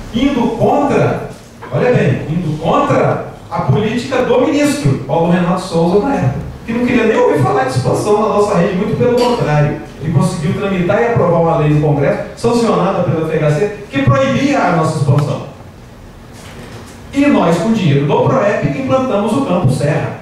indo contra, olha bem, indo contra a política do ministro Paulo Renato Souza na época, que não queria nem ouvir falar de expansão na nossa rede, muito pelo contrário. Ele conseguiu tramitar e aprovar uma lei no Congresso, sancionada pela FHC, que proibia a nossa expansão. E nós, com o dinheiro do PROEP, implantamos o Campus Serra,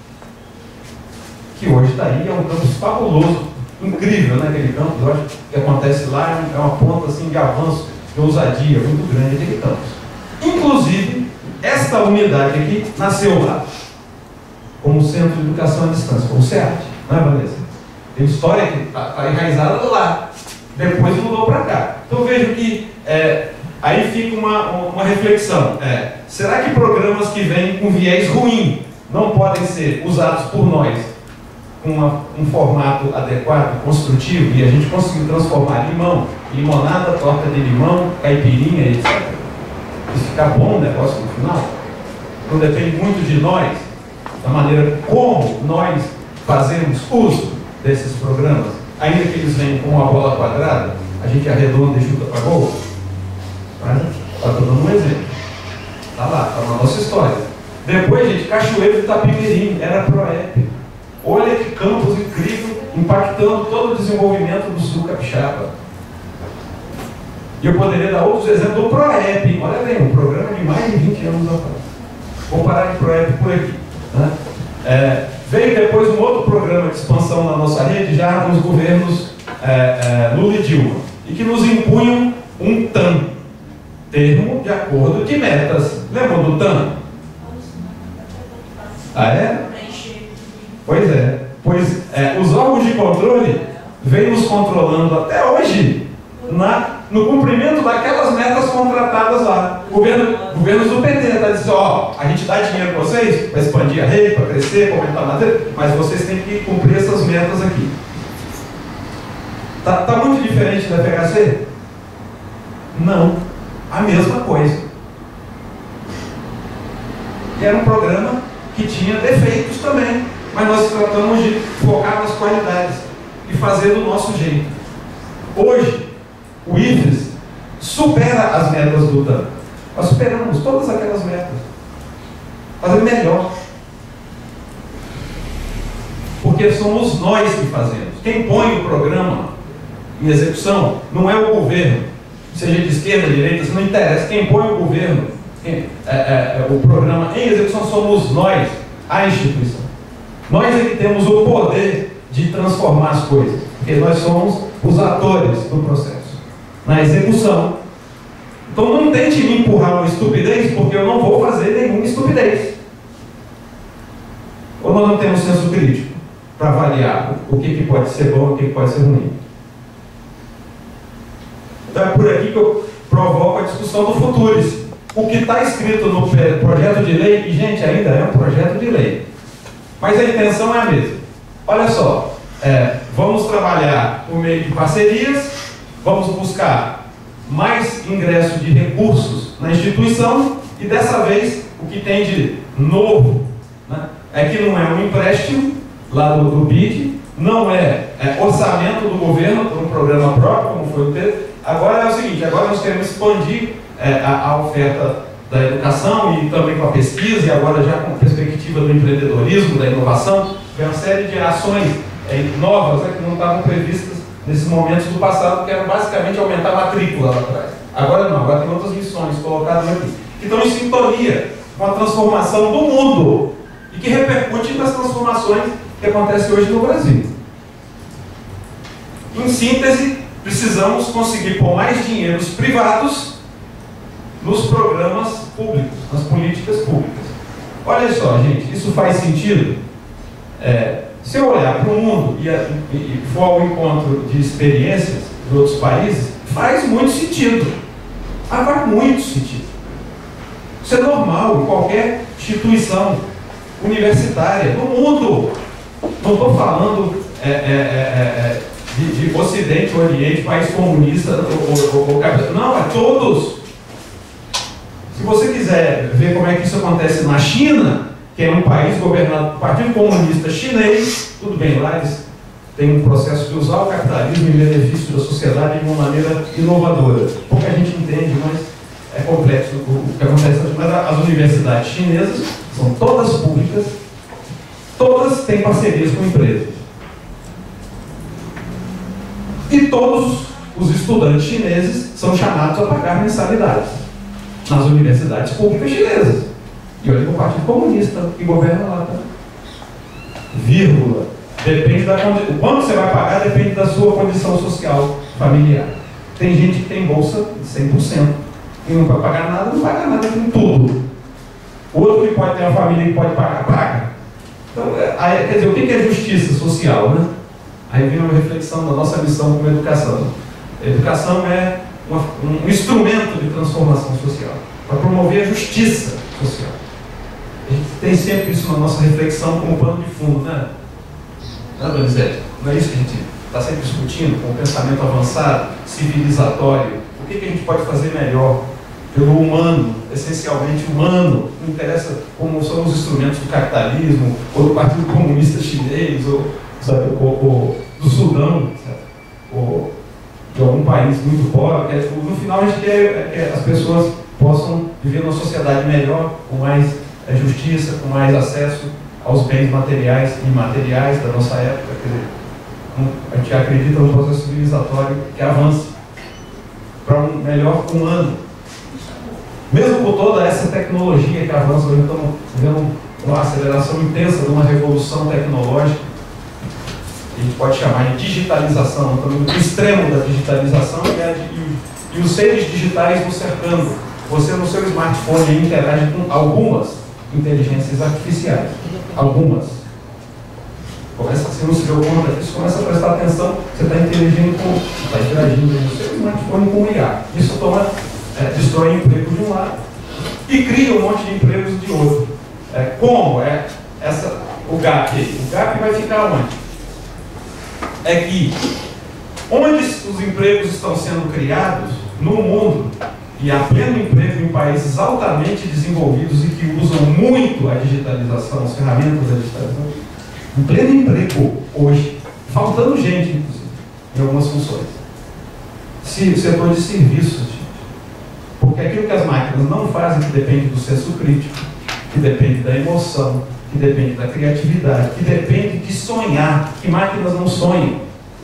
que hoje está aí, é um campus fabuloso, incrível, né? Aquele campus, eu acho que o que acontece lá é uma ponta assim, de avanço, de ousadia muito grande aquele campus. Inclusive, esta unidade aqui nasceu lá, como Centro de Educação à Distância, como SEAD, não é, Vanessa? Tem história que está enraizada lá, depois mudou para cá. Então vejo que aí fica uma reflexão. Será que programas que vêm com viés ruim não podem ser usados por nós com um formato adequado, construtivo, e a gente conseguiu transformar limão, limonada, torta de limão, caipirinha, etc. Isso fica bom o negócio no final? Não depende muito de nós, da maneira como nós fazemos uso desses programas, ainda que eles venham com uma bola quadrada, a gente arredonda e chuta para gol. Está dando um exemplo. Está lá, está na nossa história. Depois, gente, Cachoeiro de Itapemirim, era PROEP. Olha que campus incrível, impactando todo o desenvolvimento do sul capixaba. E eu poderia dar outros exemplos do PROEP. Olha bem, um programa de mais de 20 anos atrás. Vou parar de PROEP por aqui. Né? Veio depois um outro programa de expansão na nossa rede, já nos governos Lula e Dilma, e que nos impunham um TAM, termo de acordo de metas. Lembram do TAM? Ah, é? Pois é. Pois os órgãos de controle vêm nos controlando até hoje no cumprimento daquelas metas contratadas lá. Governos do PT está dizendo, a gente dá dinheiro para vocês, para expandir a rede, para crescer, para aumentar a matéria, mas vocês têm que cumprir essas metas aqui. Tá muito diferente da FHC? Não. A mesma coisa. E era um programa que tinha defeitos também, mas nós tratamos de focar nas qualidades e fazer do nosso jeito. Hoje, o IFES supera as metas do TAM. Nós superamos todas aquelas metas. Fazer melhor. Porque somos nós que fazemos. Quem põe o programa em execução não é o governo, seja de esquerda, de direita, isso não interessa. Quem põe o governo, o programa em execução somos nós, a instituição. Nós é que temos o poder de transformar as coisas, porque nós somos os atores do processo, na execução. Então não tente me empurrar uma estupidez, porque eu não vou fazer nenhuma estupidez. Ou nós não temos senso crítico para avaliar o que pode ser bom e o que pode ser ruim. Então é por aqui que eu provoco a discussão do Futuris. O que está escrito no projeto de lei, e gente, ainda é um projeto de lei, mas a intenção é a mesma. Olha só, vamos trabalhar por meio de parcerias, vamos buscar mais ingresso de recursos na instituição, e dessa vez o que tem de novo, né, é que não é um empréstimo lá do BID, não é orçamento do governo por um programa próprio, como foi o texto. Agora é o seguinte, agora nós queremos expandir a oferta da educação e também com a pesquisa, e agora já com perspectiva do empreendedorismo, da inovação, tem uma série de ações novas que não estavam previstas nesses momentos do passado, que eram basicamente aumentar a matrícula lá atrás. Agora não, agora tem outras missões colocadas aqui, que estão em sintonia com a transformação do mundo e que repercutem nas transformações que acontecem hoje no Brasil. Em síntese, precisamos conseguir pôr mais dinheiros privados nos programas públicos, nas políticas públicas. Olha só, gente, isso faz sentido? Se eu olhar para o mundo e for ao encontro de experiências de outros países, faz muito sentido. Faz muito sentido. Isso é normal em qualquer instituição universitária no mundo. Não estou falando de Ocidente, Oriente, país comunista ou capitalista. Não, é todos. Se você quiser ver como é que isso acontece na China, que é um país governado pelo Partido Comunista Chinês, tudo bem, lá eles têm um processo de usar o capitalismo em benefício da sociedade de uma maneira inovadora. Pouca gente entende, mas complexo o que acontece, mas as universidades chinesas são todas públicas, todas têm parcerias com empresas. E todos os estudantes chineses são chamados a pagar mensalidades nas universidades públicas chinesas. E olha que o Partido Comunista que governa lá, tá? Vírgula. Depende da condição. Quanto você vai pagar depende da sua condição social familiar. Tem gente que tem bolsa de 100%. E não vai pagar nada, não paga nada com tudo. O outro que pode ter uma família que pode pagar, paga. Então, quer dizer, o que é justiça social, né? Aí vem uma reflexão da nossa missão como educação. A educação é um instrumento de transformação social, para promover a justiça social. A gente tem sempre isso na nossa reflexão como pano de fundo, né? Não é, Donizete? Não é isso que a gente está sempre discutindo, com o pensamento avançado, civilizatório. O que a gente pode fazer melhor pelo humano, essencialmente humano? Não interessa como são os instrumentos do capitalismo, ou do Partido Comunista Chinês, ou, sabe, ou do Sudão, sabe? Ou de algum país muito pobre. No final a gente quer que as pessoas possam viver numa sociedade melhor, com mais justiça, com mais acesso aos bens materiais e imateriais da nossa época. Quer dizer, a gente acredita num processo civilizatório que avance para um melhor humano. Mesmo com toda essa tecnologia que avança, nós estamos vendo uma aceleração intensa de uma revolução tecnológica. A gente pode chamar de digitalização, estamos no extremo da digitalização e os seres digitais nos cercando. Você no seu smartphone interage com algumas inteligências artificiais. Algumas. Começa, se não se deu conta disso, começa a prestar atenção, você está interagindo no seu smartphone com o IA. Isso destrói empregos de um lado e cria um monte de empregos de outro. Como? O gap. O gap vai ficar onde? É que onde os empregos estão sendo criados no mundo, e há pleno emprego em países altamente desenvolvidos e que usam muito a digitalização, as ferramentas da digitalização, em pleno emprego hoje, faltando gente, inclusive, em algumas funções. O setor de serviços, gente. Porque aquilo que as máquinas não fazem, que depende do senso crítico, que depende da emoção, que depende da criatividade, que depende de sonhar, que máquinas não sonham.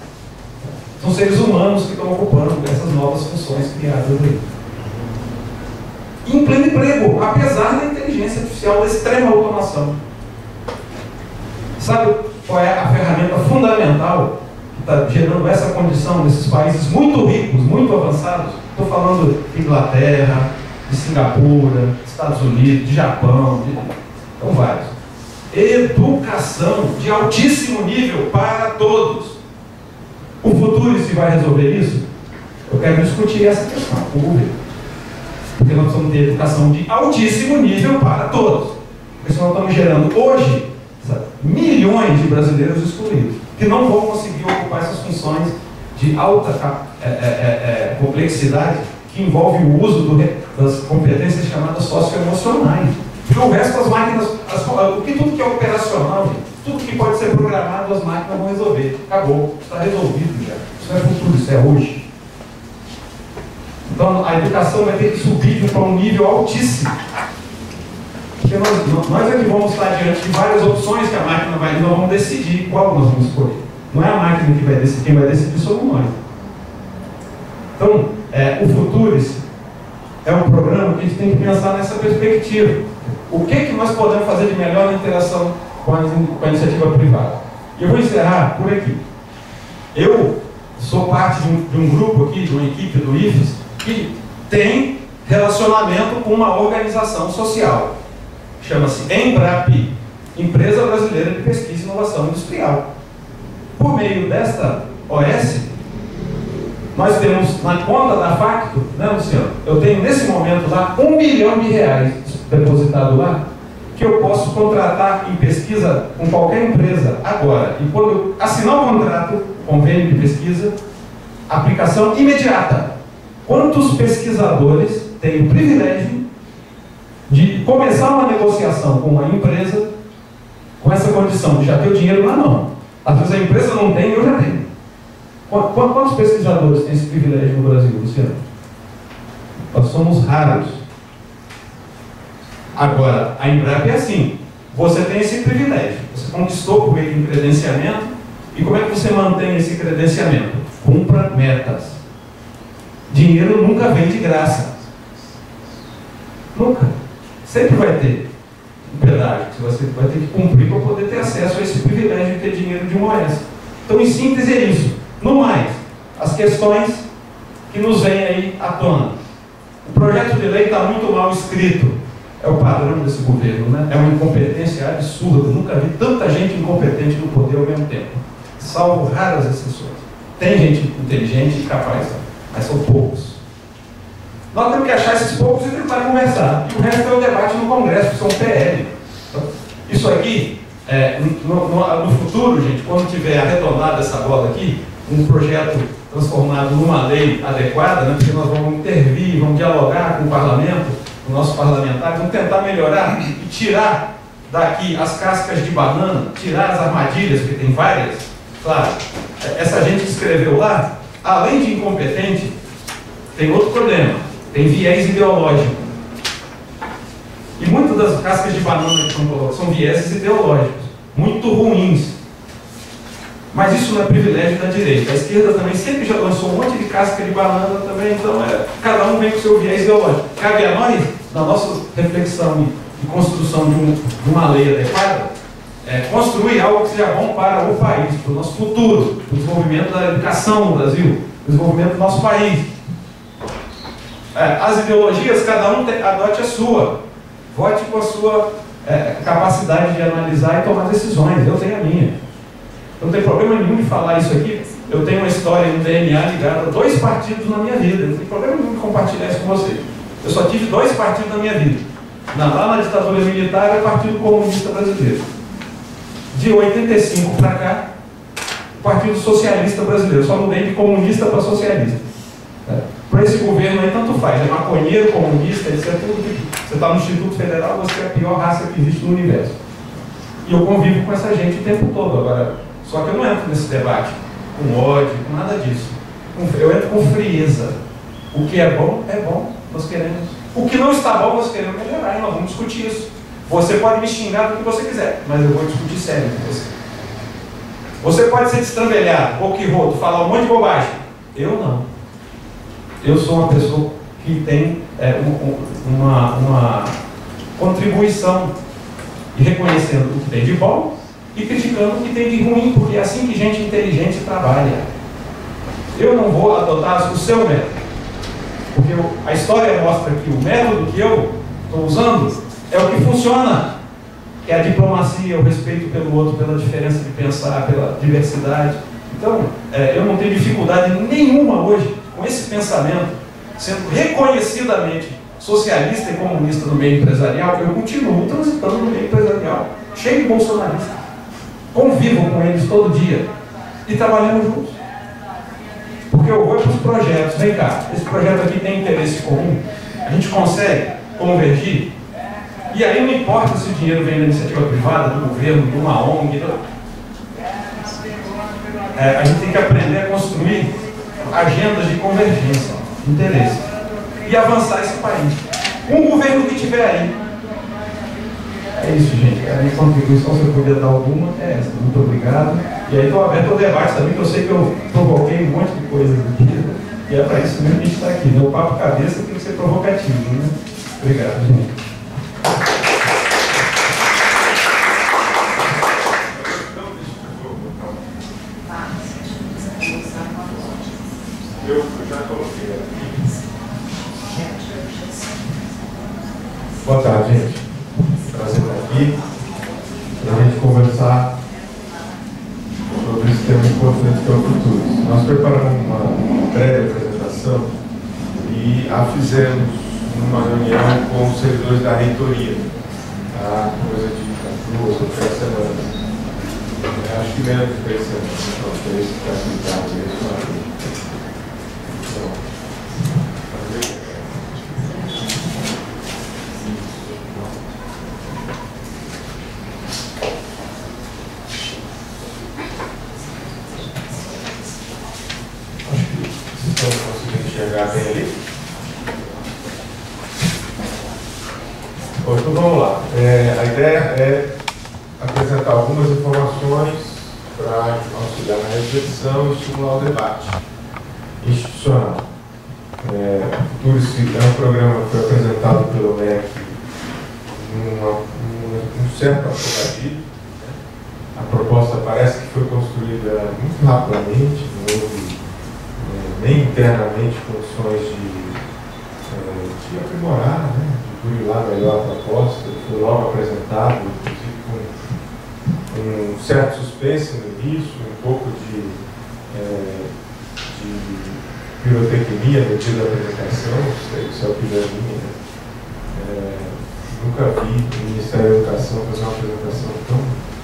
São seres humanos que estão ocupando essas novas funções criadas aí. Em pleno emprego, apesar da inteligência artificial, da extrema automação. Sabe qual é a ferramenta fundamental que está gerando essa condição nesses países muito ricos, muito avançados? Estou falando de Inglaterra, de Singapura, Estados Unidos, de Japão, então vários. Educação de altíssimo nível para todos. O futuro se vai resolver isso? Eu quero discutir essa questão com o governo. Porque nós precisamos ter educação de altíssimo nível para todos. Porque senão estamos gerando hoje, sabe, milhões de brasileiros excluídos, que não vão conseguir ocupar essas funções de alta complexidade, que envolve o uso das competências chamadas socioemocionais. Porque o resto das máquinas, tudo que é operacional, gente, tudo que pode ser programado, as máquinas vão resolver. Acabou, está resolvido já. Isso não é futuro, isso é hoje. Então a educação vai ter que subir para um nível altíssimo. Porque nós é que vamos estar diante de várias opções que a máquina vai, e nós vamos decidir qual nós vamos escolher. Não é a máquina que vai decidir, quem vai decidir somos nós. Então, o Futuris é um programa que a gente tem que pensar nessa perspectiva. O que nós podemos fazer de melhor na interação com a iniciativa privada? E eu vou encerrar por aqui. Eu sou parte de um grupo aqui, de uma equipe do IFES, que tem relacionamento com uma organização social. Chama-se Embrap, Empresa Brasileira de Pesquisa e Inovação Industrial. Por meio desta OS, nós temos na conta da Facto, né, Luciano? Eu tenho nesse momento lá R$1 milhão depositado lá, que eu posso contratar em pesquisa com qualquer empresa agora. E quando eu assinar o contrato, convênio de pesquisa, aplicação imediata. Quantos pesquisadores têm o privilégio de começar uma negociação com uma empresa com essa condição de já ter o dinheiro na mão? Às vezes a empresa não tem, eu já tenho. Quantos pesquisadores têm esse privilégio no Brasil, Luciano? Nós somos raros. Agora, a Embrapa é assim, você tem esse privilégio, você conquistou por meio de um credenciamento, e como é que você mantém esse credenciamento? Cumpra metas. Dinheiro nunca vem de graça. Nunca. Sempre vai ter um pedágio que você vai ter que cumprir para poder ter acesso a esse privilégio de ter dinheiro de uma OS. Então, em síntese, é isso. No mais, as questões que nos vêm aí à tona. O projeto de lei está muito mal escrito. É o padrão desse governo, né? É uma incompetência absurda. Eu nunca vi tanta gente incompetente no poder ao mesmo tempo. Salvo raras exceções. Tem gente inteligente e capaz, mas são poucos. Nós temos que achar esses poucos e tentar conversar. E o resto é o debate no Congresso, que são PL. Então, isso aqui, no futuro, gente, quando tiver arredondada essa bola aqui, um projeto transformado numa lei adequada, né, porque nós vamos intervir, vamos dialogar com o parlamento, com nossos parlamentares, vamos tentar melhorar e tirar daqui as cascas de banana, tirar as armadilhas, porque tem várias. Claro, essa gente que escreveu lá, além de incompetente, tem outro problema, tem viés ideológico. E muitas das cascas de banana que são vieses ideológicos, muito ruins. Mas isso não é privilégio da direita. A esquerda também sempre já lançou um monte de casca de banana também, então cada um vem com o seu viés ideológico. Cabe a nós, na nossa reflexão e construção de uma lei adequada, construir algo que seja bom para o país, para o nosso futuro, para o desenvolvimento da educação no Brasil, para o desenvolvimento do nosso país. As ideologias, cada um adote a sua. Vote com a sua capacidade de analisar e tomar decisões. Eu tenho a minha. Eu não tenho problema nenhum de falar isso aqui. Eu tenho uma história, um DNA ligado a 2 partidos na minha vida. Eu não tenho problema nenhum de compartilhar isso com vocês. Eu só tive 2 partidos na minha vida. Lá na ditadura militar era o Partido Comunista Brasileiro. De 85 para cá, o Partido Socialista Brasileiro. Só mudei de comunista para socialista. Para esse governo aí, tanto faz. É maconheiro, comunista, isso é tudo que... Você está no Instituto Federal, você é a pior raça que existe no universo. E eu convivo com essa gente o tempo todo. Agora, só que eu não entro nesse debate com ódio, com nada disso. Eu entro com frieza. O que é bom, nós queremos. O que não está bom, nós queremos melhorar, e nós vamos discutir isso. Você pode me xingar do que você quiser, mas eu vou discutir sério com você. Você pode ser destrambelhado, boquirroto, falar um monte de bobagem. Eu não. Eu sou uma pessoa que tem uma contribuição e reconhecendo o que tem de bom e criticando o que tem de ruim, porque é assim que gente inteligente trabalha. Eu não vou adotar o seu método, porque a história mostra que o método que eu estou usando é o que funciona, que é a diplomacia, o respeito pelo outro, pela diferença de pensar, pela diversidade. Então, eu não tenho dificuldade nenhuma hoje com esse pensamento, sendo reconhecidamente socialista e comunista no meio empresarial. Eu continuo transitando no meio empresarial, cheio de bolsonaristas. Convivo com eles todo dia e trabalhamos juntos. Porque eu vou para os projetos. Vem cá, esse projeto aqui tem interesse comum, a gente consegue convergir. E aí não importa se o dinheiro vem da iniciativa privada, do governo, de uma ONG. A gente tem que aprender a construir agendas de convergência, de interesse, e avançar esse país. Um governo que tiver aí. É isso, gente. A minha contribuição, se eu puder dar alguma, é essa. Muito obrigado. E aí estou aberto ao debate também, que eu sei que eu provoquei um monte de coisas aqui. E é para isso mesmo que a gente está aqui. Né? O papo cabeça tem que ser provocativo. Né? Obrigado, gente. Boa tarde, gente. Prazer estar aqui para a gente conversar sobre esse tema importante que é o futuro. Nós preparamos uma breve apresentação e a fizemos numa reunião com os servidores da reitoria, há coisa de 2 ou 3 semanas. Acho que menos de 3 semanas, então, 3 para explicar mesmo. Bom, então vamos lá. A ideia é apresentar algumas informações para auxiliar na reflexão e estimular o debate institucional. Futuro é um programa que foi apresentado pelo MEC um certo aplicativo. A proposta parece que foi construída muito rapidamente, não houve nem internamente condições de aprimorar, né, de burilar melhor a proposta. Foi logo apresentado, inclusive com um certo suspense no início, um pouco de pirotecnia no dia da apresentação, isso é o que já vinha. Nunca vi o Ministério da Educação fazer uma apresentação tão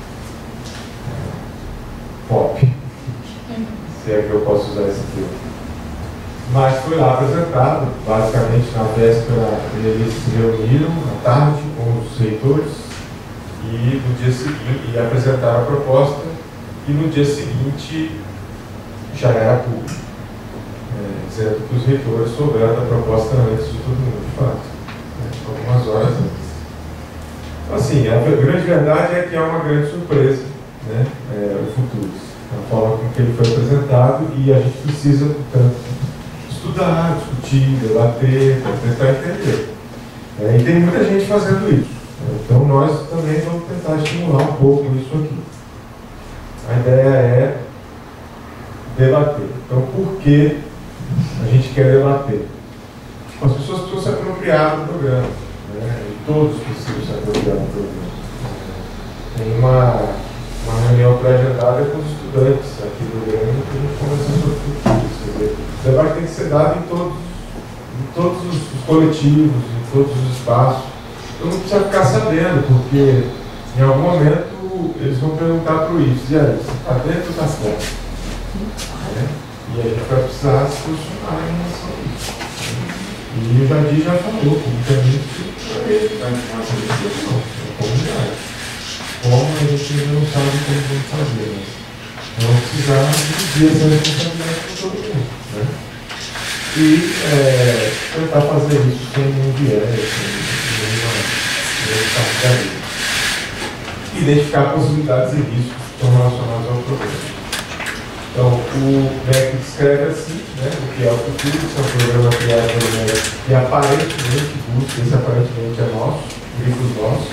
pop, se é que eu posso usar esse termo. Mas foi lá apresentado, basicamente na véspera eles se reuniram à tarde com os reitores e no dia seguinte apresentaram a proposta, e no dia seguinte já era público, dizendo que os reitores souberam da proposta antes de todo mundo, de fato, algumas horas antes. Assim, a grande verdade é que é uma grande surpresa, né, o futuro, a forma com que ele foi apresentado, e a gente precisa, portanto, estudar, discutir, debater, tentar entender. E tem muita gente fazendo isso. Então nós também vamos tentar estimular um pouco isso aqui. A ideia é debater. Então, por que a gente quer debater? As pessoas precisam se apropriar do programa, né? E todos precisam se apropriar do programa. Tem uma reunião pré-agendada com os estudantes aqui do Grêmio, que a gente conversa sobre tudo isso. Quer dizer, o debate tem que ser dado em todos os coletivos, em todos os espaços. Todo mundo precisa ficar sabendo, porque em algum momento eles vão perguntar para o IFES: e aí, você está dentro ou está fora? E a gente vai precisar se posicionar em relação a isso. E o Jadir já falou, muita gente vai ficar essa discussão, é comunidade. Como a gente ainda não sabe como vamos fazer, mas vamos precisar dividir essa responsabilidade com todo mundo, né? E tentar fazer isso sem nenhum viés, sem nenhuma parcialidade. Identificar possibilidades e riscos que estão relacionados ao problema. Então, o MEC descreve assim, né, o que é o futuro, que é um programa criado pelo MEC que aparentemente busca, esse aparentemente é nosso, livros nossos,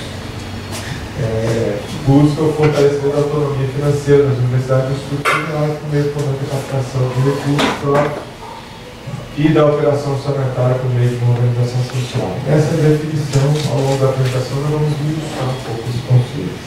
busca o fortalecimento da autonomia financeira das universidades e institutos federais por meio da captação de recursos próprios e da operação orçamentária por meio de uma organização social. Essa é a definição. Ao longo da apresentação nós vamos ilustrar um pouco esse conceito.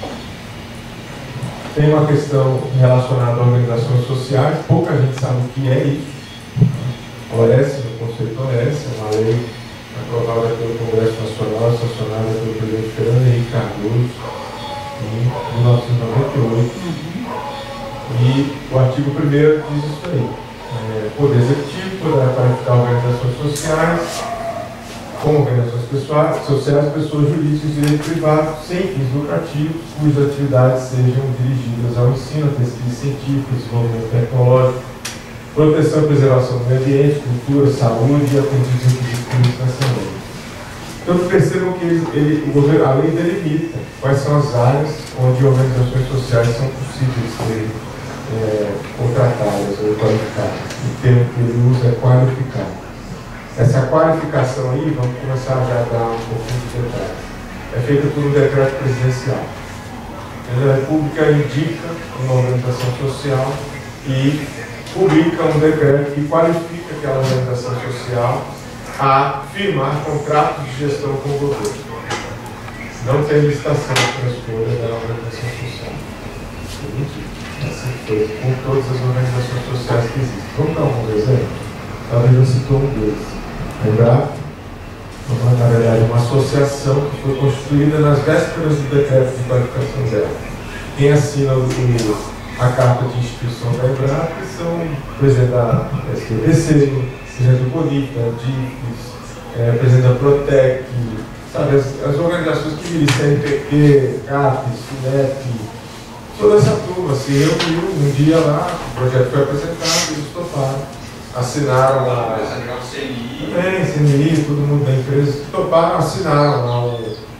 Tem uma questão relacionada a organizações sociais, pouca gente sabe o que é isso. OS, no conceito OS, é uma lei aprovada pelo Congresso Nacional, sancionada pelo presidente Fernando Henrique Cardoso em 1998. E o artigo 1º diz isso aí. Poder executivo poderá qualificar organizações sociais como organizações sociais, pessoas jurídicas de direito privado, sem fins lucrativos, cujas atividades sejam dirigidas ao ensino, à pesquisa científica, desenvolvimento tecnológico, proteção e preservação do meio ambiente, cultura, saúde e atendidos requisitos políticos nessa lei. Então percebam que a lei delimita quais são as áreas onde organizações sociais são possíveis de contratadas ou qualificadas. O termo que ele usa é qualificar. Essa qualificação aí, vamos começar já a dar um pouquinho de detalhe. É feita por um decreto presidencial. A República indica uma organização social e publica um decreto que qualifica aquela organização social a firmar contratos de gestão com o governo. Não tem licitação para a escolha da organização social. Assim foi com todas as organizações sociais que existem. Vamos dar um exemplo? Talvez eu citou um deles. Lembrar? Na verdade, uma associação que foi constituída nas vésperas do decreto de qualificação dela. Quem assina a carta de instituição da EBRAP são o presidente da SPBC, presidente do CONIF, da DIFES, presidente da PROTEC, sabe, as organizações que dirigem CNPq, CAPES, FINEP, toda essa turma se reuniu um dia lá, o projeto foi apresentado, eles toparam. Assinaram lá, CNI, todo mundo da empresa, toparam, assinaram lá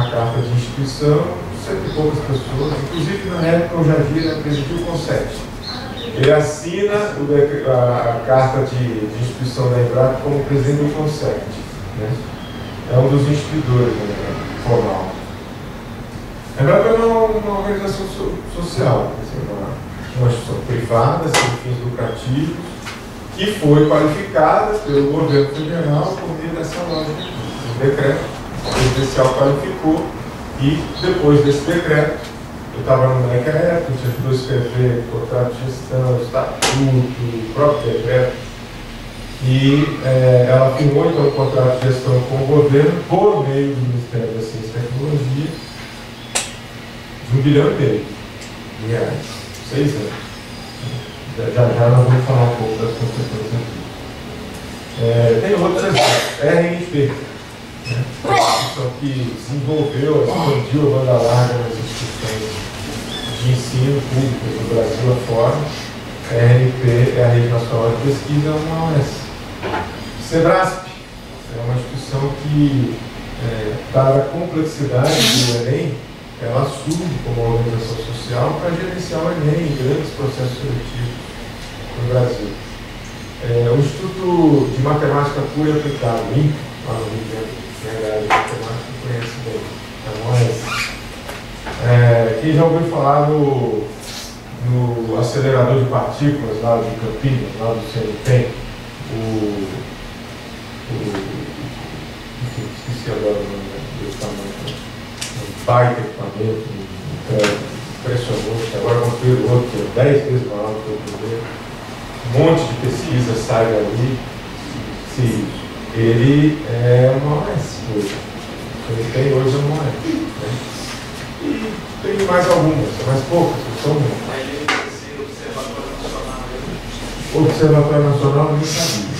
carta de instituição, 100 e poucas pessoas, inclusive na época o Jadir presidiu o Concept. Ele assina a carta de instituição da Embrapa como presidente do Concept, né? É um dos instituidores, né, formal. A Embrapa é uma organização social, uma instituição privada, sem fins lucrativos, que foi qualificada pelo governo federal por meio dessa lógica. Um decreto presidencial qualificou, e depois desse decreto, eu estava no MEC à época, tinha que escrever contrato de gestão, estatuto, o próprio decreto, e ela firmou então o contrato de gestão com o governo por meio do Ministério da Ciência e Tecnologia de R$1,5 bilhão de reais, 6 anos. Já nós vamos falar um pouco das consequências aqui. Tem outras, RNP, né? A instituição que desenvolveu, expandiu a banda larga nas instituições de ensino público no Brasil afora. A RNP é a Rede Nacional de Pesquisa, é uma OS. SEBRASP é uma instituição que, dada a complexidade do Enem, ela surge como uma organização social para gerenciar o Enem em grandes processos seletivos no Brasil. O Instituto de Matemática Pura e Aplicada, INPE, lá no Rio de Janeiro, a área de matemática conhece bem, quem já ouviu falar no acelerador de partículas lá de Campinas, lá do CNPq, enfim, esqueci agora o nome desse tamanho, um baita equipamento, impressionante, agora construíram outro que é 10 vezes maior do que o primeiro, um monte de pesquisa sai dali. Ele é uma OS hoje. Ele tem hoje uma OS. Né? E tem mais algumas, mais poucas, são muitas. Observatório Nacional, nem sabia.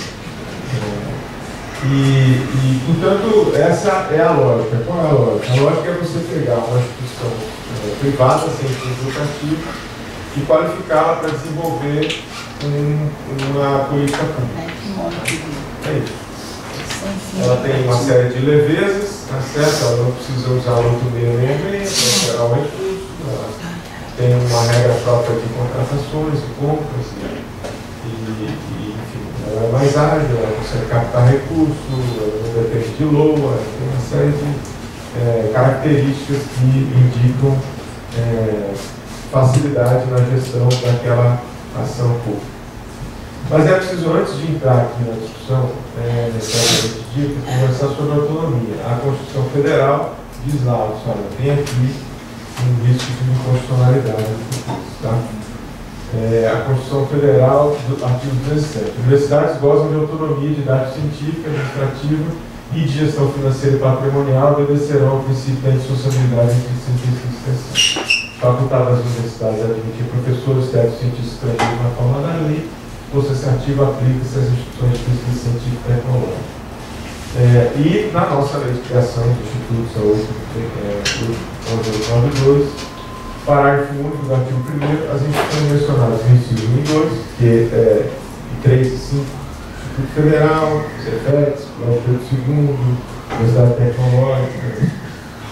Portanto, essa é a lógica. Qual é a lógica? A lógica é você pegar uma instituição privada, sem fins lucrativos, e qualificá-la para desenvolver uma política pública. É isso. Ela tem uma série de levezas, tá certo? Ela não precisa usar o 8.666 para gerar o recurso, ela tem uma regra própria de contratações, de compras, enfim, ela é mais ágil, ela consegue captar recursos, ela não depende de LOA, ela tem uma série de características que indicam facilidade na gestão daquela ação pública. Mas é preciso, antes de entrar aqui na discussão, necessariamente dita, conversar sobre a autonomia. A Constituição Federal diz lá, olha, tem aqui um risco de inconstitucionalidade do futuro, tá? A Constituição Federal, do artigo 17. Universidades gozam de autonomia didático-científica, administrativa e de gestão financeira e patrimonial, obedecerão ao princípio da indissociabilidade entre ciência e extensão. Facultado às universidades admitir professores, técnicos, cientistas estrangeiros na forma da lei, o processo ativo aplica-se às instituições de pesquisa científica e tecnológica. E na nossa lei de criação do Instituto de Saúde, 1192, parágrafo único do artigo 1º, as instituições mencionadas no inciso 1 e 2, que é 3 e 5, Instituto Federal, CEFEX, Plano II, Universidade Tecnológica,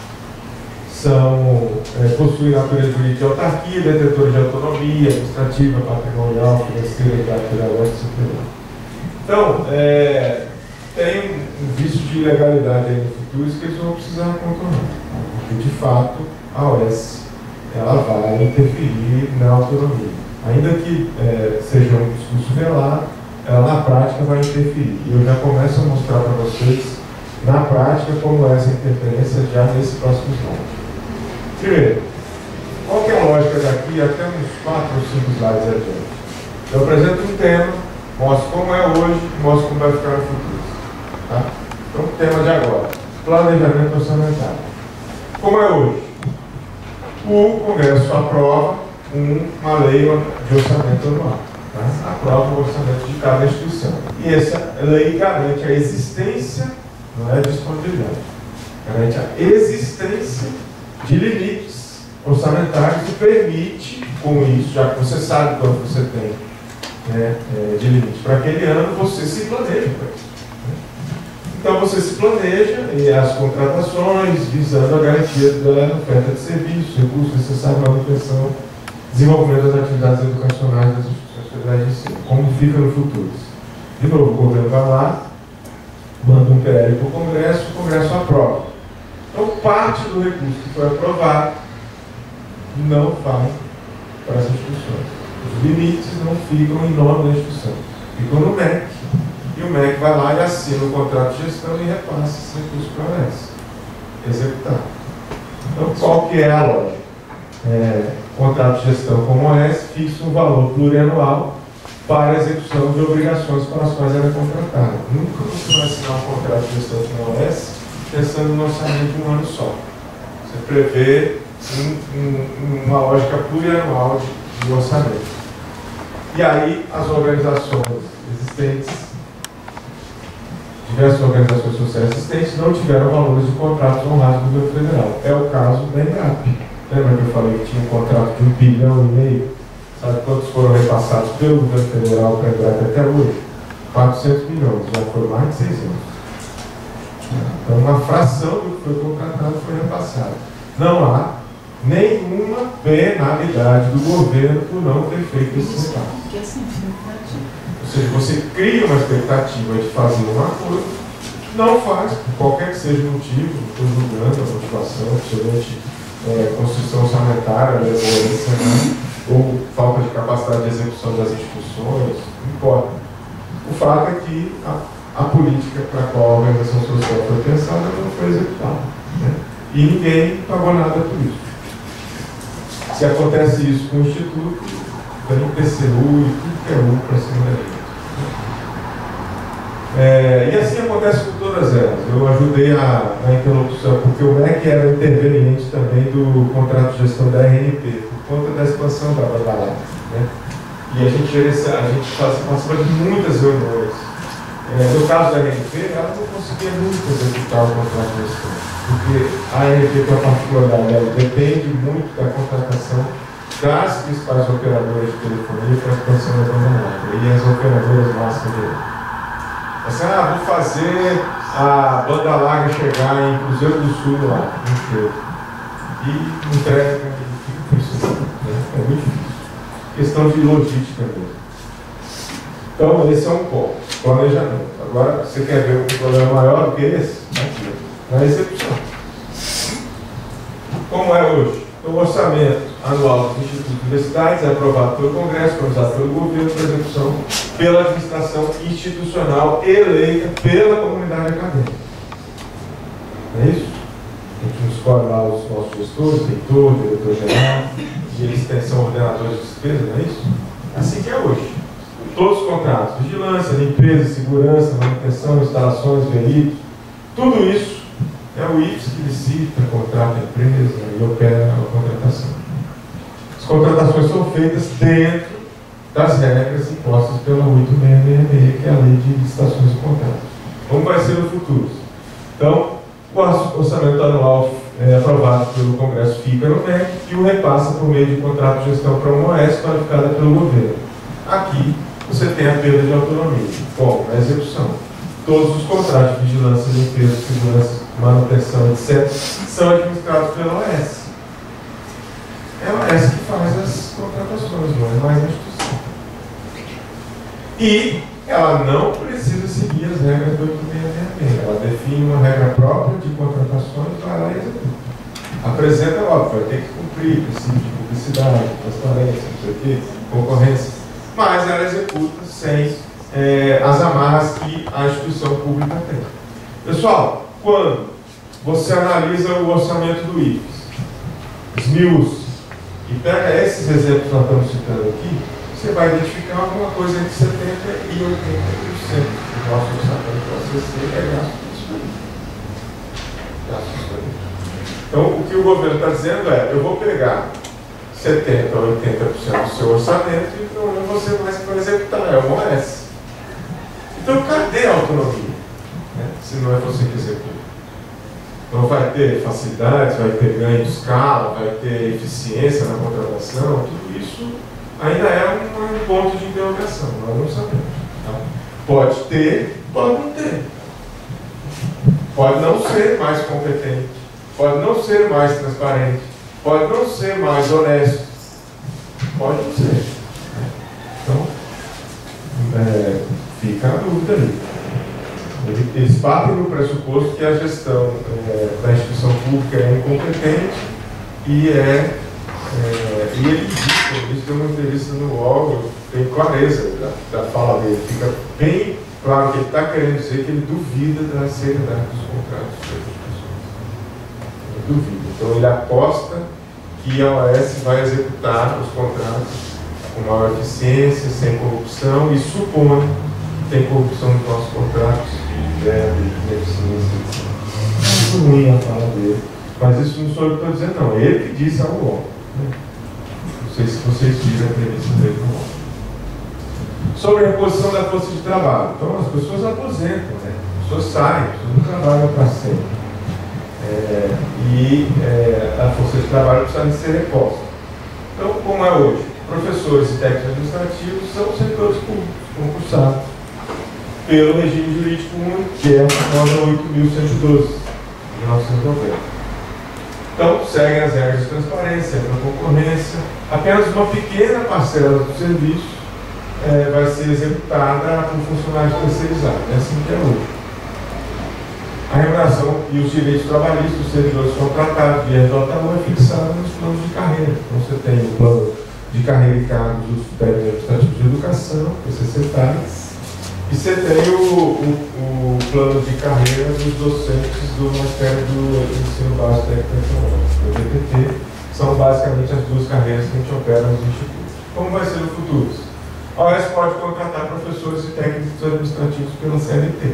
possuem natureza jurídica de autarquia, detetores de autonomia administrativa, patrimonial, financeira, pedagógica e superior. Então, tem um vício de ilegalidade aí no futuro, isso que eles vão precisar contornar. Porque, de fato, a OS ela vai interferir na autonomia. Ainda que seja um discurso velado, ela na prática vai interferir. E eu já começo a mostrar para vocês, na prática, como é essa interferência já nesse próximo slide. Primeiro, qual que é a lógica daqui até uns 4 ou 5 slides adiante? Eu apresento um tema, mostro como é hoje e mostro como vai ficar no futuro. Tá? Então, o tema de agora, planejamento orçamentário. Como é hoje? O Congresso aprova uma lei de orçamento anual. Tá? Aprova o orçamento de cada instituição. E essa lei garante a existência, não é a disponibilidade, garante a existência de limites orçamentários e permite, com isso, já que você sabe quanto você tem de limite para aquele ano, você se planeja para isso. Então você se planeja e as contratações visando a garantia da oferta de serviços, recursos necessários para a manutenção, desenvolvimento das atividades educacionais das instituições federais de ensino. Como fica no futuro? De novo, o governo vai lá, manda um PL para o Congresso aprova. Então parte do recurso que foi aprovado não vai para as instituições. Os limites não ficam em nome da instituição, ficam no MEC. E o MEC vai lá e assina o contrato de gestão e repassa esse recurso para a OS. Executar. Então, qual que é a lógica? Contrato de gestão com a OS fixa um valor plurianual para a execução de obrigações para as quais ela é contratada. Nunca você vai assinar um contrato de gestão com a OS pensando no orçamento de um ano só. Você prevê uma lógica plurianual de orçamento. E aí, as organizações existentes, diversas organizações sociais existentes, não tiveram valores de contratos honrados do governo federal. É o caso da EMRAP. Lembra que eu falei que tinha um contrato de 1,5 bilhão? Sabe quantos foram repassados pelo governo federal para a EMRAP até hoje? 400 milhões, já foi mais de 6 anos. Então, uma fração do que foi contratado foi repassada. Não há nenhuma penalidade do governo por não ter feito esse repasse. Ou seja, você cria uma expectativa de fazer uma coisa, não faz, por qualquer que seja o motivo, não estou julgando a motivação, principalmente construção orçamentária, ou falta de capacidade de execução das instituições, não importa. O fato é que a política para a qual a organização social foi pensada não foi executada. Né? E ninguém pagou nada por isso. Se acontece isso com o Instituto, tem PCU e tudo que é U para cima da e assim acontece com todas elas. Eu ajudei na interlocução, porque o MEC era interveniente também do contrato de gestão da RNP, por conta da expansão da banda larga. Né? E a gente participava de muitas reuniões. No caso da RNP, ela não conseguia nunca executar o contrato de gestão, porque a RNP, com a particularidade dela, depende muito da contratação das principais operadoras de telefonia para a expansão da banda larga. E as operadoras lascam dele. Assim, vou fazer a banda larga chegar em Cruzeiro do Sul lá, no Cheiro. E entrega e fica isso. É muito difícil. Questão de logística mesmo. Então, esse é um ponto. Planejamento. Agora, você quer ver um problema maior do que esse? Aqui, na execução. Como é hoje? O orçamento anual dos institutos de universidades é aprovado pelo Congresso, autorizado pelo governo para execução pela administração institucional eleita pela comunidade acadêmica. Não é isso? A gente não escolhe lá os nossos gestores, reitor, diretor-geral, e eles são ordenadores de despesa, não é isso? Assim que é hoje. Todos os contratos, vigilância, limpeza, segurança, manutenção, instalações, veículos, tudo isso é o IFES que licita, contrata a empresa e opera a contratação. As contratações são feitas dentro das regras impostas pela 8666, que é a Lei de Licitações e Contratos. Como vai ser no futuro? Então, o orçamento anual aprovado pelo Congresso fica no MEC e o repassa por meio de contrato de gestão para uma OS qualificada pelo governo. Aqui, você tem a perda de autonomia. Bom, a execução. Todos os contratos de vigilância, limpeza, segurança, manutenção, etc., são administrados pela OS. É a OS que faz as contratações, não é mais a instituição. E ela não precisa seguir as regras do 8666. Ela define uma regra própria de contratações para ela executar. Apresenta, óbvio, vai ter que cumprir princípio de publicidade, transparência, não sei o quê, concorrência. Mas ela executa sem as amarras que a instituição pública tem. Pessoal, quando você analisa o orçamento do IFES, SMIUS, e pega esses exemplos que nós estamos citando aqui, você vai identificar alguma coisa entre 70% e 80% do nosso orçamento para CC é gasto disponible. Então, o que o governo está dizendo é, eu vou pegar 70% a 80% do seu orçamento e não é você mais que vai executar, é uma OS. Então, cadê a autonomia? Né? Se não é você que executa. Então, vai ter facilidades, vai ter ganho de escala, vai ter eficiência na contratação, tudo isso ainda é um ponto de interrogação, nós não sabemos. Tá? Pode ter, pode não ter. pode não ser mais competente, pode não ser mais transparente, pode não ser mais honesto, pode não ser. Então, fica a dúvida ali. Eles partem do pressuposto que a gestão da instituição pública é incompetente e ele diz, deu uma entrevista no UOL, tem clareza da fala dele, fica bem claro que ele está querendo dizer que ele duvida da seriedade dos contratos das instituições. Ele duvida. Então ele aposta que a OAS vai executar os contratos com maior eficiência, sem corrupção, e supõe que tem corrupção nos nossos contratos, de ineficiência, etc. É muito ruim a fala dele, mas isso não sou eu que estou dizendo, não. Ele que disse ao UOL. Não sei se vocês viram a entrevista dele no UOL. Sobre a reposição da força de trabalho. Então, as pessoas aposentam, né? As pessoas saem, as pessoas não trabalham para sempre. A força de trabalho precisa de ser reposta. Então, como é hoje? Professores e técnicos administrativos são servidores públicos, concursados pelo regime jurídico único, que é a famosa 8.112, de 1990. Então, seguem as regras de transparência, da concorrência. Apenas uma pequena parcela do serviço vai ser executada por funcionários terceirizados. É assim que é hoje. A remuneração e os direitos trabalhistas dos servidores contratados via JU é fixada nos planos de carreira. Então, você tem o plano de carreira e cargos dos técnicos administrativos de educação, PCC-TAGs, e você tem o plano de carreira dos docentes do Ministério do Ensino Básico Técnico e Tecnológico, o DPT, são basicamente as duas carreiras que a gente opera nos institutos. Como vai ser no futuro? A OAS pode contratar professores e técnicos administrativos pela CLT.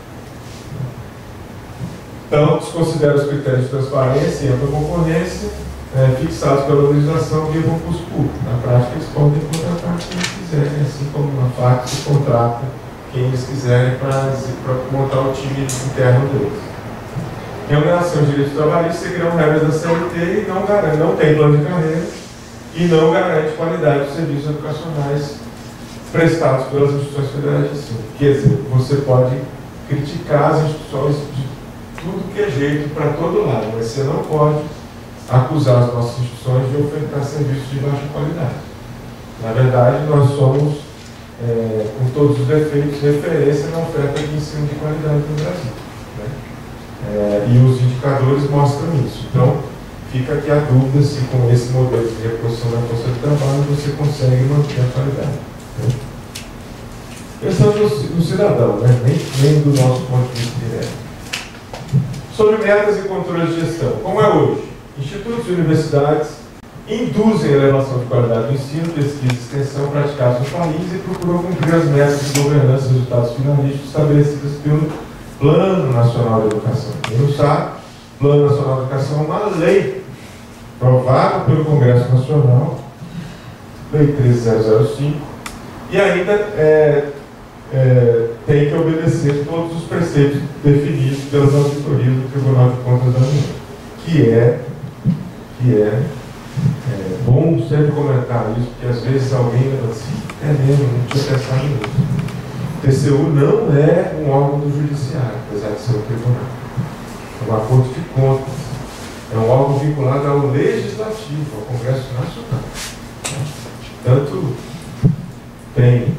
Então, desconsidera os critérios de transparência e ampla concorrência fixados pela legislação via concurso público. Na prática, eles podem contratar quem eles quiserem, assim como na FAC se contrata quem eles quiserem para montar o time interno deles. Remuneração de direitos trabalhistas seguirão regras da CLT e não tem plano de carreira e não garante qualidade dos serviços educacionais prestados pelas instituições federais de ensino. Quer dizer, você pode criticar as instituições de tudo que é jeito para todo lado, mas você não pode acusar as nossas instituições de ofertar serviços de baixa qualidade. Na verdade, nós somos, com todos os defeitos, referência na oferta de ensino de qualidade no Brasil. Né? E os indicadores mostram isso. Então, fica aqui a dúvida se com esse modelo de reposição da força de trabalho você consegue manter a qualidade. Né? Pensando no cidadão, né? nem do nosso ponto de vista direto. Sobre metas e controles de gestão. Como é hoje? Institutos e universidades induzem a elevação de qualidade do ensino, pesquisa e extensão praticados no país e procuram cumprir as metas de governança e resultados finalísticos estabelecidas pelo Plano Nacional de Educação. Quem não sabe, o Plano Nacional de Educação é uma lei aprovada pelo Congresso Nacional, Lei 13005, e ainda tem que obedecer todos os preceitos definidos pelas auditorias do Tribunal de Contas da União, que é bom sempre comentar isso, porque às vezes alguém leva assim, mesmo, não tinha pensado nisso. O TCU não é um órgão do judiciário, apesar de ser um tribunal. É um acordo de contas. É um órgão vinculado ao legislativo, ao Congresso Nacional. Portanto, tem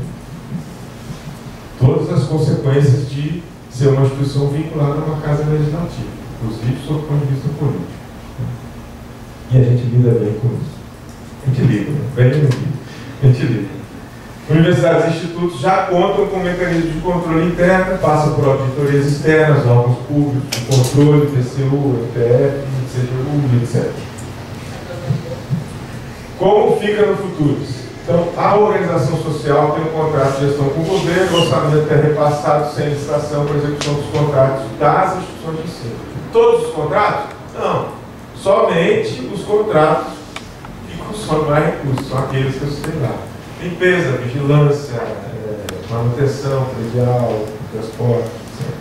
todas as consequências de ser uma instituição vinculada a uma casa legislativa, inclusive sob o ponto de vista político. E a gente lida bem com isso. A gente lida, né? Bem lida. A gente lida. Universidades e institutos já contam com mecanismos de controle interno, passam por auditorias externas, órgãos públicos, de controle, TCU, MPF, CGU, etc. Como fica no futuro? Então, a organização social tem um contrato de gestão com o governo, o orçamento é repassado sem licitação para execução dos contratos das instituições de ensino. Todos os contratos? Não. Somente os contratos que consomem mais recursos, são aqueles que eu citei lá. Limpeza, vigilância, manutenção, predial, transporte,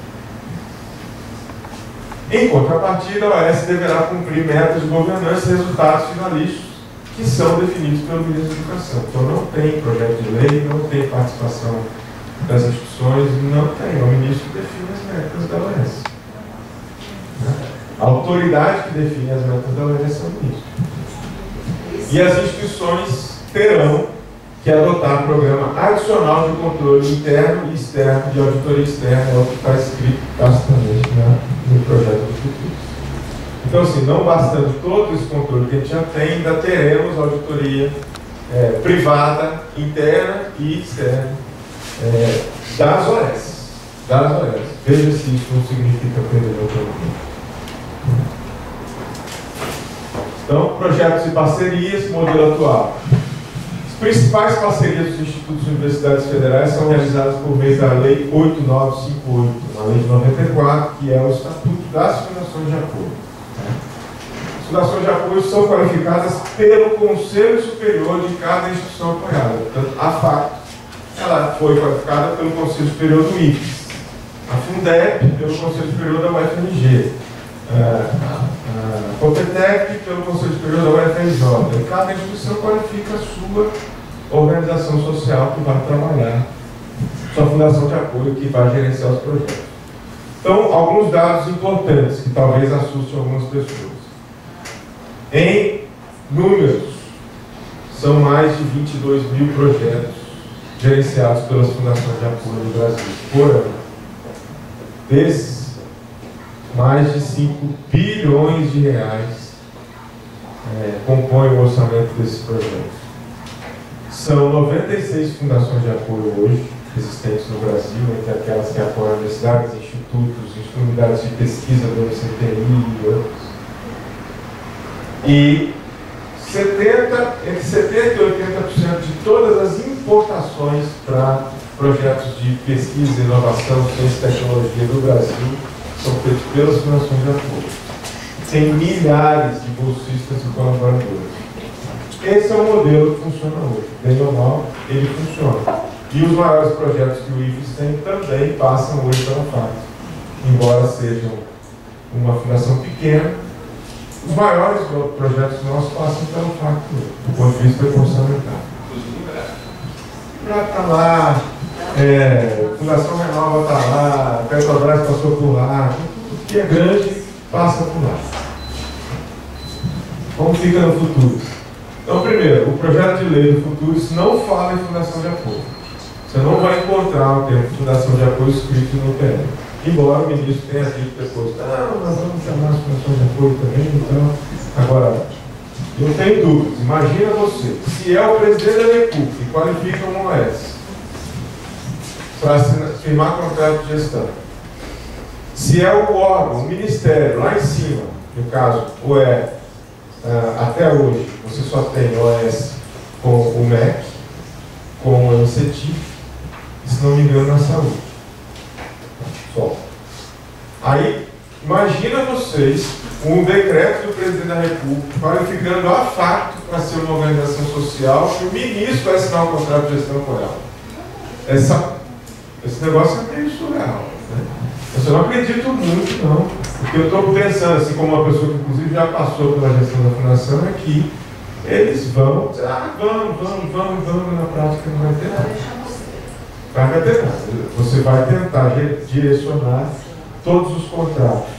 etc. Em contrapartida, a OAS deverá cumprir metas de governança e resultados finalísticos que são definidos pelo Ministro da Educação. Então não tem projeto de lei, não tem participação das instituições, não tem. O ministro define as metas da OAS. A autoridade que define as metas da ONS é o ministro. E as instituições terão que adotar programa adicional de controle interno e externo, de auditoria externa, é o que está escrito tacitamente no projeto do futuro. Então, assim, não bastando todo esse controle que a gente já tem, ainda teremos auditoria privada, interna e externa das OS. Veja se isso não significa perder a autonomia. Então, projetos e parcerias, modelo atual. As principais parcerias dos institutos e universidades federais são realizadas por meio da Lei 8958, uma lei de 94, que é o Estatuto das Fundações de Apoio. As fundações de apoio são qualificadas pelo Conselho Superior de cada instituição apoiada. Portanto, a FACT, ela foi qualificada pelo Conselho Superior do IFES, a Fundep pelo Conselho Superior da UFMG, a Competec pelo Conselho Superior da UFRJ. E cada instituição qualifica a sua organização social que vai trabalhar, sua fundação de apoio que vai gerenciar os projetos. Então, alguns dados importantes que talvez assustem algumas pessoas. Em números, são mais de 22 mil projetos gerenciados pelas fundações de apoio do Brasil por ano. Desses, mais de 5 bilhões de reais compõem o orçamento desses projetos. São 96 fundações de apoio hoje existentes no Brasil, entre aquelas que apoiam universidades, institutos, unidades de pesquisa do MCTI e outros. E entre 70% e 80% de todas as importações para projetos de pesquisa, inovação, ciência e tecnologia do Brasil são feitos pelas fundações de apoio. Tem milhares de bolsistas e colaboradores. Esse é o modelo que funciona hoje. Bem ou mal, ele funciona. E os maiores projetos que o IFES tem também passam hoje pela FACT. Embora sejam uma fundação pequena, os maiores projetos nossos passam pela FACT hoje, do ponto de vista orçamentário. Já está lá, Fundação Renova está lá, Petrobras passou por lá, tudo que é grande passa por lá. Como fica no futuro? Então, primeiro, o projeto de lei do futuro não fala em fundação de apoio. Você não vai encontrar o termo fundação de apoio escrito no PL. Embora o ministro tenha dito depois, não, nós vamos chamar as fundações de apoio também, então. Agora, eu tenho dúvidas. Imagina você, se é o presidente da República e qualifica uma OS para firmar contrato de gestão, se é o órgão, o ministério, lá em cima, no caso, ou até hoje, você só tem OS com o MEC, com o MCT, e se não me engano, na saúde. Só. Aí, imagina vocês um decreto do presidente da República qualificando a FACT para ser uma organização social que o ministro vai assinar um contrato de gestão com ela. Esse negócio é meio surreal. Né? Eu não acredito muito, não. O que eu estou pensando, assim como uma pessoa que inclusive já passou pela gestão da fundação, é que eles vão dizer, vamos, na prática não vai ter nada. Não vai ter nada. Você vai tentar direcionar todos os contratos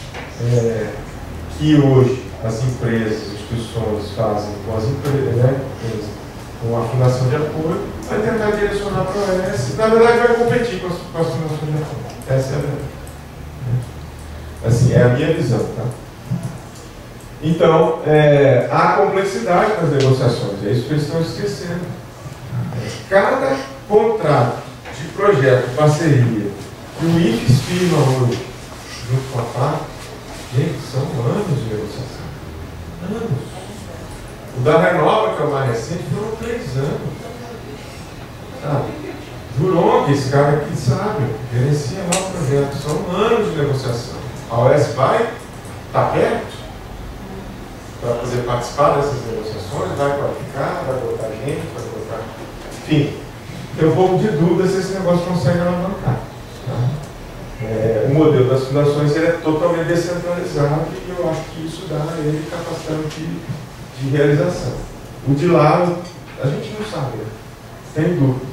que hoje as empresas, instituições fazem com as empresas, né, com a fundação de apoio, vai tentar direcionar para a OS. Na verdade, vai competir com as fundações de apoio. Essa é a verdade. Assim, é a minha visão, tá? Então, há complexidade nas negociações, é isso que eles estão esquecendo. Cada contrato de projeto, parceria, que o IFES firma hoje, junto com a FACT, gente, são anos de negociação. Anos. O da Renova, que é o mais recente, foram 3 anos. Sabe? Juron, esse cara aqui sabe, gerencia lá o projeto. São anos de negociação. A OS vai estar perto para poder participar dessas negociações, vai qualificar, vai botar gente, vai botar. Enfim, tem um pouco de dúvida se esse negócio consegue alavancar. Tá? O modelo das fundações ele é totalmente descentralizado e eu acho que isso dá a ele capacidade de realização. O de lá, a gente não sabe, né? Tem dúvidas.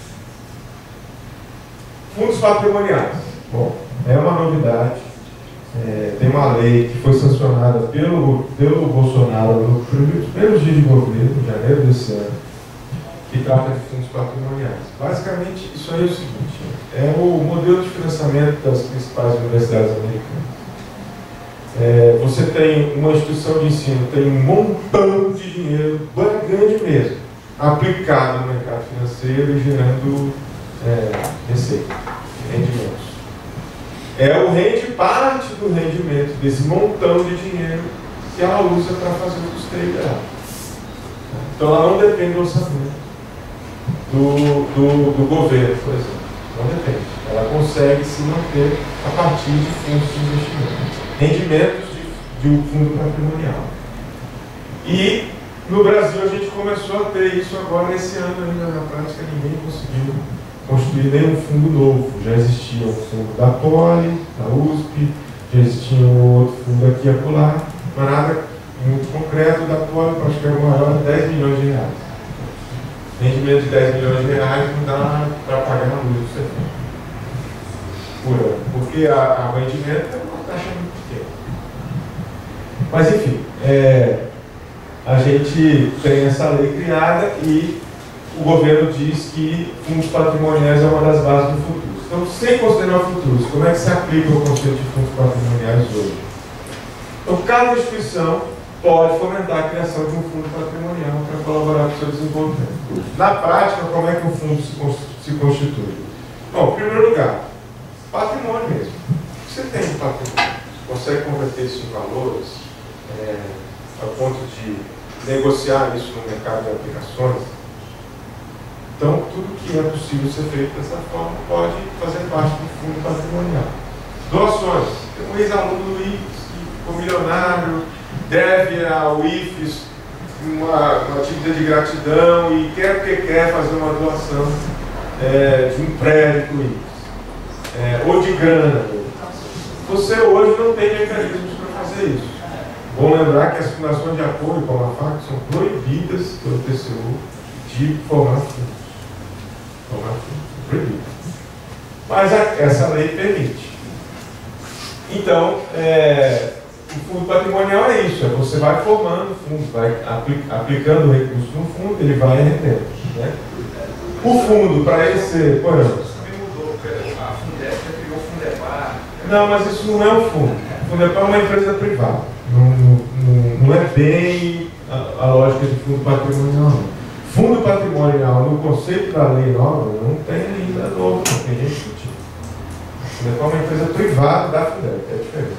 Fundos patrimoniais. Bom, é uma novidade. tem uma lei que foi sancionada pelo Bolsonaro nos primeiros dias de governo, em janeiro desse ano, que trata de fundos patrimoniais. Basicamente, isso aí é o seguinte: é o modelo de financiamento das principais universidades americanas. Você tem uma instituição de ensino, tem um montão de dinheiro, grande mesmo, aplicado no mercado financeiro e gerando receita, rendimentos. Parte do rendimento desse montão de dinheiro que ela usa para fazer o custeio dela. Então ela não depende do orçamento do governo, por exemplo. Não depende. Ela consegue se manter a partir de fundos de investimento. Rendimentos de um fundo patrimonial. E no Brasil a gente começou a ter isso agora esse ano ainda. Na prática ninguém conseguiu construir nenhum fundo novo. Já existia um fundo da Poli, da USP, já existia um outro fundo aqui e acolá, mas nada muito concreto. Da Poli, acho que é o maior, 10 milhões de reais. Rendimento de 10 milhões de reais não dá para pagar a luz do setor por ano, porque o rendimento é uma taxa muito pequena. Mas enfim, a gente tem essa lei criada e o governo diz que fundos patrimoniais é uma das bases do futuro. Então, sem considerar futuros, como é que se aplica o conceito de fundos patrimoniais hoje? Então, cada instituição pode fomentar a criação de um fundo patrimonial para colaborar com o seu desenvolvimento. Na prática, como é que um fundo se constitui? Bom, em primeiro lugar, patrimônio mesmo. O que você tem de patrimônio? Você consegue converter isso em valores, a ponto de negociar isso no mercado de aplicações? Então, tudo que é possível ser feito dessa forma pode fazer parte do fundo patrimonial. Doações. Tem um ex-aluno do IFES que ficou milionário, deve ao IFES uma dívida de gratidão e quer fazer uma doação de um prédio do IFES, ou de grana. Você hoje não tem mecanismos para fazer isso. Bom lembrar que as fundações de apoio, como a FAC, são proibidas pelo TCU de formar fundos. Proibido. Mas essa lei permite. Então, o fundo patrimonial é isso: você vai formando fundos, vai aplicando o recurso no fundo, ele vai rendendo. Né? O fundo, para ele ser. Por exemplo, também mudou, a Fundeb já criou o Fundepar. Não, mas isso não é um fundo. O Fundepar é uma empresa privada. Não é bem a lógica de fundo patrimonial, não. Fundo patrimonial, no conceito da lei nova, não tem ainda novo, não tem gente discutindo. É uma empresa privada da Fundeb, é diferente.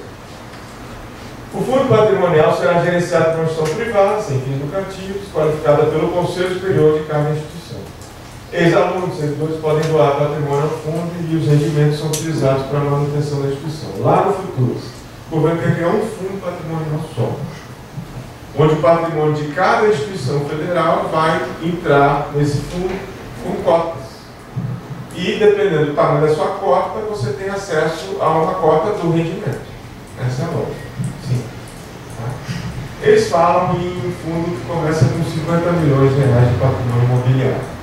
O fundo patrimonial será gerenciado por uma instituição privada, sem fins lucrativos, qualificada pelo Conselho Superior de cada instituição. Ex-alunos, servidores podem doar patrimônio ao fundo e os rendimentos são utilizados para a manutenção da instituição. Lá no futuro, o governo quer criar um fundo patrimonial só, onde o patrimônio de cada instituição federal vai entrar nesse fundo com cotas. E, dependendo do tamanho da sua cota, você tem acesso a uma cota do rendimento. Essa é a lógica. Sim. Tá? Eles falam em um fundo que começa com 50 milhões de reais de patrimônio imobiliário.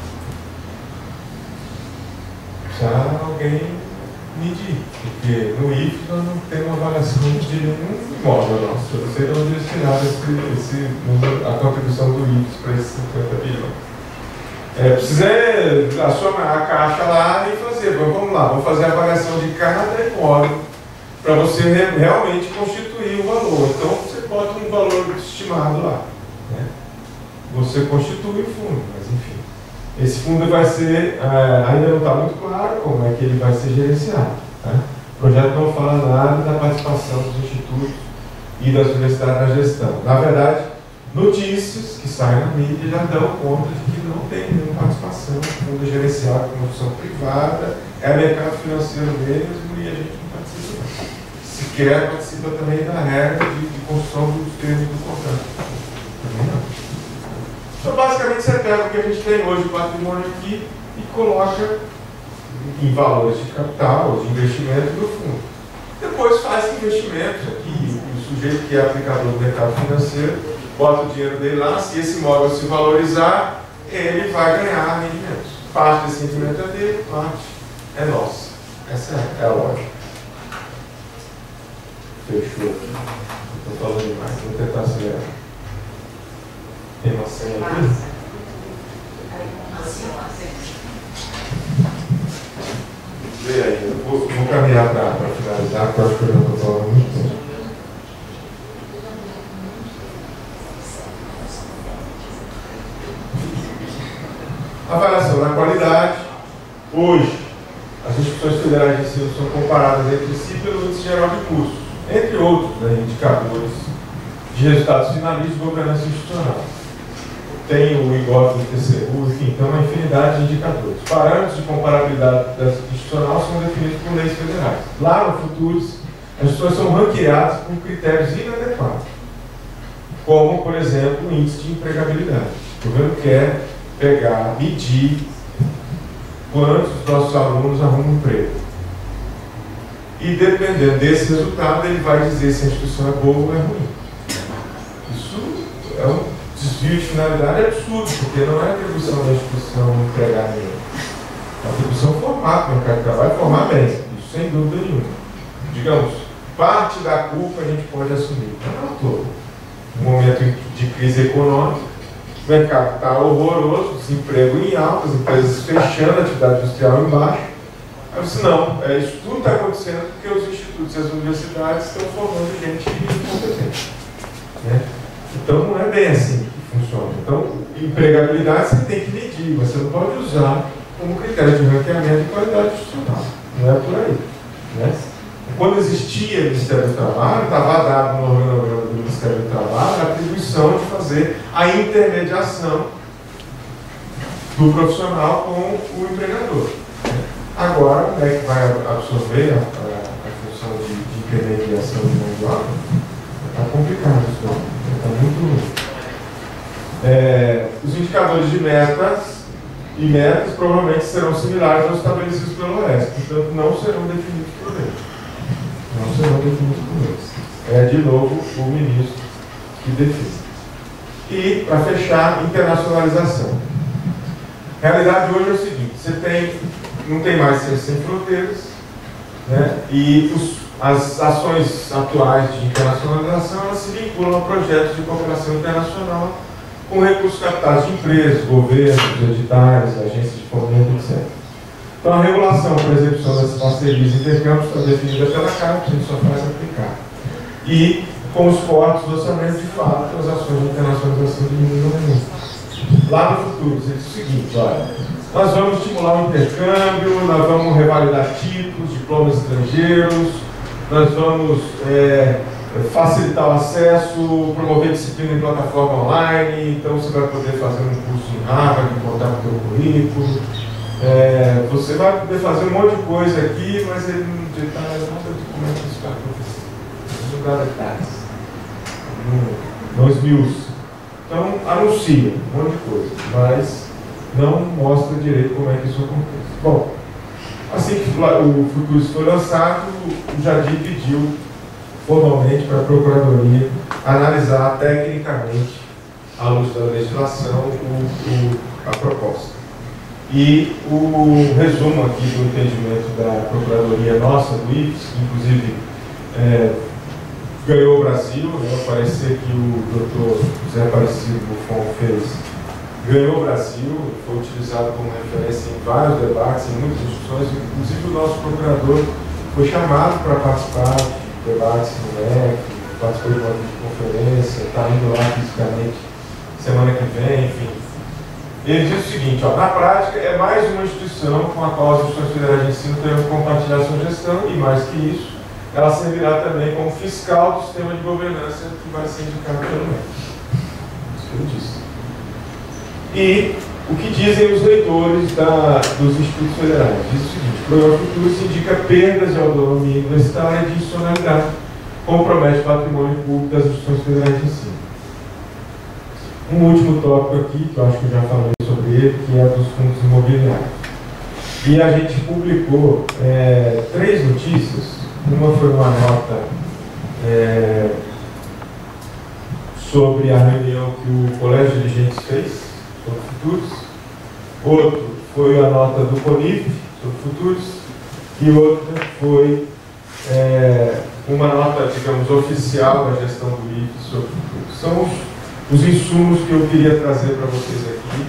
Precisa alguém medir, porque no IFES nós não temos uma avaliação de nenhum imóvel nosso. Eu não sei de onde eles tiraram a contribuição do IFES para esses 50 bilhões. Precisa acionar a caixa lá e fazer, vamos lá, vamos fazer a avaliação de cada imóvel para você realmente constituir o valor. Então você bota um valor estimado lá. Né? Você constitui o fundo, mas enfim. Esse fundo vai ser, ainda não está muito claro como é que ele vai ser gerenciado. Tá? O projeto não fala nada da participação dos institutos e das universidades na gestão. Na verdade, notícias que saem na mídia já dão conta de que não tem nenhuma participação. O fundo é gerenciado como uma função privada, é mercado financeiro mesmo e a gente não participa. Sequer participa também da regra de construção dos termos do contrato. Também não. Então, basicamente, você pega o que a gente tem hoje, o patrimônio aqui, e coloca em valores de capital ou de investimento no fundo. Depois faz investimentos aqui, o sujeito que é aplicador do mercado financeiro, bota o dinheiro dele lá, se esse imóvel se valorizar, ele vai ganhar rendimentos. Parte desse rendimento é dele, parte é nossa. Essa é a lógica. Fechou. Estou falando demais, vou tentar acelerar. Tem uma senha aqui? Vê aí, eu vou caminhar para finalizar, porque eu acho que eu já estou falando muito tempo. Avaliação da qualidade. Hoje, as instituições federais de ensino são comparadas entre si pelo índice geral de cursos, entre outros, né, indicadores de resultados finalistas de governança institucional. Tem o IGOV do TCU, enfim, tem uma infinidade de indicadores. Parâmetros de comparabilidade institucional são definidos por leis federais. Lá no Futuros, as instituições são ranqueadas com critérios inadequados, como, por exemplo, o índice de empregabilidade. O governo quer pegar, medir quantos dos nossos alunos arrumam emprego. E dependendo desse resultado, ele vai dizer se a instituição é boa ou é ruim. Isso é um desvio de finalidade absurdo, porque não é a atribuição da instituição empregar ninguém. É a atribuição formar no mercado de trabalho, formar bem, isso sem dúvida nenhuma. Digamos, parte da culpa a gente pode assumir, mas não todo. No momento de crise econômica, o mercado está horroroso, desemprego em alta, as empresas fechando, a atividade industrial em baixo. Aí eu disse, não, isso tudo está acontecendo porque os institutos e as universidades estão formando gente incompetente. Né? Então não é bem assim que funciona. Então, empregabilidade você tem que medir, você não pode usar como critério de ranqueamento de qualidade institucional. Não é por aí. Né? Quando existia o Ministério do Trabalho, estava dado no organograma do Ministério do Trabalho a atribuição de fazer a intermediação do profissional com o empregador. Agora, como é que vai absorver a função de intermediação de mão de obra? Está complicado isso, está muito ruim. Os indicadores de metas provavelmente serão similares aos estabelecidos pelo OES, portanto não serão definidos por lei. Não serão definidos por lei. É de novo o ministro que define. E, para fechar, internacionalização. A realidade hoje é o seguinte, não tem mais Ciência Sem Fronteiras, né? E as ações atuais de internacionalização elas se vinculam a projetos de cooperação internacional com recursos capitais de empresas, governos, editais, agências de fomento, etc. Então a regulação para a execução dessas parcerias e intercâmbios está definida pela CAPES, a gente só faz aplicar. E com os cortes do orçamento, de fato, as ações de internacionalização diminuem muito. Lá no futuro, você diz o seguinte, olha, nós vamos estimular o intercâmbio, nós vamos revalidar títulos, diplomas estrangeiros, nós vamos facilitar o acesso, promover disciplina em plataforma online, então você vai poder fazer um curso em Harvard, botar no seu currículo, você vai poder fazer um monte de coisa aqui, mas ele não detalha nada de como é que isso vai acontecer. Não dá detalhes. Não esmiuça. Então, anuncia um monte de coisa, mas não mostra direito como é que isso acontece. Bom, assim que o Futuros foi lançado, o Jardim pediu formalmente para a Procuradoria analisar tecnicamente, à luz da legislação, a proposta. E o resumo aqui do entendimento da Procuradoria nossa, do IFES, que inclusive ganhou o Brasil, né? Parecer que o doutor José Aparecido Buffon fez, ganhou o Brasil, foi utilizado como referência em vários debates, em muitas discussões, inclusive o nosso procurador foi chamado para participar de debates no MEC, participou de uma videoconferência, está indo lá fisicamente semana que vem, enfim. Ele diz o seguinte, ó, na prática é mais uma instituição com a qual as instituições federais de ensino terão que compartilhar sua gestão e, mais que isso, ela servirá também como fiscal do sistema de governança que vai ser indicado pelo MEC. Isso que ele disse. E o que dizem os leitores dos institutos federais? Diz o seguinte, o programa Futuros indica perdas de autonomia universitária e de institucionalidade, compromete o patrimônio público das instituições federais de ensino. Um último tópico aqui, que eu acho que eu já falei sobre ele, que é dos fundos imobiliários. E a gente publicou 3 notícias. Uma foi uma nota sobre a reunião que o Colégio de Dirigentes fez sobre Futuros. Outro foi a nota do CONIF sobre Futuros. E outra foi uma nota, digamos, oficial da gestão do IFES sobre o futuro. São os insumos que eu queria trazer para vocês aqui.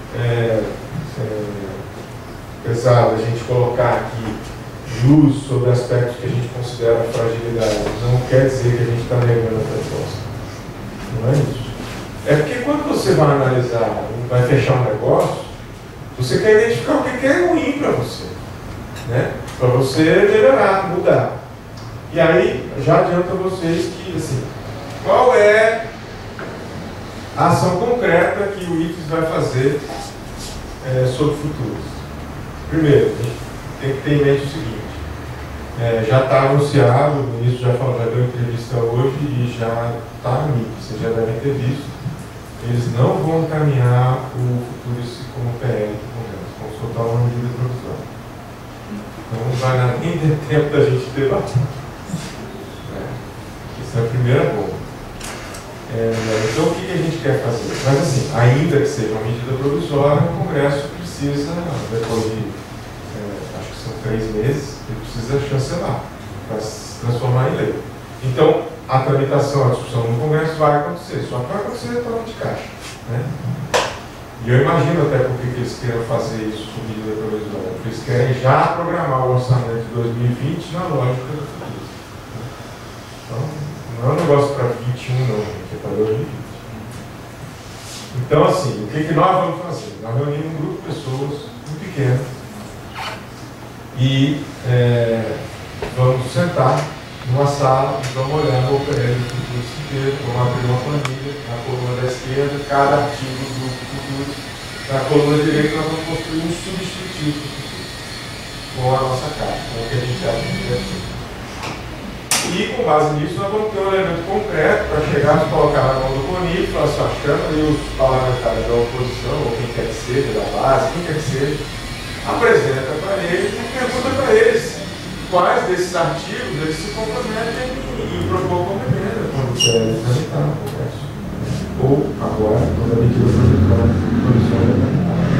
Apesar da gente colocar aqui luz sobre aspectos que a gente considera fragilidade, não quer dizer que a gente está negando a proposta. Não é isso. É porque quando você vai analisar, vai fechar um negócio, você quer identificar o que é ruim para você, né? Para você melhorar, mudar. E aí, já adianto a vocês que, assim, qual é a ação concreta que o IFES vai fazer sobre futuros? Primeiro, a gente tem que ter em mente o seguinte, já está anunciado, o ministro já falou, já deu entrevista hoje e já está no MIP, vocês já devem ter visto, eles não vão encaminhar o Futuros como PL do Congresso, vão soltar uma medida provisória. Então não vai nem ter tempo da gente debater. Essa é a primeira bomba. Então o que a gente quer fazer? Mas assim, ainda que seja uma medida provisória, o Congresso precisa, depois de, acho que são 3 meses, ele precisa chancelar para se transformar em lei. Então, a tramitação, a discussão no Congresso vai acontecer, só que vai acontecer totalmente de caixa. Né? E eu imagino até por que eles queiram fazer isso com medida provisória, porque eles querem já programar o orçamento de 2020 na lógica do futuro. Então, não é um negócio para 2021 não, gente, é para 2020. Então, assim, o que nós vamos fazer? Nós reunimos um grupo de pessoas muito pequeno e vamos sentar numa sala e vamos olhar no PL do futuro inteiro, vamos abrir uma planilha na coluna da esquerda, cada artigo do futuro, na coluna direita nós vamos construir um substitutivo do futuro, com a nossa cara, com o que a gente acha que deve ser. E com base nisso nós vamos ter um elemento concreto para chegar e colocar na mão do CONIF e falar assim, chama aí os parlamentares da oposição, ou quem quer que seja, da base, quem quer que seja, apresenta para eles e pergunta para eles quais desses artigos eles se comprometem em propor como emenda quando quiserem tramitar no Congresso. Ou agora, quando a medida provisória.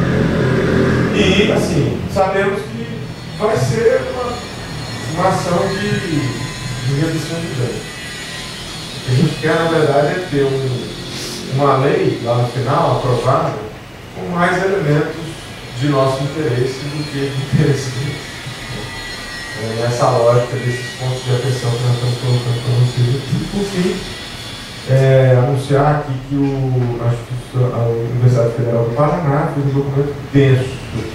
E, assim, sabemos que vai ser uma ação de redução de danos. O que a gente quer, na verdade, é ter uma lei lá no final, aprovada, com mais elementos de nosso interesse do que de interesse deles. Nessa lógica desses pontos de atenção que nós estamos colocando para vocês aqui. Por fim, anunciar aqui que a Universidade Federal do Paraná fez um documento denso,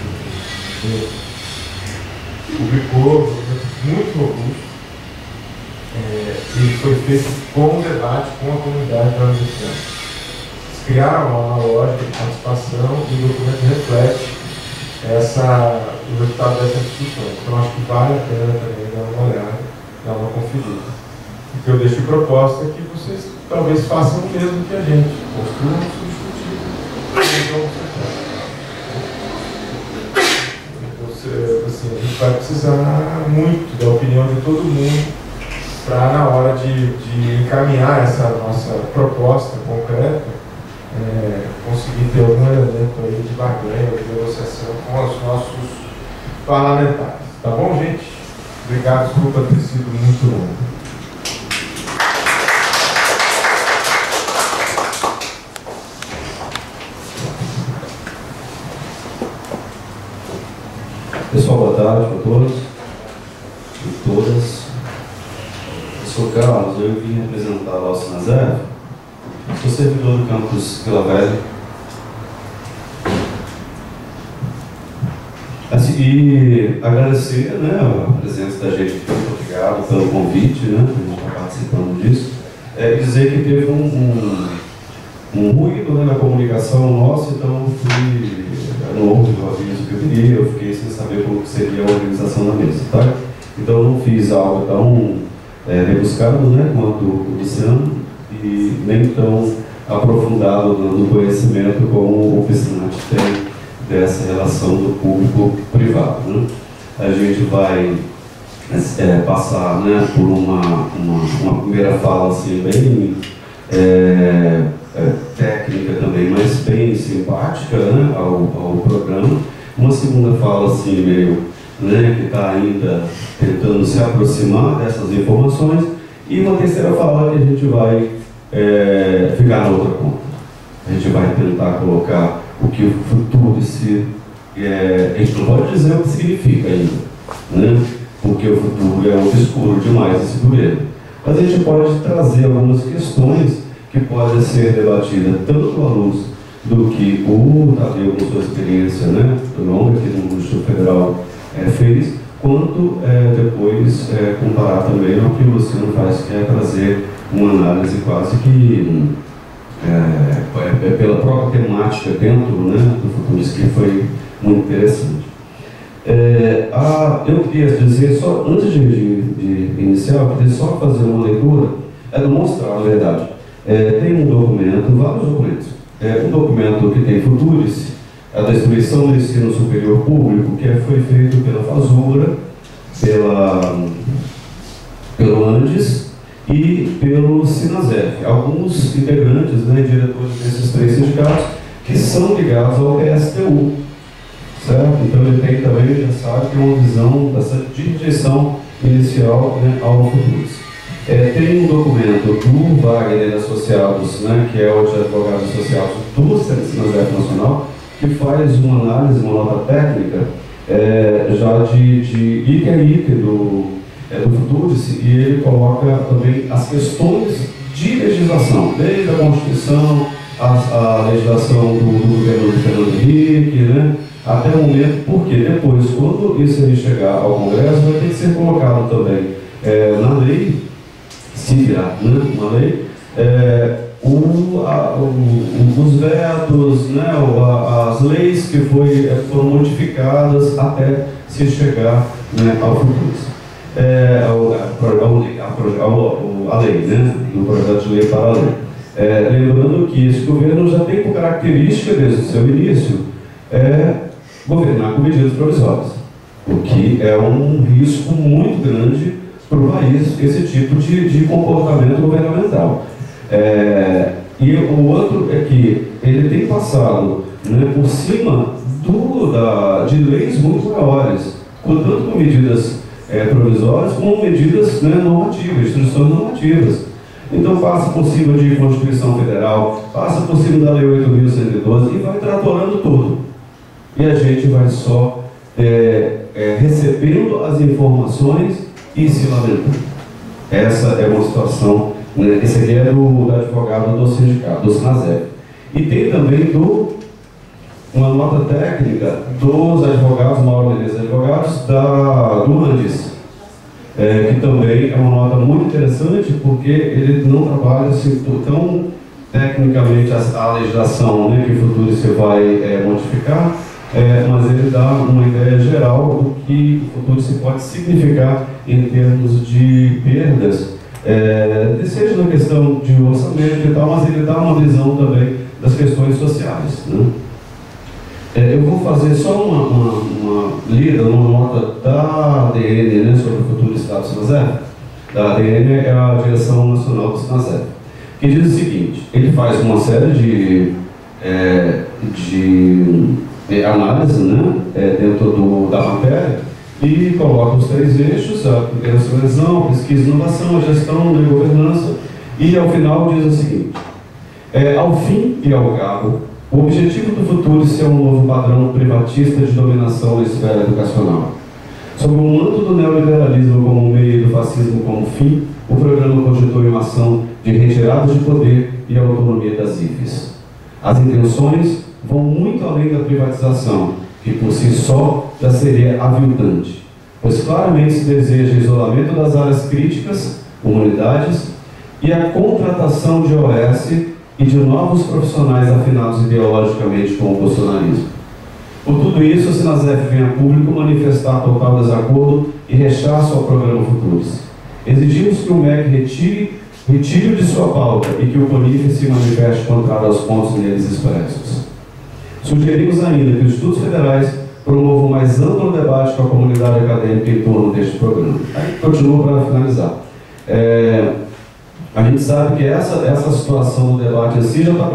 publicou um documento muito robusto. Ele foi feito com o debate com a comunidade da universidade. Eles criaram uma lógica de participação e o documento reflete o resultado dessa discussão. Então acho que vale a pena também dar uma olhada, dar uma conferida. O que eu deixo de proposta é que vocês talvez façam o mesmo que a gente, construam um substitutivo. Então, assim, a gente vai precisar muito da opinião de todo mundo para, na hora de encaminhar essa nossa proposta concreta, conseguir ter algum elemento aí de barganha, de negociação com os nossos parlamentares. Tá bom, gente? Obrigado, desculpa ter sido muito longo. Pessoal, boa tarde para todos e todas. Eu sou o Carlos, eu vim representar lá o Sinazef. Sou servidor do campus Vila Velha. Assim, e agradecer, né, a presença da gente aqui, muito obrigado pelo convite, né, a gente está participando disso. E dizer que teve um ruído, né, na comunicação nossa, então não houve o aviso que eu queria, eu fiquei sem saber como seria a organização da mesa, tá? Então não fiz algo tão rebuscado, né, quanto o Luciano, e nem tão aprofundado no conhecimento como o Piscinati tem dessa relação do público-privado. Né? A gente vai passar, né, por uma primeira fala assim, bem técnica também, mas bem simpática, né, ao programa. Uma segunda fala assim, meio né, que está ainda tentando se aproximar dessas informações, e uma terceira fala que a gente vai ficar na outra ponta. A gente vai tentar colocar o que o futuro a gente não pode dizer o que significa ainda, né, porque o futuro é obscuro demais esse governo. Mas a gente pode trazer algumas questões que podem ser debatidas tanto à luz do que o Tadeu, com sua experiência, né, longa aqui no Instituto Federal, fez, quanto depois comparar também ao que o Luciano faz, que é trazer uma análise quase que pela própria temática dentro, né, do Futuris, que foi muito interessante. Eu queria dizer, só antes de iniciar, eu queria só fazer uma leitura, mostrar, na verdade. Tem um documento, vários documentos. Um documento que tem Futuris, a destruição do ensino superior público, que foi feito pela FASURA, pelo Andes e pelo Sinasef. Alguns integrantes, né, diretores desses 3 sindicatos, que são ligados ao PSTU. Certo? Então ele tem também, já sabe, que é uma visão dessa rejeição inicial, né, ao Futuris. Tem um documento do Wagner Associados, né, que é o de advogados associados do Sinasef Nacional, que faz uma análise, uma nota técnica, já de item a item do Futuris, e ele coloca também as questões de legislação, desde a Constituição, a legislação do governo de Fernando Henrique, né, até o momento, porque depois, quando isso aí chegar ao Congresso, vai ter que ser colocado também na lei, se virar, né, uma lei, os vetos, né, as leis que foram modificadas até se chegar, né, ao Futuris. A lei, né, do projeto de lei para a lei. Lembrando que esse governo já tem por característica, desde o seu início, governar com medidas provisórias, o que é um risco muito grande para o país, esse tipo de comportamento governamental. E o outro é que ele tem passado, né, por cima de leis muito maiores, tanto com medidas provisórias como medidas, né, normativas, instruções normativas. Então passa por cima de Constituição Federal, passa por cima da Lei 8.112 e vai tratorando tudo. E a gente vai só recebendo as informações e se lamentando. Essa é uma situação, né, esse aqui é do advogado do sindicato, do Sinasef. E tem também uma nota técnica dos advogados, Mauro Menezes advogados, do Andes, que também é uma nota muito interessante, porque ele não trabalha assim, tão tecnicamente a legislação, né, que o futuro se vai modificar, mas ele dá uma ideia geral do que o futuro se pode significar em termos de perdas, seja na questão de orçamento e tal, mas ele dá uma visão também das questões sociais, né? Eu vou fazer só uma lida, uma nota da ADN, né, sobre o futuro Estado do Sinasef. Da ADN é a Direção Nacional do Sinasef, que diz o seguinte: ele faz uma série de análise, né, dentro da matéria, e coloca os 3 eixos: a internacionalização, a pesquisa e inovação, a gestão e a governança, e ao final diz o seguinte: ao fim e ao cabo, o objetivo do futuro é um novo padrão privatista de dominação da esfera educacional. Sob o manto do neoliberalismo como meio e do fascismo como fim, o programa constitui uma ação de retirada de poder e autonomia das IFES. As intenções vão muito além da privatização, que por si só já seria aviltante, pois claramente se deseja isolamento das áreas críticas, humanidades, e a contratação de OS e de novos profissionais afinados ideologicamente com o bolsonarismo. Por tudo isso, o Sinasef vem a público manifestar total desacordo e rechaço ao programa Futuris. Exigimos que o MEC retire de sua pauta e que o CONIF se manifeste contrário aos pontos neles expressos. Sugerimos ainda que os institutos federais promovam mais amplo debate com a comunidade acadêmica em torno deste programa. Aí continuo para finalizar. A gente sabe que essa situação do debate em si já está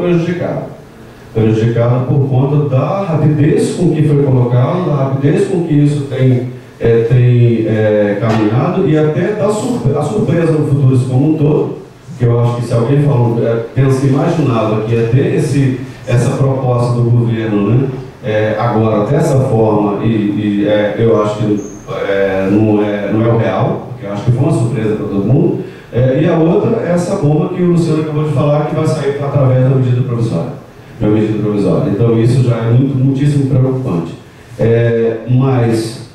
prejudicada por conta da rapidez com que foi colocado, da rapidez com que isso tem tem caminhado, e até a surpresa do Futuros como um todo, que eu acho que se alguém falou, imaginava que ia ter essa proposta do governo, né, agora dessa forma, eu acho que não é o real, porque eu acho que foi uma surpresa para todo mundo. E a outra é essa bomba que o Luciano acabou de falar, que vai sair através da medida provisória. Então isso já é muitíssimo preocupante. Mas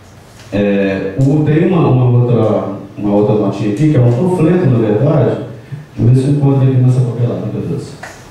tem uma outra notinha aqui, que é um panfleto, na verdade. Deixa eu ver se eu encontro aqui nessa papelada, meu Deus.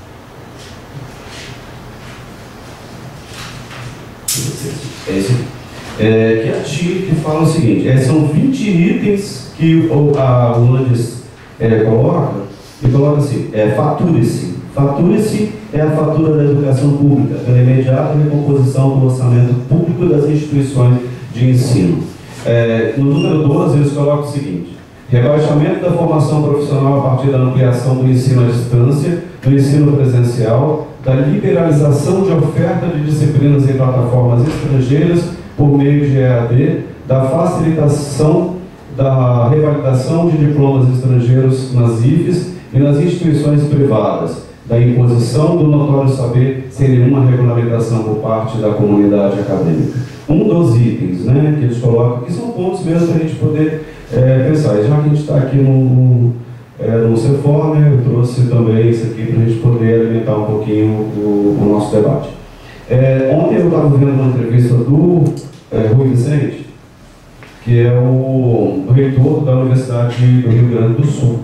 É esse aqui. Que é a TIR, que fala o seguinte: são 20 itens que o Landes coloca, e coloca assim: fature-se. Fature-se é a fatura da educação pública, pela imediata recomposição do orçamento público das instituições de ensino. No número 12, eles colocam o seguinte: rebaixamento da formação profissional a partir da ampliação do ensino à distância, do ensino presencial, da liberalização de oferta de disciplinas em plataformas estrangeiras por meio de EAD, da facilitação da revalidação de diplomas estrangeiros nas IFES e nas instituições privadas, da imposição do notório saber sem nenhuma regulamentação por parte da comunidade acadêmica. Um dos itens, né, que eles colocam, que são pontos mesmo para a gente poder pensar. E já que a gente está aqui no Ceform, eu trouxe também isso aqui para a gente poder alimentar um pouquinho o nosso debate. Ontem eu estava vendo uma entrevista do Rui Vicente, que é o reitor da Universidade do Rio Grande do Sul.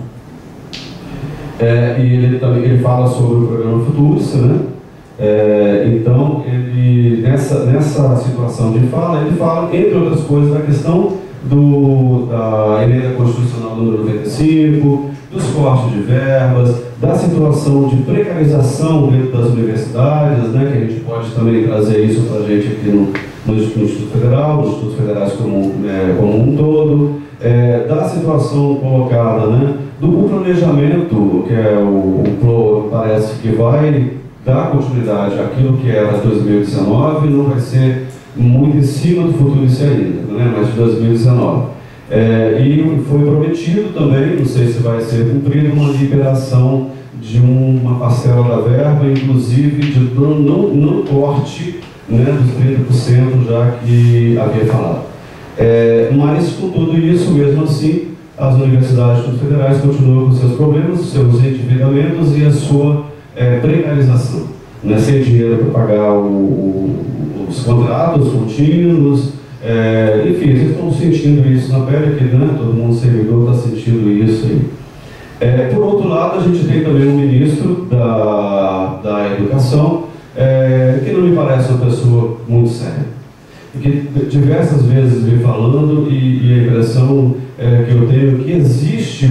E ele fala sobre o programa Futuros, né? Então, ele, nessa situação de fala, ele fala, entre outras coisas, da questão da emenda constitucional número 95, dos cortes de verbas, da situação de precarização dentro das universidades, né, que a gente pode também trazer isso para a gente aqui no Instituto Federal, nos Institutos Federais como um todo, da situação colocada, né, do planejamento, que é o PLO, parece que vai dar continuidade àquilo que era 2019, não vai ser muito em cima do futuro isso ainda, né, mas de 2019. E foi prometido também, não sei se vai ser cumprido, uma liberação de uma parcela da verba, inclusive de não corte, né, dos 30% já que havia falado. Mas com tudo isso, mesmo assim, as universidades federais continuam com seus problemas, seus endividamentos e a sua precarização, né, sem dinheiro para pagar os contratos contínuos. Enfim, vocês estão sentindo isso na pele aqui, né? Todo mundo servidor está sentindo isso aí. Por outro lado, a gente tem também um ministro da Educação, que não me parece uma pessoa muito séria, que diversas vezes vem falando, e a impressão que eu tenho é que existe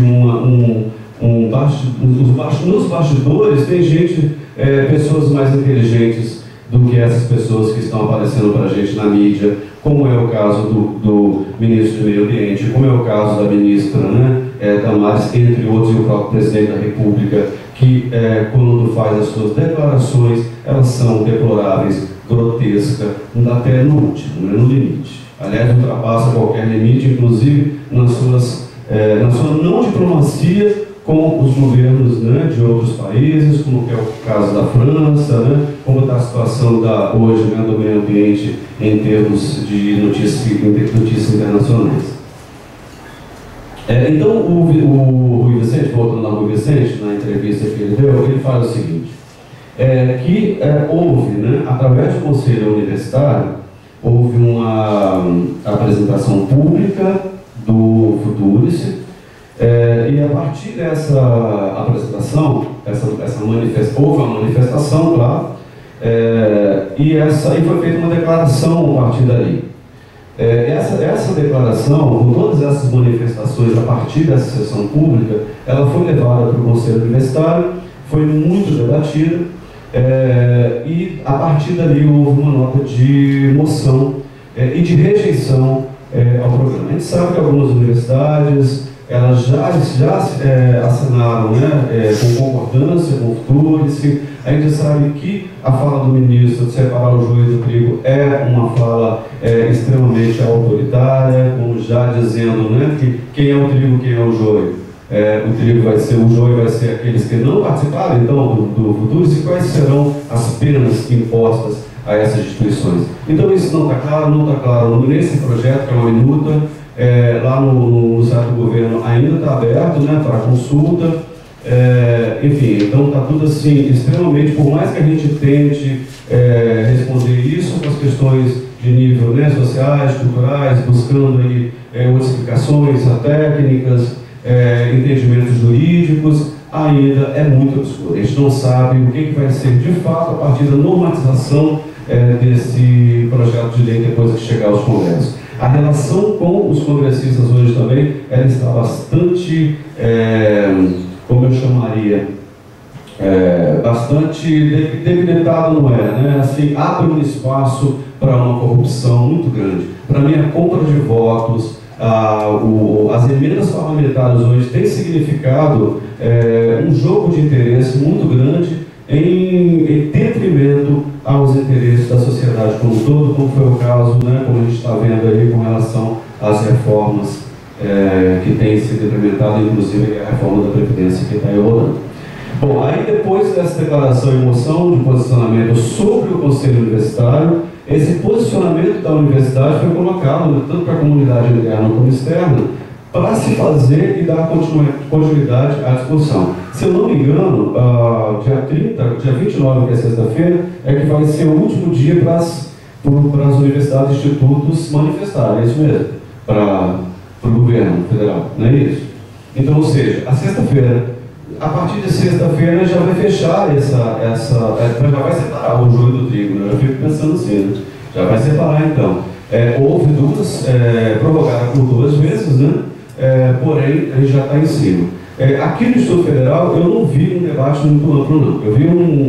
nos bastidores tem gente, pessoas mais inteligentes do que essas pessoas que estão aparecendo para a gente na mídia, como é o caso do ministro do Meio Ambiente, como é o caso da ministra, né, Damares, entre outros, e o próprio presidente da República, que quando faz as suas declarações, elas são deploráveis, grotescas, até no último, né, no limite. Aliás, ultrapassa qualquer limite, inclusive na sua não diplomacia com os governos, né, de outros países, como é o caso da França, né, como está a situação hoje, né, do meio ambiente em termos de notícias internacionais. Então, o Rui Vicente, voltando ao Rui Vicente, na entrevista que ele deu, ele fala o seguinte, que houve, né, através do Conselho Universitário, houve uma apresentação pública do Futurice, e a partir dessa apresentação, houve uma manifestação, claro, e foi feita uma declaração a partir daí. Essa declaração, com todas essas manifestações a partir dessa sessão pública, ela foi levada para o Conselho Universitário, foi muito debatida, e a partir dali houve uma nota de moção e de rejeição ao programa. A gente sabe que algumas universidades elas já assinaram, né, com concordância com o futuro. A gente sabe que a fala do ministro de separar o joio do trigo é uma fala extremamente autoritária, como já dizendo, né, que quem é o trigo, quem é o joio. O joio vai ser aqueles que não participaram então do futuro, e quais serão as penas impostas a essas instituições. Então isso não está claro nesse projeto, que é uma minuta, lá no site do governo ainda está aberto, né, para consulta, enfim, então está tudo assim, extremamente, por mais que a gente tente responder isso com as questões de nível, né, sociais, culturais, buscando aí modificações técnicas, entendimentos jurídicos, ainda é muito obscuro. A gente não sabe o que vai ser de fato a partir da normatização desse projeto de lei depois que chegar aos congressos. A relação com os congressistas hoje também, ela está bastante, como eu chamaria, bastante debilitada, não é, né? Assim, abre um espaço para uma corrupção muito grande. Para mim, a compra de votos, as emendas parlamentares hoje têm significado um jogo de interesse muito grande em detrimento aos interesses da sociedade como um todo, como foi o caso, né, como a gente está vendo aí com relação às reformas que têm sido implementadas, inclusive a reforma da Previdência que está aí rolando. Bom, aí depois dessa declaração e moção de posicionamento sobre o Conselho Universitário, esse posicionamento da universidade foi colocado, tanto para a comunidade interna como externa, para se fazer e dar continuidade à discussão. Se eu não me engano, dia 29, que é sexta-feira, é que vai ser o último dia para as universidades e institutos manifestarem, é isso mesmo, para o governo federal, não é isso? Então, ou seja, a sexta-feira, a partir de sexta-feira já vai fechar já vai separar o joio do trigo, né? Eu fico pensando assim, né? Já vai separar então. Houve duas, prorrogadas por 2 vezes, né? Porém, a gente já está em cima. Aqui no Instituto Federal, eu não vi um debate muito amplo, não. Eu vi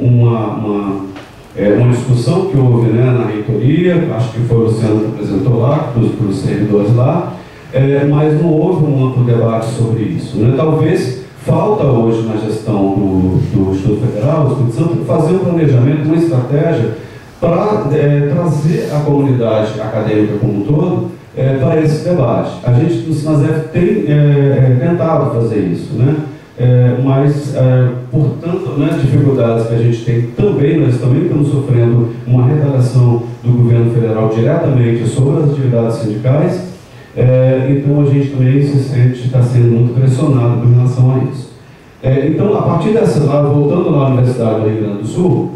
uma discussão que houve, né, na reitoria, acho que foi o Luciano que apresentou lá, para os servidores lá, mas não houve um amplo debate sobre isso, né? Talvez falta hoje na gestão do Instituto Federal, do Espírito Santo, fazer um planejamento, uma estratégia para trazer a comunidade acadêmica como um todo para esse debate. A gente, no SINASEF, tem tentado fazer isso, né? Mas, por tanto, né, dificuldades que a gente tem também, nós também estamos sofrendo uma retaliação do governo federal diretamente sobre as atividades sindicais. Então a gente também se sente, está sendo muito pressionado com relação a isso. Então, a partir dessa, voltando lá à Universidade do Rio Grande do Sul,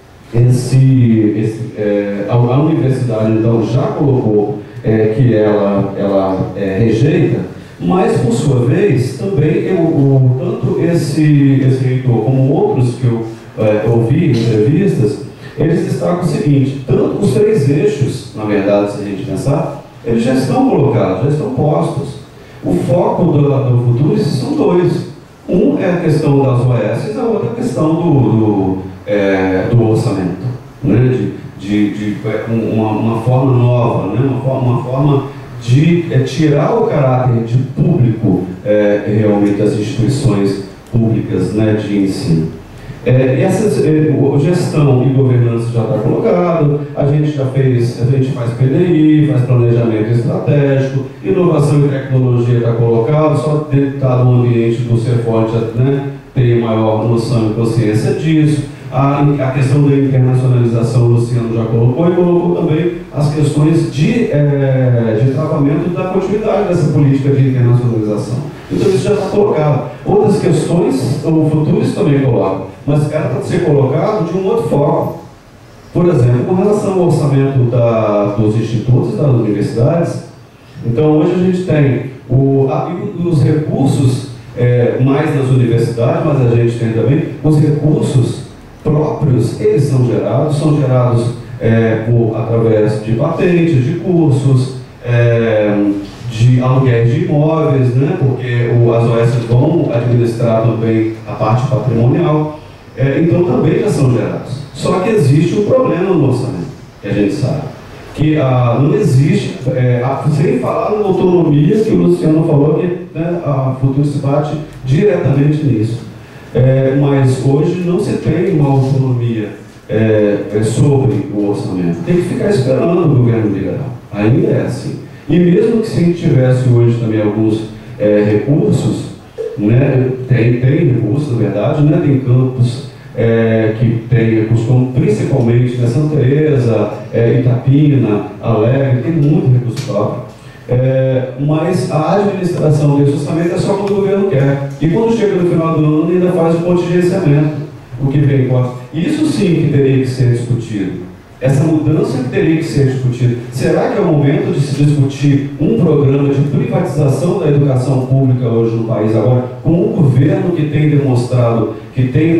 a universidade então já colocou que ela rejeita, mas por sua vez também tanto esse reitor como outros que eu ouvi em entrevistas, eles destacam o seguinte: tanto os 3 eixos, na verdade, se a gente pensar, eles já estão colocados, já estão postos. O foco do futuro são 2. Um é a questão das OS, a outra é a questão do orçamento, né? de uma forma nova, né? uma forma de tirar o caráter de público realmente das instituições públicas, né, de ensino. Essa gestão e governança já está colocado, a gente faz PDI, faz planejamento estratégico, inovação e tecnologia está colocado, só está no ambiente do CEFOD, né, ter maior noção e consciência disso. A questão da internacionalização, o Luciano já colocou, e colocou também as questões de travamento da continuidade dessa política de internacionalização. Então isso já está colocado. Outras questões, o Futuros também coloca, mas era para ser colocado de um outro foco. Por exemplo, com relação ao orçamento dos institutos e das universidades, então hoje a gente tem os recursos mais nas universidades, mas a gente tem também os recursos próprios, eles são gerados através de patentes, de cursos, de aluguéis de imóveis, né? Porque as OS vão administrar também a parte patrimonial, então também já são gerados. Só que existe um problema no orçamento, que a gente sabe, que não existe, sem falar na autonomia que o Luciano falou, que né, a Futuro se bate diretamente nisso. Mas hoje não se tem uma autonomia sobre o orçamento. Tem que ficar esperando o governo liberal. Ainda é assim. E mesmo que se a gente tivesse hoje também alguns recursos, né, tem recursos, na verdade, né, tem campos que tem recursos, como principalmente né, Santa Teresa, Itapina, Alegre, tem muito recurso próprio. Mas a administração desse orçamento é só quando o governo quer. E quando chega no final do ano, ainda faz um contingenciamento, o que vem com. Isso sim que teria que ser discutido. Essa mudança que teria que ser discutida. Será que é o momento de se discutir um programa de privatização da educação pública hoje no país agora, com um governo que tem demonstrado que tem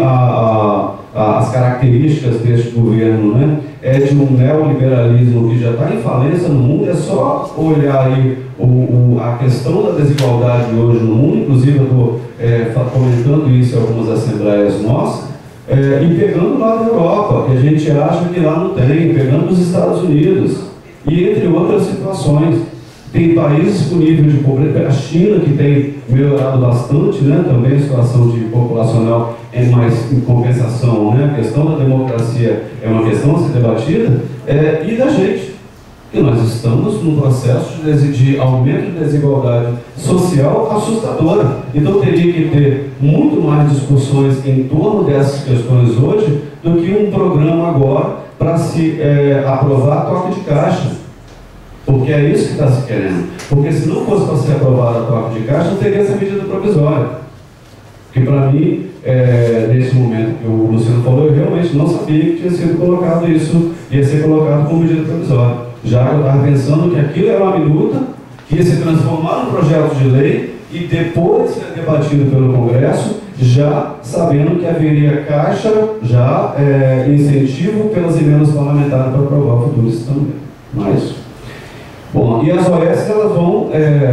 as características deste governo, né? De um neoliberalismo que já está em falência no mundo? É só olhar aí a questão da desigualdade hoje no mundo, inclusive eu estou comentando isso em algumas assembleias nossas, e pegando lá da Europa, que a gente acha que lá não tem, pegando os Estados Unidos, e entre outras situações. Tem países com nível de pobreza, a China que tem melhorado bastante, né, também a situação de populacional mais em compensação, né, a questão da democracia é uma questão a ser debatida, e da gente, que nós estamos num processo de aumento de desigualdade social assustadora. Então teria que ter muito mais discussões em torno dessas questões hoje do que um programa agora para se aprovar toque de caixa. Porque é isso que está se querendo. Porque se não fosse para ser aprovada a toque de caixa, não teria essa medida provisória. Porque para mim, nesse momento que o Luciano falou, eu realmente não sabia que tinha sido colocado isso, ia ser colocado como medida provisória. Já que eu estava pensando que aquilo era uma minuta, que ia se transformar num projeto de lei e depois ser debatido pelo Congresso, já sabendo que haveria caixa, já incentivo pelas emendas parlamentares para aprovar o futuro também. Mas, bom, e as OS elas vão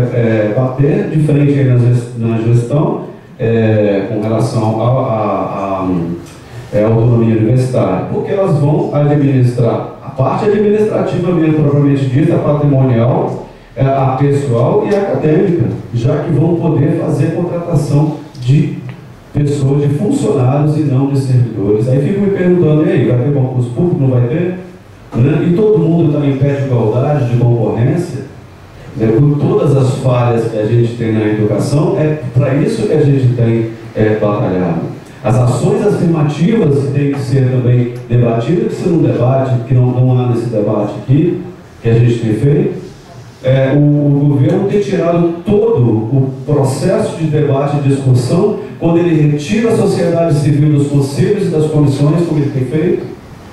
bater de frente aí na gestão com relação à autonomia universitária, porque elas vão administrar a parte administrativa mesmo, propriamente dita, a patrimonial, a pessoal e a acadêmica, já que vão poder fazer contratação de pessoas, de funcionários e não de servidores. Aí fico me perguntando, e aí, vai ter concurso público, não vai ter? Né? E todo mundo está em pé de igualdade, de concorrência, né? Com todas as falhas que a gente tem na educação, é para isso que a gente tem batalhado. As ações afirmativas que têm que ser também debatidas, que se não debate, que não há nesse debate aqui, que a gente tem feito, o governo tem tirado todo o processo de debate e discussão quando ele retira a sociedade civil dos conselhos e das comissões, como ele tem feito.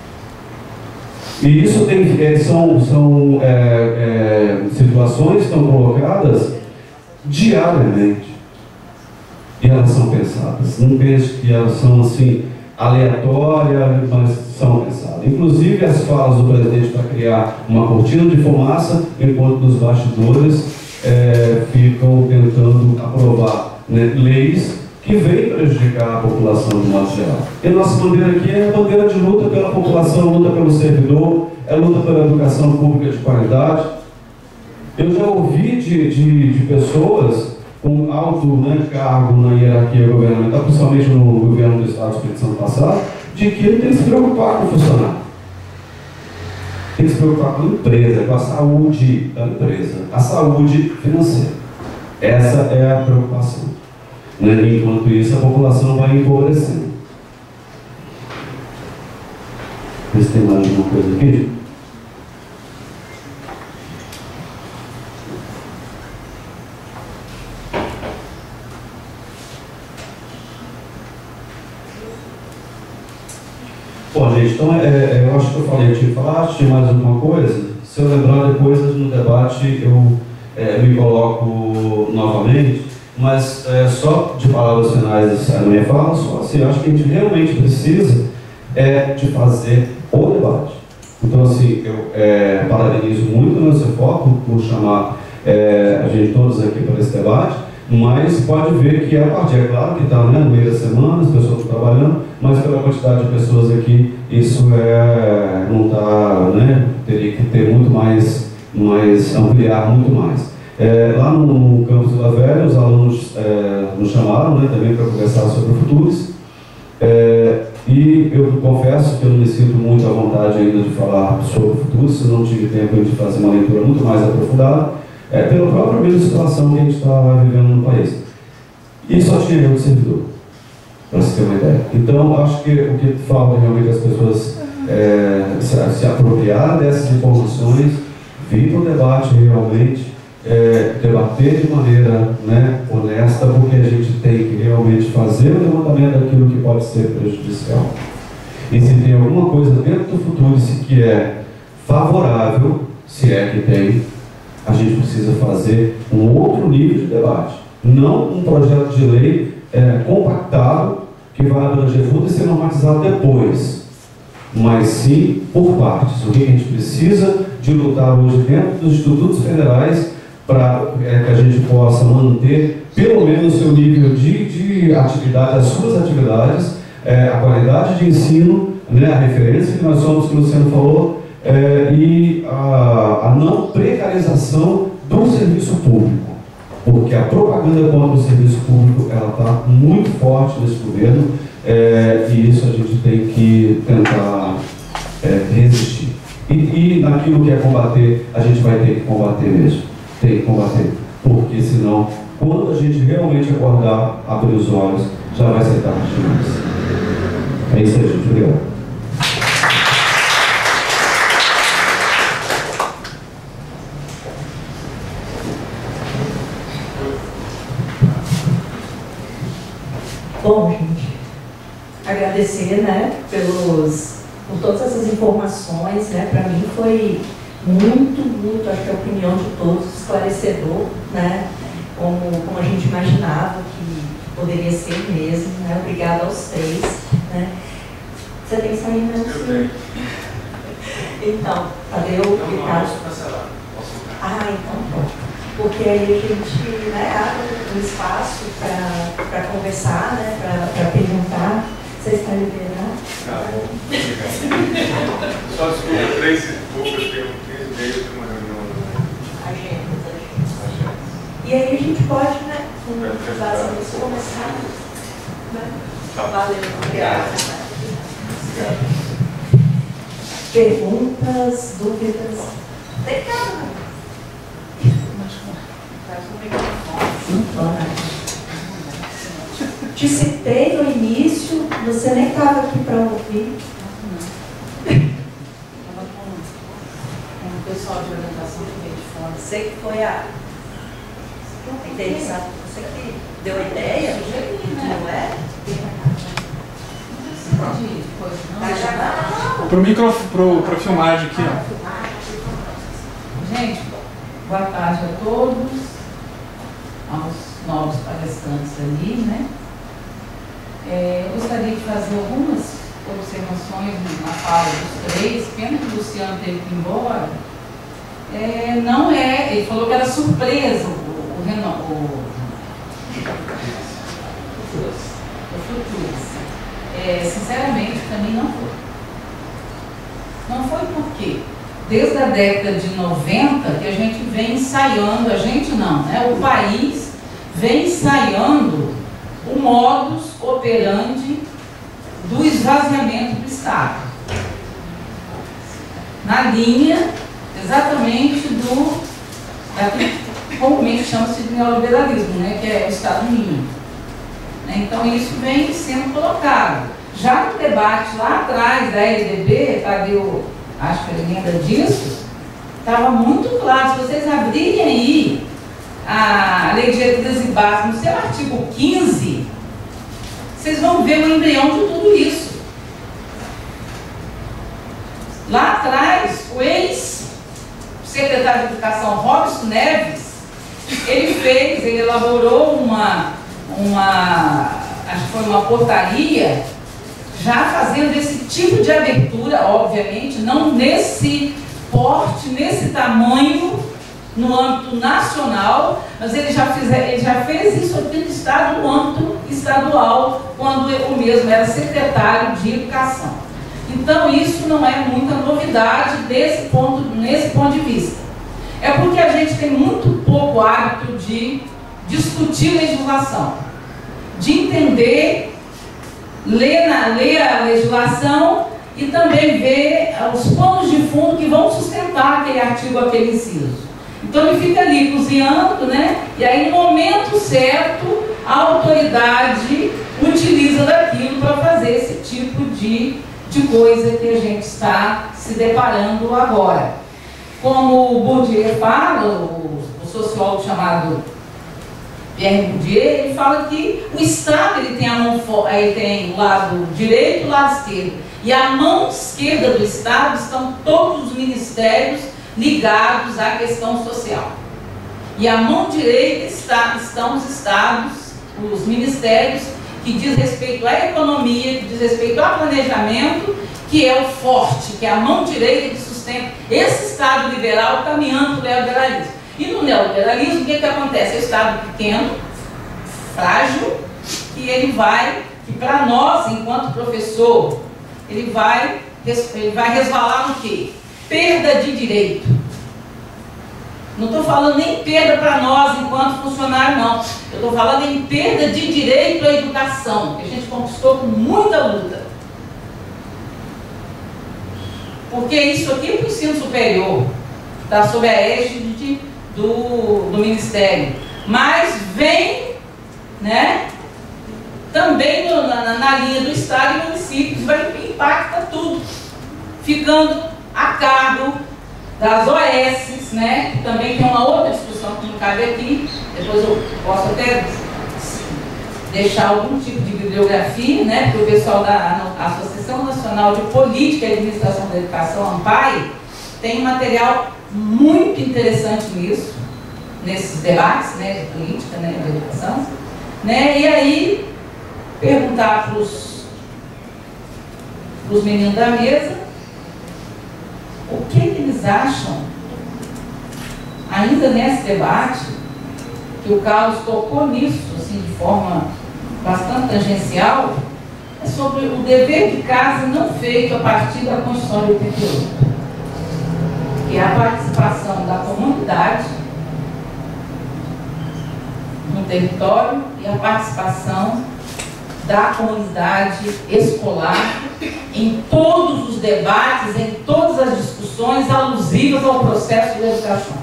E isso são situações que estão colocadas diariamente. E elas são pensadas. Não pense que elas são assim, aleatórias, mas são pensadas. Inclusive as falas do presidente para criar uma cortina de fumaça, enquanto nos bastidores ficam tentando aprovar, né, leis que vêm prejudicar a população de modo geral. E a nossa bandeira aqui é a bandeira de luta pela população, luta pelo servidor, luta pela educação pública de qualidade. Eu já ouvi de pessoas com alto, né, cargo na hierarquia governamental, principalmente no governo do Estado do Espírito Santo passado, de que ele tem que se preocupar com o funcionário. Tem que se preocupar com a empresa, com a saúde da empresa, a saúde financeira. Essa é a preocupação. Né? Enquanto isso, a população vai empobrecendo. Vê se tem mais alguma coisa aqui. Bom, gente, então eu acho que eu falei, eu tinha que falar, tinha mais alguma coisa. Se eu lembrar depois no debate, eu me coloco novamente, mas só de palavras finais na minha fala, só assim, eu acho que a gente realmente precisa de fazer o debate. Então, assim, eu parabenizo muito o nosso foco por chamar a gente todos aqui para esse debate, Mas pode ver que a partir, é claro que está, né, no meio da semana, as pessoas estão trabalhando, mas pela quantidade de pessoas aqui, isso não está, né, teria que ter muito mais ampliar muito mais. Lá no campus Vila Velha, os alunos nos chamaram, né, também para conversar sobre o Futuris. E eu confesso que eu não me sinto muito à vontade ainda de falar sobre o Futuris, se não tive tempo de fazer uma leitura muito mais aprofundada, pela própria mesma situação que a gente está vivendo no país. E só tinha eu de servidor, para se ter uma ideia. Então, acho que o que falta realmente as pessoas se apropriar dessas informações, vir para o debate realmente, debater de maneira, né, honesta, porque a gente tem que realmente fazer o levantamento daquilo que pode ser prejudicial. E se tem alguma coisa dentro do Futuris que é favorável, se é que tem, a gente precisa fazer um outro nível de debate. Não um projeto de lei compactado que vai abranger tudo e ser normatizado depois, mas sim por partes. O que a gente precisa de lutar hoje dentro dos institutos federais para que a gente possa manter pelo menos o seu nível de atividade, as suas atividades, a qualidade de ensino, né, a referência que nós somos, que o Luciano falou, e a não precarização do serviço público, porque a propaganda contra o serviço público ela está muito forte nesse governo, e isso a gente tem que tentar resistir. E naquilo que é combater, a gente vai ter que combater mesmo, tem que combater, porque senão, quando a gente realmente acordar, abrir os olhos, já vai ser tarde demais. É isso aí, gente. Obrigado. Bom, gente, agradecer, né, por todas essas informações, né, para mim foi muito, acho que a opinião de todos, esclarecedor, né, como a gente imaginava que poderia ser mesmo, né, obrigada aos três, né. Você tem que sair, né, Luciano? Então, cadê o Ricardo? Então pronto. Porque aí a gente, né, abre um espaço para conversar, né, para perguntar. Você está liberado? Tá bom, obrigado. Só desculpa, 3 poucas perguntas de uma reunião. Agenda. E aí a gente pode, né, com base nisso, começar. Né? Tá. Valeu, obrigada. Obrigado. Perguntas, dúvidas? Tem cara, né? Te citei no início, você nem estava aqui para ouvir. Estava com o pessoal de orientação que veio de fora. Você que foi a interessada, você que deu a ideia, não é? Para filmagem aqui, ó. Gente, boa tarde a todos, aos novos palestrantes ali, né? Eu gostaria de fazer algumas observações na fala dos três. Pena que o Luciano teve que ir embora. Ele falou que era surpresa o Futuris. Sinceramente, para mim não foi. Não foi porque desde a década de 90 que a gente vem ensaiando, a gente não, né? O país vem ensaiando o modus operandi do esvaziamento do Estado. Na linha exatamente daquilo que comumente chama-se de neoliberalismo, né? Que é o Estado mínimo. Então isso vem sendo colocado. Já no debate lá atrás da LDB, acho que ele lembra disso, estava muito claro. Se vocês abrirem aí a Lei de Diretrizes e Bases, no seu artigo 15, vocês vão ver o embrião de tudo isso. Lá atrás, o ex-secretário de Educação, Robson Neves, ele elaborou acho que foi uma portaria, já fazendo esse tipo de abertura, obviamente, não nesse porte, nesse tamanho, no âmbito nacional, mas ele já fez isso aqui no Estado, no âmbito estadual, quando eu mesmo era secretário de Educação. Então, isso não é muita novidade nesse ponto de vista. É porque a gente tem muito pouco hábito de discutir legislação, de entender, ler a legislação e também ver os planos de fundo que vão sustentar aquele artigo, aquele inciso. Então ele fica ali cozinhando, né? E aí no momento certo a autoridade utiliza daquilo para fazer esse tipo de coisa que a gente está se deparando agora. Como o Bourdieu fala, o sociólogo chamado Pierre Bourdieu, ele fala que o Estado ele tem o lado direito e o lado esquerdo. E a mão esquerda do Estado estão todos os ministérios ligados à questão social. E a mão direita estão os estados, os ministérios que diz respeito à economia, que diz respeito ao planejamento, que é o forte, que é a mão direita que sustenta esse Estado liberal caminhando para o neoliberalismo. E no neoliberalismo, o que acontece? É o Estado pequeno, frágil, que para nós, enquanto professor, ele vai resvalar no quê? Perda de direito. Não estou falando nem perda para nós enquanto funcionário, não. Eu estou falando em perda de direito à educação, que a gente conquistou com muita luta. Porque isso aqui é para o ensino superior, está sob a égide do Ministério. Mas vem, né, também na linha do Estado e municípios, impacta tudo, ficando a cargo das OS, né, que também tem uma outra discussão que não cabe aqui, depois eu posso até deixar algum tipo de bibliografia, né, porque o pessoal da Associação Nacional de Política e Administração da Educação, ANPAE, tem um material muito interessante nisso, nesses debates, né, de política, né, de educação, né, e aí perguntar para os meninos da mesa o que eles acham, ainda nesse debate, que o Carlos tocou nisso, assim, de forma bastante tangencial, é sobre o dever de casa não feito a partir da Constituição de 88, que é a participação da comunidade no território e a participação da comunidade escolar em todos os debates, em todas as discussões alusivas ao processo de educação.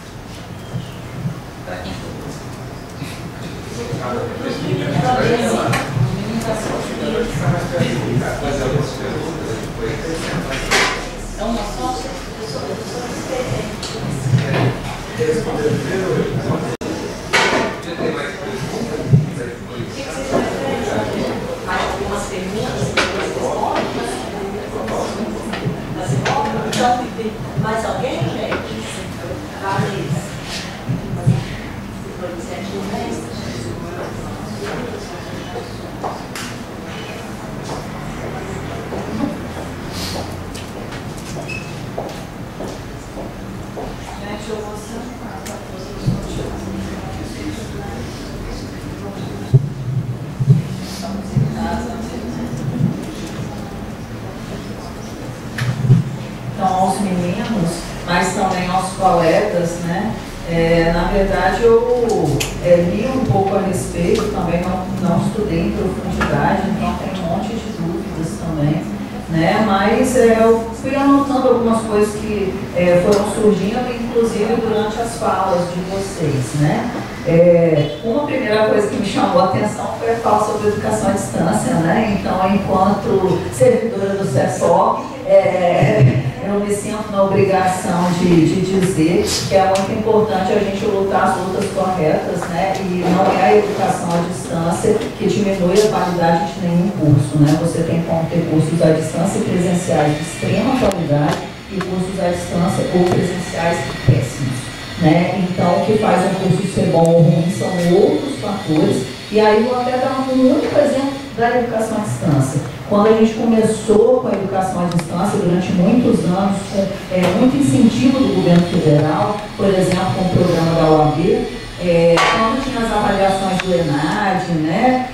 É uma só? Algumas perguntas que vocês podem? Mais alguém, gente? Vanessa. Gente, eu vou sentar para vocês continuarem. Estamos em casa. Então, aos meninos, mas também aos colegas, né? Na verdade, eu li um pouco a respeito, também não estudei em profundidade, então tem um monte de dúvidas também, né? Mas eu fui anotando algumas coisas que foram surgindo, inclusive durante as falas de vocês, né? Uma primeira coisa que me chamou a atenção foi a fala sobre educação à distância, né? Então, enquanto servidora do CESOP, eu me sinto na obrigação de dizer que é muito importante a gente lutar as lutas corretas, né? E não é a educação à distância que diminui a qualidade de nenhum curso, né? Você tem como ter cursos à distância presenciais de extrema qualidade e cursos à distância ou presenciais péssimos, né? Então, o que faz um curso ser bom ou ruim são outros fatores E aí vou até dar um único exemplo da educação à distância. Quando a gente começou com a educação à distância, durante muitos anos, com muito incentivo do governo federal, por exemplo, com o programa da OAB, quando tinha as avaliações do ENAD, né,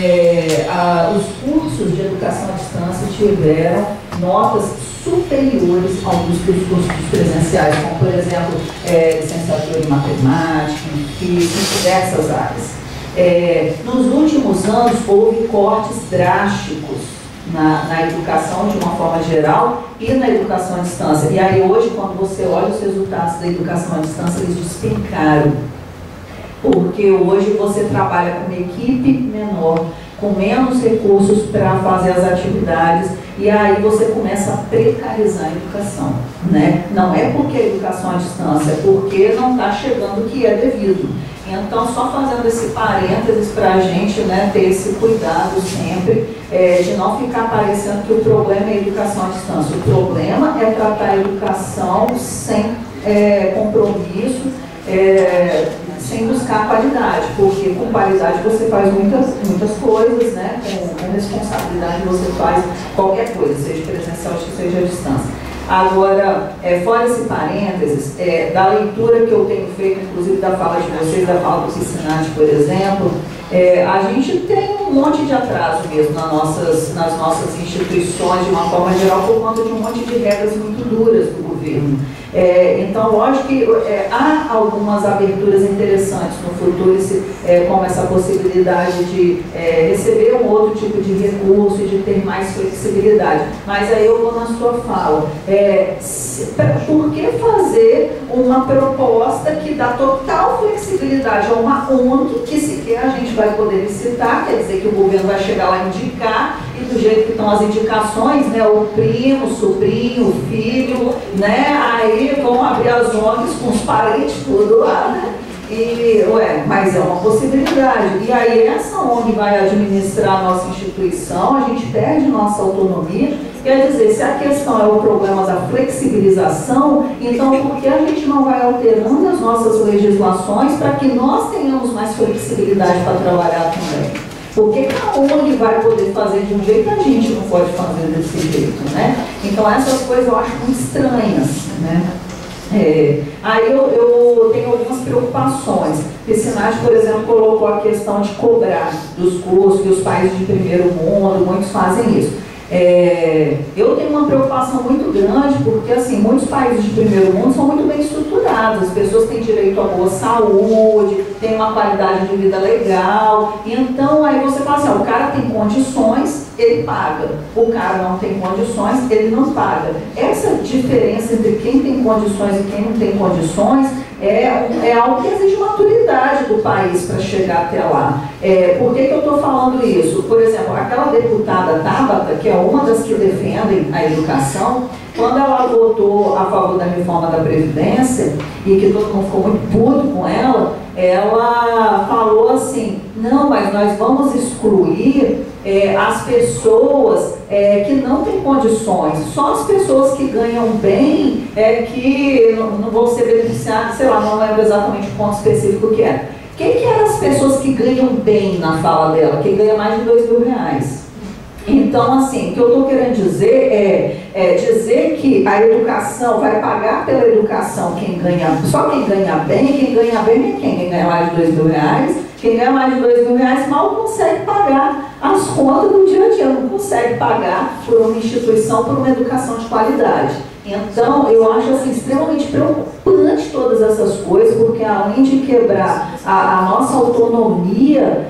os cursos de educação à distância tiveram notas superiores a alguns dos cursos presenciais, como, por exemplo, licenciatura em matemática e diversas áreas. Nos últimos anos, houve cortes drásticos na educação de uma forma geral e na educação à distância. E aí hoje, quando você olha os resultados da educação à distância, eles despencaram. Porque hoje você trabalha com uma equipe menor, com menos recursos para fazer as atividades, e aí você começa a precarizar a educação, né? Não é porque a educação à distância, é porque não está chegando o que é devido. Então, só fazendo esse parênteses para a gente, né, ter esse cuidado sempre, de não ficar parecendo que o problema é a educação à distância. O problema é tratar a educação sem compromisso, sem buscar qualidade, porque com qualidade você faz muitas coisas, né? Com responsabilidade você faz qualquer coisa, seja presencial, seja à distância. Agora, fora esse parênteses, da leitura que eu tenho feito, inclusive da fala de vocês, da fala do Cincinnati, por exemplo, a gente tem um monte de atraso mesmo nas nossas instituições, de uma forma geral, por conta de um monte de regras muito duras do governo. Então, lógico que há algumas aberturas interessantes no futuro, como essa possibilidade de receber um outro tipo de recurso e de ter mais flexibilidade. Mas aí eu vou na sua fala. Por que fazer uma proposta que dá total flexibilidade a uma ONG que sequer a gente vai poder licitar, quer dizer que o governo vai chegar lá e indicar, e do jeito que estão as indicações, né, o primo, o sobrinho, o filho, né, aí vão abrir as ONGs com os parentes tudo lá, né? Mas é uma possibilidade. E aí essa ONG vai administrar a nossa instituição, a gente perde nossa autonomia. Quer dizer, se a questão é o problema da flexibilização, então por que a gente não vai alterando as nossas legislações para que nós tenhamos mais flexibilidade para trabalhar também? Por que a ONG vai poder fazer de um jeito e a gente não pode fazer desse jeito, né? Então essas coisas eu acho muito estranhas, né? Aí eu tenho algumas preocupações. O Cincinnati, por exemplo, colocou a questão de cobrar dos cursos, que os países de primeiro mundo, muitos fazem isso. Eu tenho uma preocupação muito grande, porque assim, muitos países de primeiro mundo são muito bem estruturados, as pessoas têm direito a boa saúde, têm uma qualidade de vida legal, então aí você fala assim, o cara tem condições, ele paga, o cara não tem condições, ele não paga. Essa diferença entre quem tem condições e quem não tem condições é algo que exige maturidade do país para chegar até lá. Por que eu estou falando isso? Por exemplo, aquela deputada Tabata, que é uma das que defendem a educação, quando ela votou a favor da reforma da Previdência, e que todo mundo ficou muito puto com ela falou assim, não, mas nós vamos excluir as pessoas que não têm condições, só as pessoas que ganham bem que não vão ser beneficiadas, sei lá, não lembro exatamente o ponto específico que é. Quem que eram as pessoas que ganham bem na fala dela, que ganha mais de R$2.000? Então, assim, o que eu estou querendo dizer dizer que a educação vai pagar pela educação só quem ganha bem é quem ganha mais de R$2.000. Quem ganha mais de R$2.000 mal consegue pagar as contas do dia a dia, não consegue pagar por uma instituição, por uma educação de qualidade. Então, eu acho assim, extremamente preocupante todas essas coisas, porque além de quebrar a nossa autonomia,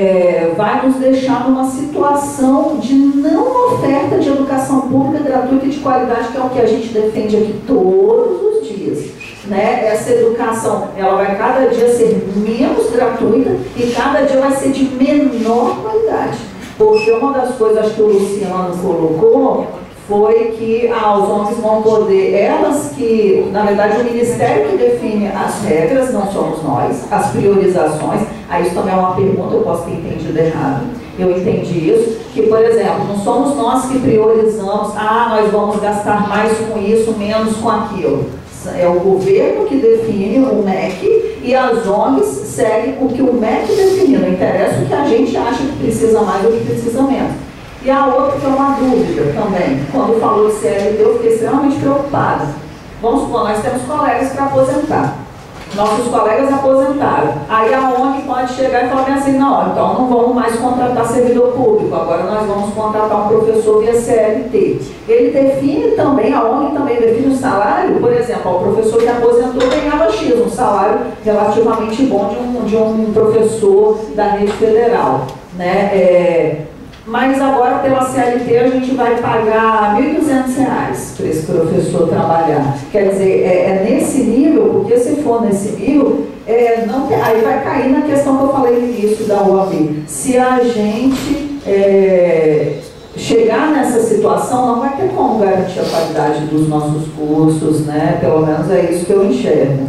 vai nos deixar numa situação de não oferta de educação pública gratuita e de qualidade, que é o que a gente defende aqui todos os dias. Né? Essa educação, ela vai cada dia ser menos gratuita e cada dia vai ser de menor qualidade. Porque uma das coisas, acho que o Luciano colocou, foi que as ONGs vão poder, elas que, na verdade, o Ministério que define as regras, não somos nós, as priorizações. Aí isso também é uma pergunta, eu posso ter entendido errado. Eu entendi isso, que, por exemplo, não somos nós que priorizamos, nós vamos gastar mais com isso, menos com aquilo. É o governo que define, o MEC, e as ONGs seguem o que o MEC definiu, não interessa o que a gente acha que precisa mais ou que precisa menos. E a outra que é uma dúvida também, quando falou de CLT eu fiquei extremamente preocupada. Vamos supor, nós temos colegas para aposentar. Nossos colegas aposentaram. Aí a ONG pode chegar e falar assim, não, então não vamos mais contratar servidor público, agora nós vamos contratar um professor via CLT. Ele define também, a ONG também define o salário, por exemplo, o professor que aposentou ganhava X, um salário relativamente bom de um professor da rede federal, né? Mas agora pela CLT a gente vai pagar R$ 1.200 para esse professor trabalhar. Quer dizer, é nesse nível, porque se for nesse nível, aí vai cair na questão que eu falei no início da UAB. Se a gente chegar nessa situação, não vai ter como garantir a qualidade dos nossos cursos, né? Pelo menos é isso que eu enxergo.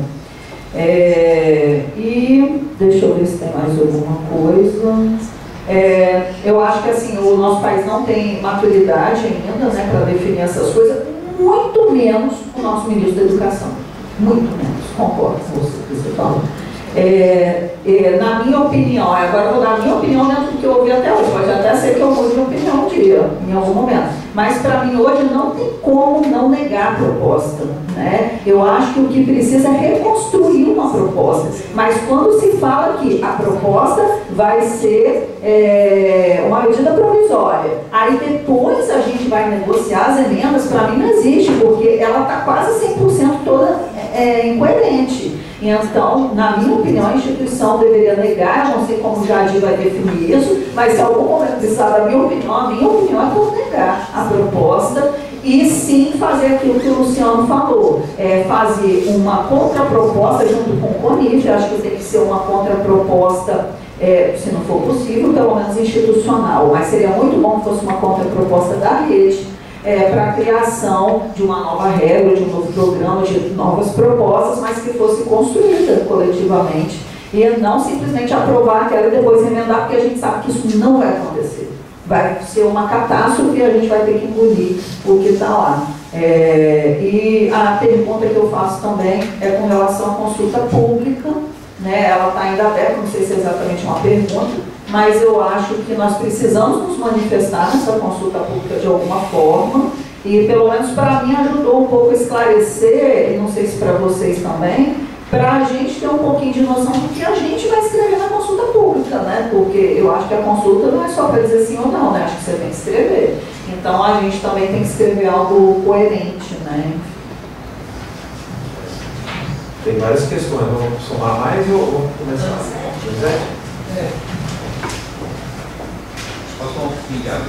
E deixa eu ver se tem mais alguma coisa. Eu acho que assim, o nosso país não tem maturidade ainda, né, para definir essas coisas, muito menos o nosso ministro da Educação. Muito menos, concordo com você falou. Na minha opinião, agora eu vou dar a minha opinião dentro do que eu ouvi até hoje, pode até ser que eu mude de opinião um dia, em algum momento, mas para mim hoje não tem como não negar a proposta, né? Eu acho que o que precisa é reconstruir uma proposta, mas quando se fala que a proposta vai ser uma medida provisória, aí depois a gente vai negociar as emendas, para mim não existe, porque ela está quase 100% toda incoerente. Então, na minha opinião, a instituição deveria negar, eu não sei como o Jadir vai definir isso, mas se algum momento precisar da minha opinião, a minha opinião é por negar a proposta e sim fazer aquilo que o Luciano falou, fazer uma contraproposta junto com o CONIF, acho que tem que ser uma contraproposta, se não for possível, pelo menos institucional, mas seria muito bom que fosse uma contraproposta da rede, para a criação de uma nova regra, de um novo programa, de novas propostas, mas que fosse construída coletivamente e não simplesmente aprovar aquela e depois remendar, porque a gente sabe que isso não vai acontecer. Vai ser uma catástrofe e a gente vai ter que engolir o que está lá. E a pergunta que eu faço também é com relação à consulta pública, né? Ela está ainda aberta, não sei se é exatamente uma pergunta, mas eu acho que nós precisamos nos manifestar nessa consulta pública de alguma forma, e pelo menos para mim ajudou um pouco a esclarecer, e não sei se para vocês também, para a gente ter um pouquinho de noção do que a gente vai escrever na consulta pública, né? Porque eu acho que a consulta não é só para dizer sim ou não, né? Acho que você tem que escrever. Então a gente também tem que escrever algo coerente, né? Tem várias questões, vamos somar mais ou vamos começar? 17? Posso dar uma pilhada?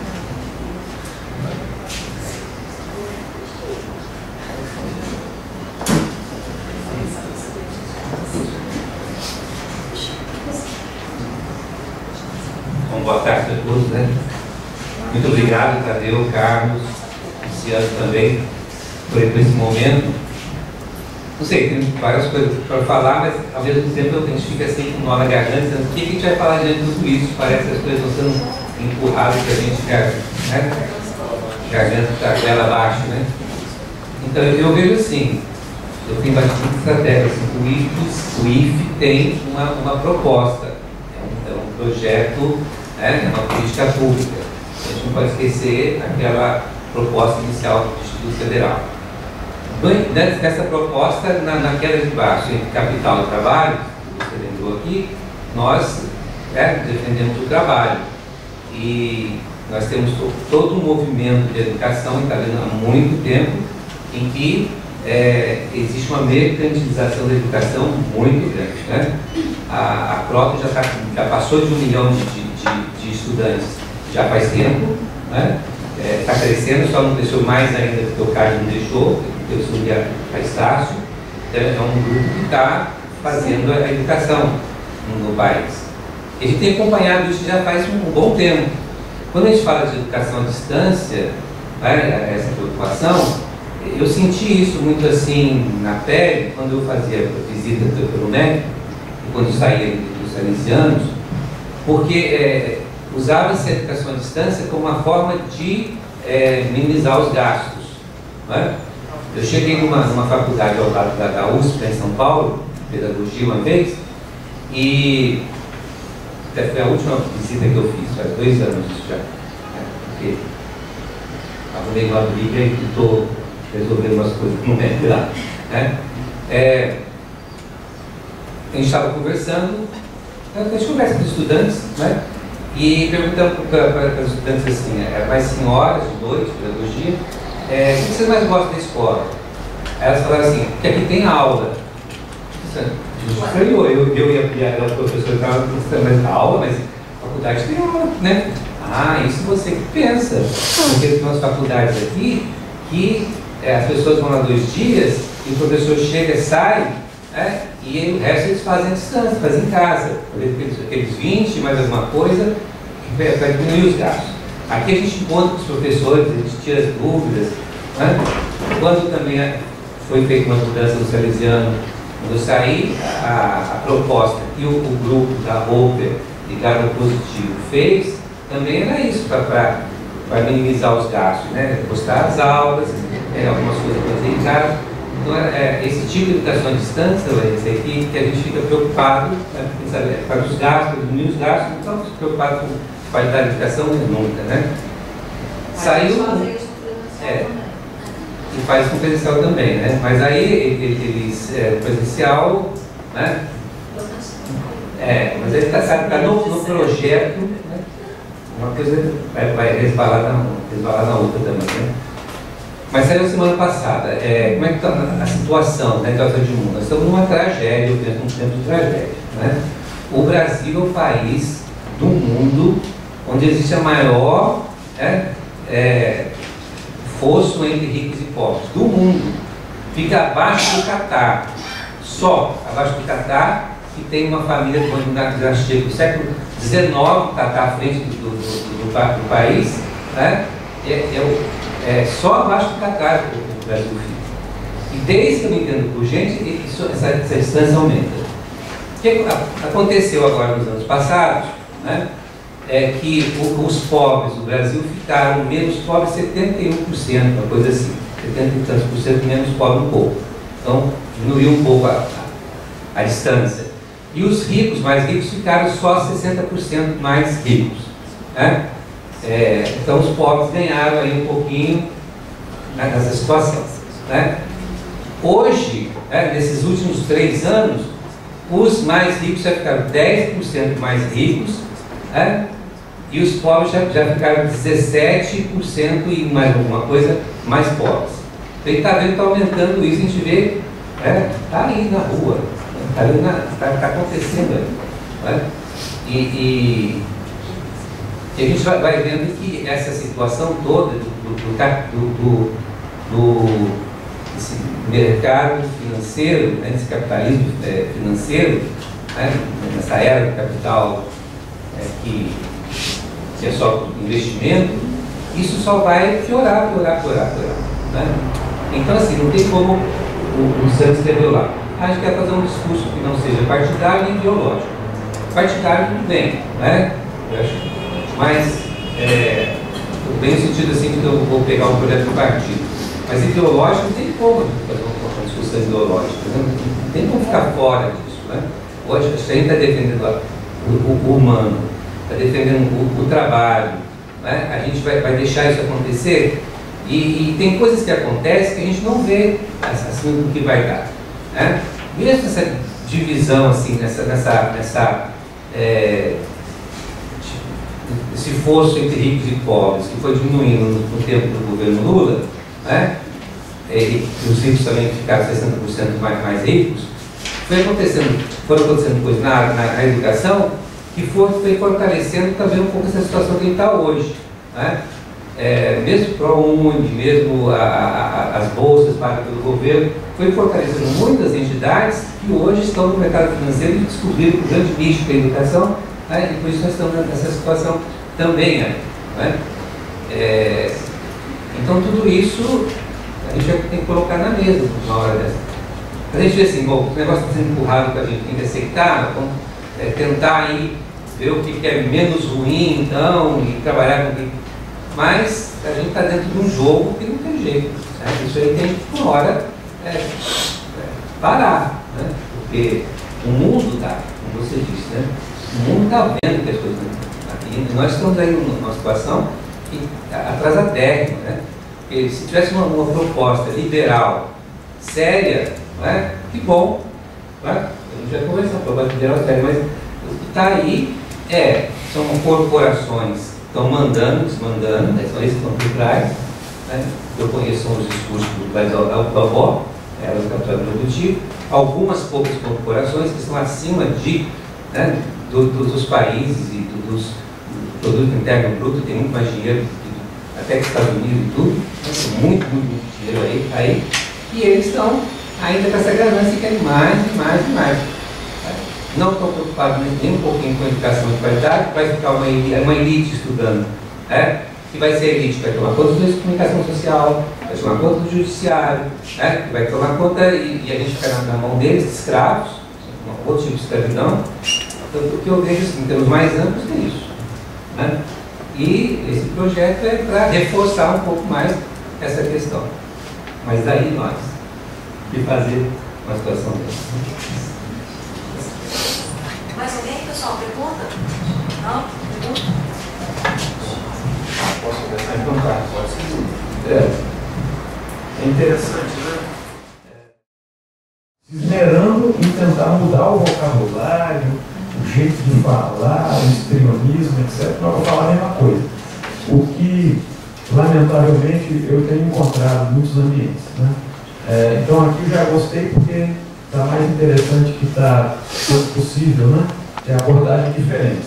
Bom, boa tarde a todos, né? Muito obrigado, Tadeu, Carlos, Luciano também, por esse momento. Não sei, tem várias coisas para falar, mas ao mesmo tempo a gente fica assim com nó na garganta, dizendo o que a gente vai falar diante de tudo isso. Parece que as coisas estão sendo empurradas para a gente ficar, né? Garganta da goela abaixo, né? Então eu vejo assim, eu tenho bastante estratégia. Assim, o IFE tem uma proposta, é um projeto, né? É uma política pública. A gente não pode esquecer aquela proposta inicial do Instituto Federal. Dessa proposta, naquela de baixo, entre capital e trabalho, que você lembrou aqui, nós defendemos o trabalho. E nós temos todo um movimento de educação, e está vendo há muito tempo, em que existe uma mercantilização da educação muito grande, né? A Croton já passou de 1 milhão de estudantes já faz tempo, né? Está crescendo, só não cresceu mais ainda porque o Carlos não deixou, porque eu subi a Estácio. Então, é um grupo que está fazendo a educação no país. A gente tem acompanhado isso já faz um bom tempo. Quando a gente fala de educação à distância, né, essa preocupação, eu senti isso muito assim na pele quando eu fazia visita pelo MEC, quando eu saía dos salesianos, porque usava-se a educação à distância como uma forma de minimizar os gastos. Não é? Eu cheguei numa faculdade ao lado da USP, em São Paulo, pedagogia uma vez, e foi a última visita que eu fiz, faz 2 anos isso já, né? Porque arrumei uma briga e estou resolvendo umas coisas no meio lá, né? A gente estava conversando, a gente conversa com os estudantes, né? E perguntando para os estudantes assim, mais senhoras de noite, pedagogia, o que vocês mais gostam da escola? Aí elas falaram assim, porque aqui tem aula. Eu e a professora estavam mas aula, mas faculdade tem aula, né? Ah, isso você que pensa. Porque tem umas faculdades aqui que as pessoas vão lá 2 dias e o professor chega e sai, né? E o resto eles fazem à distância, fazem em casa. Aqueles 20, mais alguma coisa, para diminuir os gastos. Aqui a gente encontra com os professores, a gente tira as dúvidas, né? Quando também foi feita uma mudança no Salesiano, quando eu saí, a proposta que o grupo da Roper e Garo Positivo fez, também era isso, para minimizar os gastos, né? Postar as aulas, algumas coisas para fazer em casa. Então, esse tipo de educação à distância, que a gente fica preocupado, né? Para os gastos, para diminuir os gastos, não estamos preocupados com a qualidade da educação nunca, né? Saiu. E faz com presencial também, né? Mas aí eles presencial, né? Mas ele está no projeto, né? Uma coisa vai resvalar na outra também, né? Mas saiu semana passada. Como é que está a situação, né, da de mundo? Nós estamos numa tragédia, num tempo de tragédia, né? O Brasil é o país do mundo onde existe a maior fosso entre ricos e pobres do mundo. Fica abaixo do Catar, só abaixo do Catar, que tem uma família que chega do século XIX, está à frente do país, né? Só abaixo do Catar o Brasil fica. E desde que eu me entendo por gente, essa distância aumenta. O que aconteceu agora nos anos passados, né? É que os pobres do Brasil ficaram menos pobres 71%, uma coisa assim, 70 e tantos por cento menos pobres um pouco. Então, diminuiu um pouco a distância. E os ricos, mais ricos, ficaram só 60% mais ricos, né? Então, os pobres ganharam aí um pouquinho nessa situação, né? Hoje, nesses últimos 3 anos, os mais ricos já ficaram 10% mais ricos, né? E os pobres já ficaram 17% e mais alguma coisa mais pobres. Então, está vendo que está aumentando isso, a gente vê, está aí na rua, está acontecendo aí, né? E a gente vai vendo que essa situação toda desse mercado financeiro, né, desse capitalismo financeiro, né, nessa era do capital que é só investimento, isso só vai piorar, né? Então, assim, não tem como o Santos escreveu lá. A gente quer fazer um discurso que não seja partidário nem ideológico. Partidário, tudo bem, né? Eu acho, mas, bem no sentido assim que eu vou pegar um projeto do partido. Mas ideológico não tem como fazer uma discussão ideológica, né? Não tem como ficar fora disso, né? Hoje a gente está defendendo o humano, está defendendo o trabalho, né? A gente vai deixar isso acontecer e tem coisas que acontecem que a gente não vê assim o que vai dar, né? Mesmo essa divisão assim, esse fosso entre ricos e pobres que foi diminuindo no tempo do governo Lula, né? E os ricos também ficaram 60% mais ricos, foram acontecendo coisas na educação que foi fortalecendo também um pouco essa situação que está hoje, né? Mesmo o ProUni, mesmo as bolsas pagas pelo governo, foi fortalecendo muitas entidades que hoje estão no mercado financeiro e descobriram o grande nicho que é a educação, né? E por isso nós estamos nessa situação também, né? Então tudo isso a gente tem que colocar na mesa uma hora dessa. A gente vê assim, bom, o negócio está sendo empurrado para a gente tem que aceitar, vamos tentar aí ver o que é menos ruim então e trabalhar com o que... Mas a gente está dentro de um jogo que não tem jeito, né? Isso aí tem que uma hora parar, né? Porque o mundo está, como você disse, né? O mundo está vendo que as coisas estão aqui. E nós estamos aí numa situação que atrasadérrima, né? Porque se tivesse uma proposta liberal, séria, né? Que bom, né? A gente vai conversar, proposta liberal séria, mas o que está aí são corporações que estão mandando, desmandando, né? São esses que estão por trás, né? Eu conheço os discursos do país da avó, elas capital produtivo, algumas poucas corporações que estão acima né, dos países e dos produto interno bruto, tem muito mais dinheiro, até que Estados Unidos e tudo, muito dinheiro aí, e eles estão ainda com essa ganância e querem mais e mais e mais. Não estão preocupados nem um pouquinho com a educação de qualidade, vai ficar uma elite estudando, né? Que vai ser elite, vai tomar conta dos meios de comunicação social, vai tomar conta do judiciário, né? Que vai tomar conta e a gente fica na mão deles, de escravos, outro tipo de escravidão. Então, o que eu vejo assim, em termos mais amplos é isso, né? E esse projeto é para reforçar um pouco mais essa questão. Mas daí nós, de fazer uma situação dessa. Mais alguém, pessoal? Pergunta? Não? Pergunta? Posso começar então, Carlos? Pode ser. É interessante, né? Se esmerando em tentar mudar o vocabulário, o jeito de falar, o histrionismo, etc., para falar a mesma coisa. O que, lamentavelmente, eu tenho encontrado em muitos ambientes, né? Então aqui eu já gostei porque está mais interessante que está sendo possível, né? Tem abordagem diferente.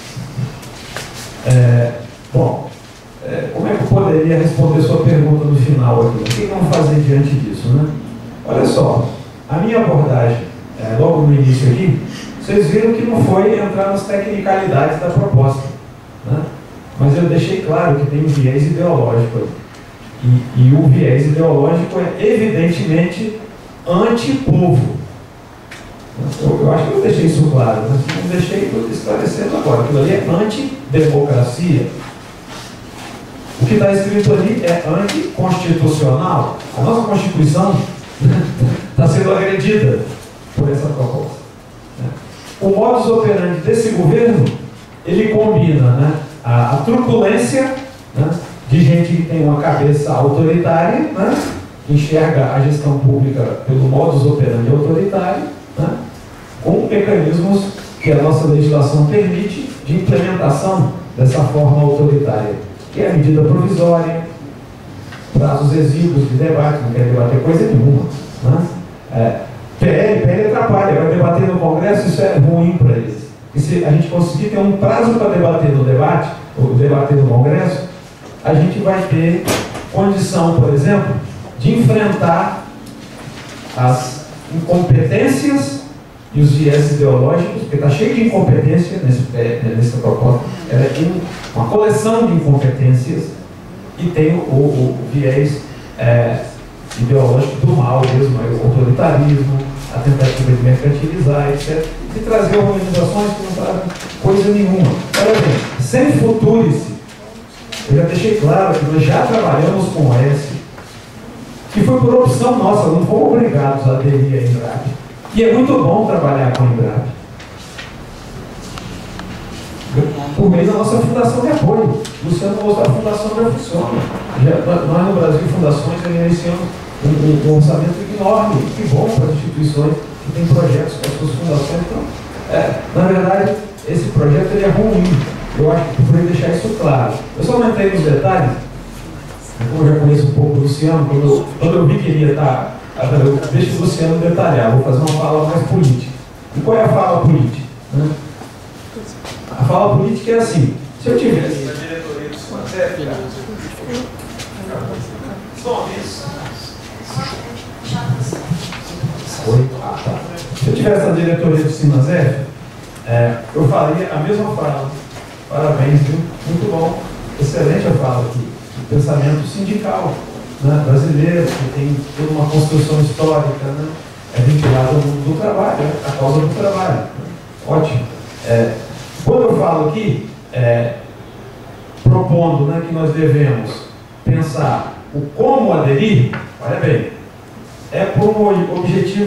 Como é que eu poderia responder sua pergunta no final aqui? O que vamos fazer diante disso, né? Olha só, a minha abordagem, logo no início aqui, vocês viram que não foi entrar nas tecnicalidades da proposta, né? Mas eu deixei claro que tem um viés ideológico aí. E o viés ideológico é evidentemente anti-povo. Eu acho que eu deixei isso claro, mas não deixei, estou esclarecendo agora. Aquilo ali é antidemocracia. O que está escrito ali é anticonstitucional. A nossa Constituição está sendo agredida por essa proposta. O modus operandi desse governo, ele combina, né, a truculência, né, de gente que tem uma cabeça autoritária, né, que enxerga a gestão pública pelo modus operandi autoritário, né, com mecanismos que a nossa legislação permite de implementação dessa forma autoritária, que é a medida provisória, prazos exíguos de debate, não quer debater coisa nenhuma, né? PL atrapalha, vai debater no Congresso, isso é ruim para eles. E se a gente conseguir ter um prazo para debater no debate, ou debater no Congresso, a gente vai ter condição, por exemplo, de enfrentar as incompetências e os viés ideológicos, porque está cheio de incompetência nessa proposta. Ela é uma coleção de incompetências e tem o viés ideológico do mal mesmo, o autoritarismo, a tentativa de mercantilizar, etc. E trazer organizações que não trazem coisa nenhuma. Olha bem, sem futurice, eu já deixei claro que nós já trabalhamos com o S, que foi por opção nossa, não fomos obrigados a aderir a Embrap. E é muito bom trabalhar com a Embrap. Por meio da nossa fundação de apoio. Luciano mostrou, a fundação já funciona. Nós no Brasil, fundações, iniciamos um orçamento enorme, que bom para as instituições que têm projetos com as suas fundações. Então, na verdade, esse projeto ele é ruim. Eu acho que eu poderia deixar isso claro. Eu só não entrei nos detalhes, como eu já conheço um pouco o Luciano, quando eu vi que ele ia estar. Eu deixo o Luciano detalhar, vou fazer uma fala mais política. E qual é a fala política? Né? A fala política é assim: se eu tivesse na diretoria do SINASEF, se eu tivesse na diretoria do SINASEF, eu faria a mesma fala. Parabéns, viu? Muito bom. Excelente a fala aqui. O pensamento sindical, né, brasileiro, que tem toda uma construção histórica, né, vinculada ao mundo do trabalho, a causa do trabalho. Ótimo. Quando eu falo aqui, propondo, né, que nós devemos pensar o como aderir, olha bem, é por um objetivo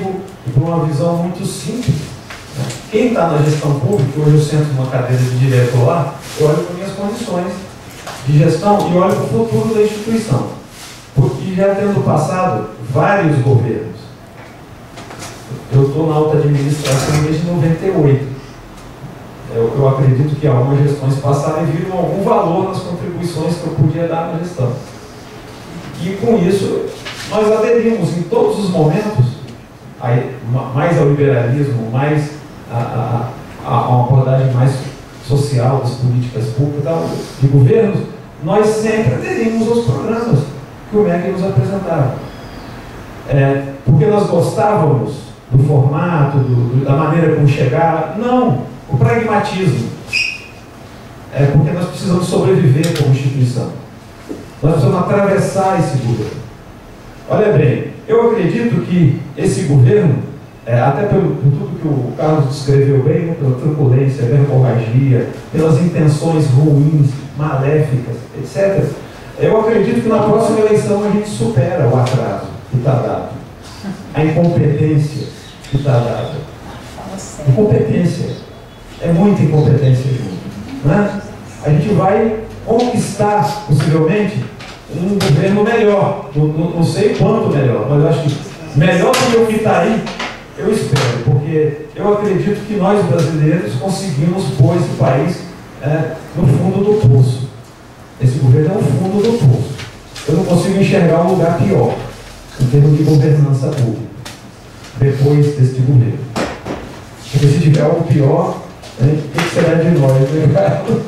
e por uma visão muito simples. Né? Quem está na gestão pública, hoje eu sento numa cadeira de diretor lá, eu olho para minhas condições de gestão e olho para o futuro da instituição. Porque já tendo passado vários governos, eu estou na alta administração desde 98. Eu acredito que algumas gestões passaram e viram algum valor nas contribuições que eu podia dar na gestão. E com isso, nós aderimos em todos os momentos, mais ao liberalismo, mais a uma abordagem mais social das políticas públicas, de governos, nós sempre aderimos aos programas que o MEC nos apresentava. Porque nós gostávamos do formato, da maneira como chegava. Não! O pragmatismo. Porque nós precisamos sobreviver como instituição. Nós precisamos atravessar esse governo. Olha bem, eu acredito que esse governo, até por tudo que o Carlos descreveu bem, né, pela truculência, verborragia, pelas intenções ruins, maléficas, etc., eu acredito que na próxima eleição a gente supera o atraso que está dado, a incompetência que está dada. Incompetência. É muita incompetência junto. Né? A gente vai conquistar, possivelmente, um governo melhor. Não sei quanto melhor, mas eu acho que melhor do que o que está aí, eu espero, porque eu acredito que nós brasileiros conseguimos pôr esse país no fundo do poço. Esse governo é o fundo do poço. Eu não consigo enxergar um lugar pior em termos de governança pública depois desse governo. Porque se tiver algo pior, o que será de nós, né, Carlos?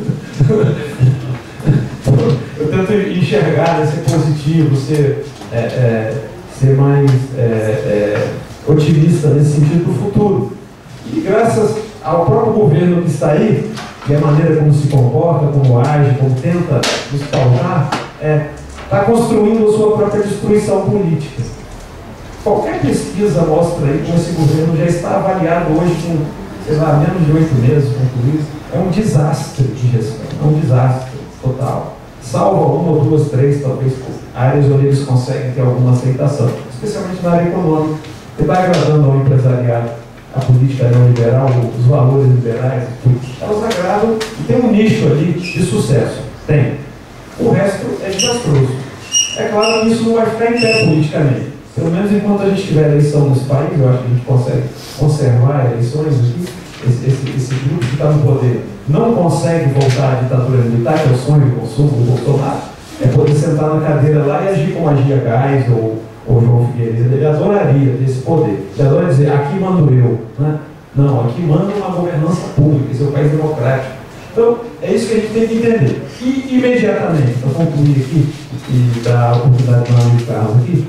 Eu tento enxergar, ser positivo, ser mais otimista nesse sentido do futuro. E graças ao próprio governo que está aí, e a maneira como se comporta, como age, como tenta nos pautar, está construindo a sua própria destruição política. Qualquer pesquisa mostra aí que esse governo já está avaliado hoje com, sei lá, menos de 8 meses concluídos. É um desastre de gestão, é um desastre total. Salva uma ou duas, três, talvez, áreas onde eles conseguem ter alguma aceitação, especialmente na área econômica, que está agradando ao empresariado, a política neoliberal, os valores liberais, elas agradam e tem um nicho ali de sucesso. Tem. O resto é desastroso. É claro que isso não vai ficar em pé politicamente. Pelo menos enquanto a gente tiver eleição nesse país, eu acho que a gente consegue conservar eleições aqui. Esse grupo que está no poder não consegue voltar à ditadura militar, que é o sonho do consumo do Bolsonaro, é poder sentar na cadeira lá e agir como agia Gás ou João Figueiredo. Ele adoraria ter esse poder. Ele adora dizer, aqui mando eu. Né? Não, aqui manda uma governança pública, esse é um país democrático. Então, é isso que a gente tem que entender. E, imediatamente, para concluir aqui, e dar a oportunidade para o amigo Carlos aqui,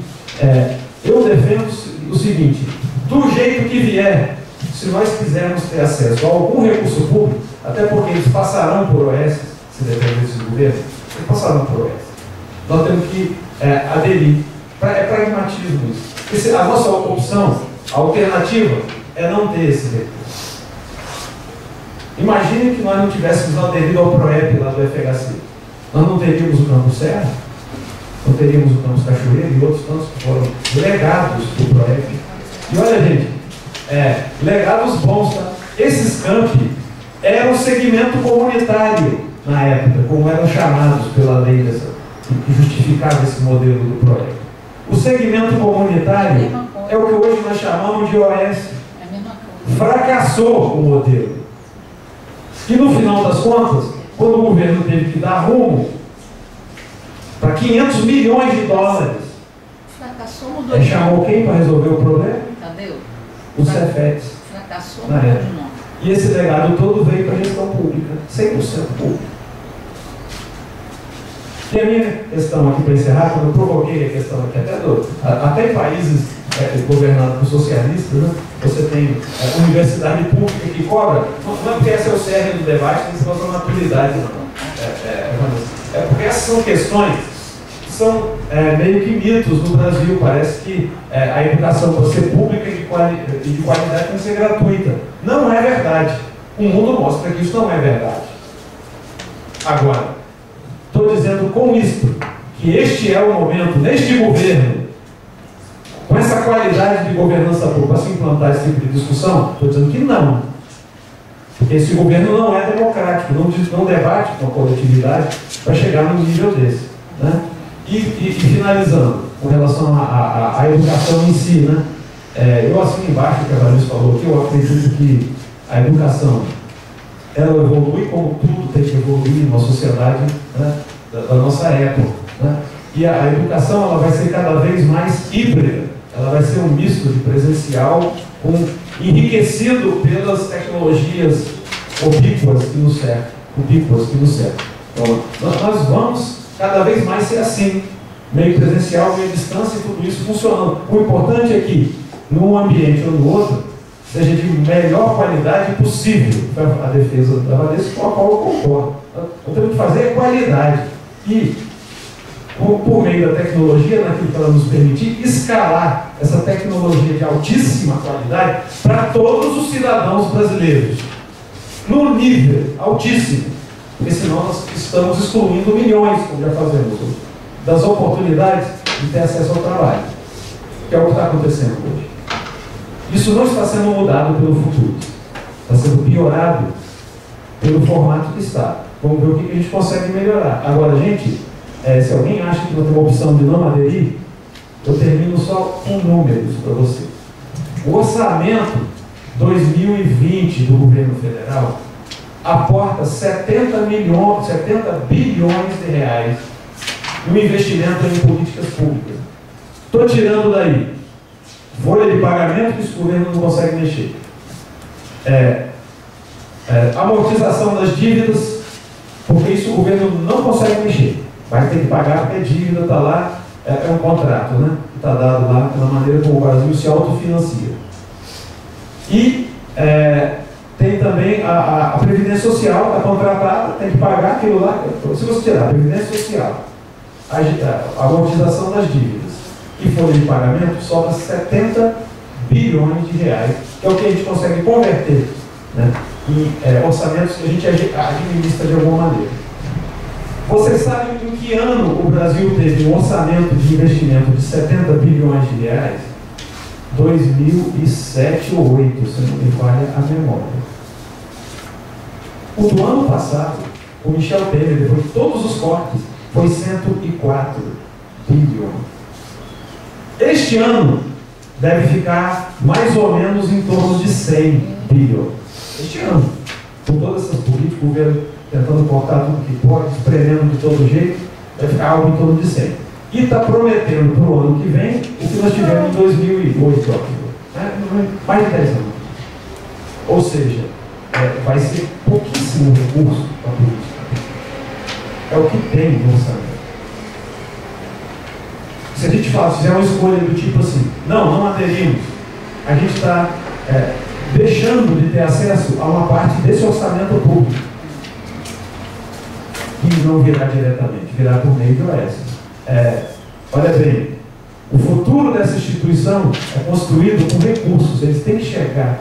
eu defendo o seguinte, do jeito que vier, se nós quisermos ter acesso a algum recurso público, até porque eles passarão por OS, se depender desses governos, eles passarão por OS. Nós temos que aderir. É pragmatismo isso. A nossa opção, a alternativa, é não ter esse recurso. Imagine que nós não tivéssemos aderido ao PROEP lá do FHC. Nós não teríamos o Campus Serra, não teríamos o Campus Cachoeira e outros campos que foram legados do PROEP. E olha, gente, legados bons, tá? Esses campi eram um segmento comunitário na época, como eram chamados pela lei que justificava esse modelo do PROEP. O segmento comunitário é o que hoje nós chamamos de OS. Fracassou o modelo. E no final das contas, quando o governo teve que dar rumo para 500 milhões de dólares, chamou quem para resolver o problema? Cadê? O Cefetes. Fracassou na época. E esse legado todo veio para a gestão pública, 100% pública. E a minha questão aqui para encerrar, quando eu provoquei a questão aqui, até em países governados por socialistas, né, você tem universidade pública que cobra, não é porque esse é o cerne do debate, tem que ser outra maturidade, não. É porque essas são questões que são meio que mitos no Brasil. Parece que a educação para ser pública e de qualidade tem que ser gratuita. Não é verdade. O mundo mostra que isso não é verdade. Agora, estou dizendo com isto que este é o momento, neste governo, com essa qualidade de governança pública para se implantar esse tipo de discussão? Estou dizendo que não. Porque esse governo não é democrático, não debate com a coletividade para chegar num nível desse. Né? E finalizando, com relação à educação em si, né? Eu assino embaixo o que a Vanessa falou aqui, eu acredito que a educação ela evolui como tudo tem que evoluir numa sociedade, né, da nossa época. Né? E a educação ela vai ser cada vez mais híbrida, ela vai ser um misto de presencial enriquecido pelas tecnologias ubíquas que nos cercam. Então, nós vamos cada vez mais ser assim, meio presencial, meio distância e tudo isso funcionando. O importante é que, num ambiente ou no outro, seja de melhor qualidade possível. A defesa da Vanessa, com a qual eu concordo. O que temos que fazer é qualidade. E, por meio da tecnologia, naquilo que ela nos permitir, escalar essa tecnologia de altíssima qualidade para todos os cidadãos brasileiros. Num nível altíssimo. Porque senão nós estamos excluindo milhões, como já fazemos hoje, das oportunidades de ter acesso ao trabalho. Que é o que está acontecendo hoje. Isso não está sendo mudado pelo futuro. Está sendo piorado pelo formato que está. Vamos ver o que a gente consegue melhorar. Agora, gente, se alguém acha que não tem uma opção de não aderir, eu termino só com números para você. O orçamento 2020 do governo federal aporta 70 bilhões de reais no investimento em políticas públicas. Estou tirando daí folha de pagamento que esse governo não consegue mexer. Amortização das dívidas, porque isso o governo não consegue mexer. Vai ter que pagar porque a dívida está lá, é um contrato, né? Está dado lá pela maneira como o Brasil se autofinancia. E tem também a Previdência Social, está contratada, tem que pagar aquilo lá. Se você tirar a Previdência Social, a amortização das dívidas e folha de pagamento, sobra 70 bilhões de reais, que é o que a gente consegue converter, né, em orçamentos que a gente administra de alguma maneira. Vocês sabem em que ano o Brasil teve um orçamento de investimento de 70 bilhões de reais? 2007 ou 2008, se não me falha a memória. O do ano passado, o Michel Temer, depois de todos os cortes, foi 104 bilhões. Este ano deve ficar mais ou menos em torno de 100 bilhões. Este ano, com todas essas políticas, o governo tentando cortar tudo que pode, espremendo de todo jeito, vai ficar algo em torno de 100. E está prometendo para o ano que vem o que nós tivemos em 2008, mais de 10 anos. Ou seja, vai ser pouquíssimo recurso para a política. É o que tem no orçamento. Se a gente fizer uma escolha do tipo assim, não aderimos, a gente está deixando de ter acesso a uma parte desse orçamento público, que não virá diretamente, virá por meio de OS. Olha bem, o futuro dessa instituição é construído com recursos, eles têm que chegar.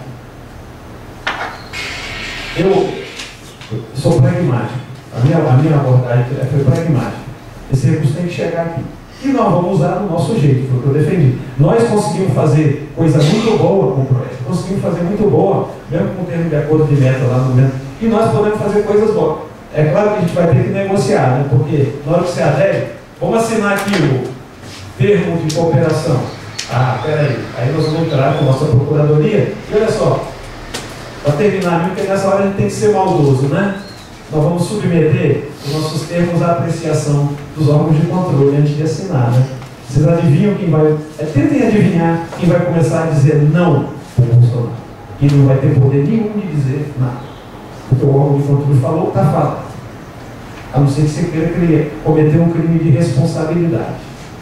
Eu sou pragmático, a minha abordagem foi pragmática. Esse recurso tem que chegar aqui. E nós vamos usar do nosso jeito, foi o que eu defendi. Nós conseguimos fazer coisa muito boa com o projeto, conseguimos fazer muito boa, mesmo com o termo de acordo de meta lá no momento, e nós podemos fazer coisas boas. É claro que a gente vai ter que negociar, né? Porque na hora que você adere, vamos assinar aqui o termo de cooperação. Aí nós vamos entrar com a nossa procuradoria, e olha só, para terminar, porque nessa hora a gente tem que ser maldoso, né? Nós vamos submeter os nossos termos à apreciação dos órgãos de controle antes de assinar, né? Vocês adivinham quem vai... tentem adivinhar quem vai começar a dizer não para o Bolsonaro. E não vai ter poder nenhum de dizer nada. Porque o órgão de controle falou, está falando. A não ser que você queira cometer um crime de responsabilidade.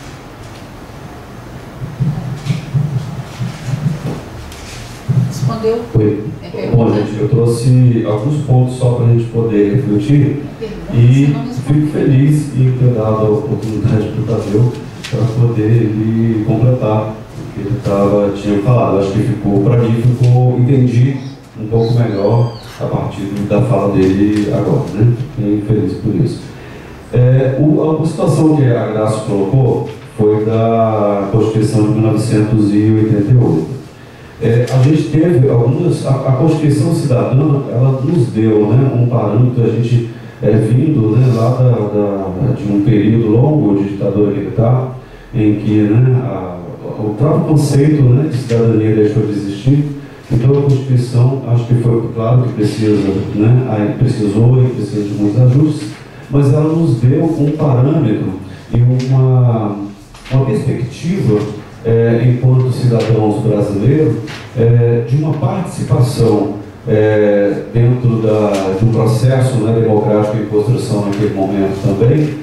Respondeu? Oi. Bom, gente, eu trouxe alguns pontos só para a gente poder refletir e fico feliz em ter dado a oportunidade para o Tadeu para poder ele completar o que ele tinha falado. Acho que para mim entendi um pouco melhor a partir da fala dele agora, né? Fiquei feliz por isso. A situação que a Graça colocou foi foi da Constituição de 1988. A gente teve algumas... A Constituição Cidadã, ela nos deu, né, um parâmetro, a gente vindo, né, lá de um período longo de ditadura militar, em que, né, o próprio conceito, né, de cidadania deixou de existir. Então a Constituição, acho que foi claro que precisa, né, precisou e precisa de muitos ajustes, mas ela nos deu um parâmetro e uma perspectiva, enquanto cidadãos brasileiros, de uma participação dentro de um processo, né, democrático em construção naquele momento também,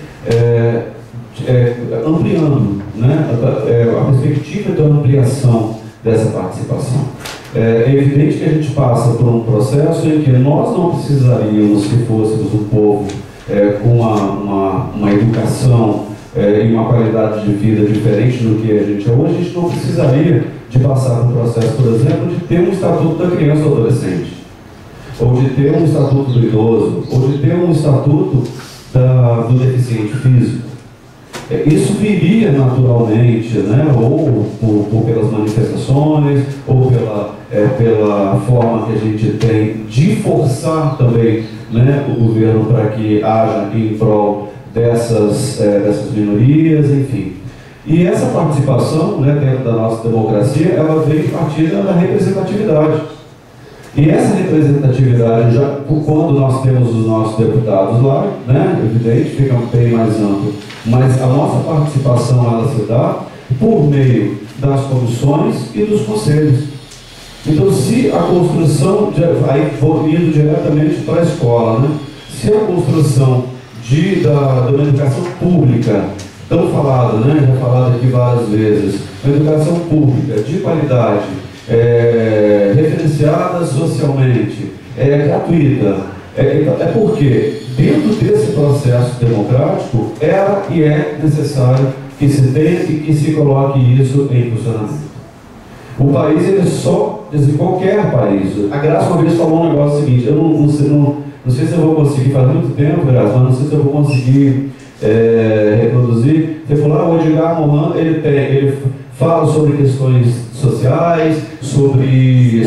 ampliando, né, a perspectiva da ampliação dessa participação. É evidente que a gente passa por um processo em que nós não precisaríamos, se fôssemos um povo com uma educação e uma qualidade de vida diferente do que a gente é hoje, a gente não precisaria de passar por um processo, por exemplo, de ter um estatuto da criança ou adolescente, ou de ter um estatuto do idoso, ou de ter um estatuto do deficiente físico. Isso viria naturalmente, né, ou pelas manifestações, ou pela forma que a gente tem de forçar também, né, o governo para que haja em prol dessas minorias, enfim. E essa participação, né, dentro da nossa democracia, ela vem a partir da representatividade. E essa representatividade, já quando nós temos os nossos deputados lá, né, evidente, fica bem mais amplo, mas a nossa participação ela se dá por meio das comissões e dos conselhos. Então, se a construção, aí vou indo diretamente para a escola, né, se a construção da educação pública, tão falada, né, já falado aqui várias vezes, uma educação pública de qualidade, referenciada socialmente, gratuita, porque dentro desse processo democrático era e é necessário que se tenha e que se coloque isso em funcionamento. O país, ele só, qualquer país, a Graça uma vez falou um negócio seguinte, eu não sei se eu vou conseguir, faz muito tempo, Graça, mas não sei se eu vou conseguir reproduzir. Você falou, o Edgar Morin, ele fala sobre questões sociais, sobre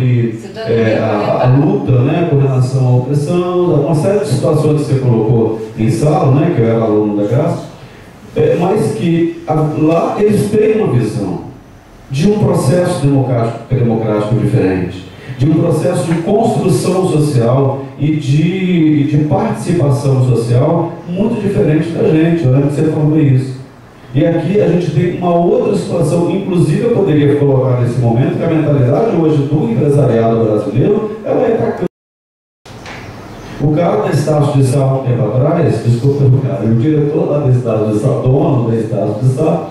a luta, né, com relação à opressão, uma série de situações que você colocou em sala, né, que eu era aluno da Graça, mas que lá eles têm uma visão de um processo democrático diferente, de um processo de construção social e de participação social muito diferente da gente. Eu lembro que você falou isso. E aqui a gente tem uma outra situação, inclusive eu poderia colocar nesse momento que a mentalidade hoje do empresariado brasileiro, ela é atacante. O cara da Estácio de Sá, um tempo atrás, desculpa o cara, o diretor lá da Estácio de Sá, dono da Estácio de Sá,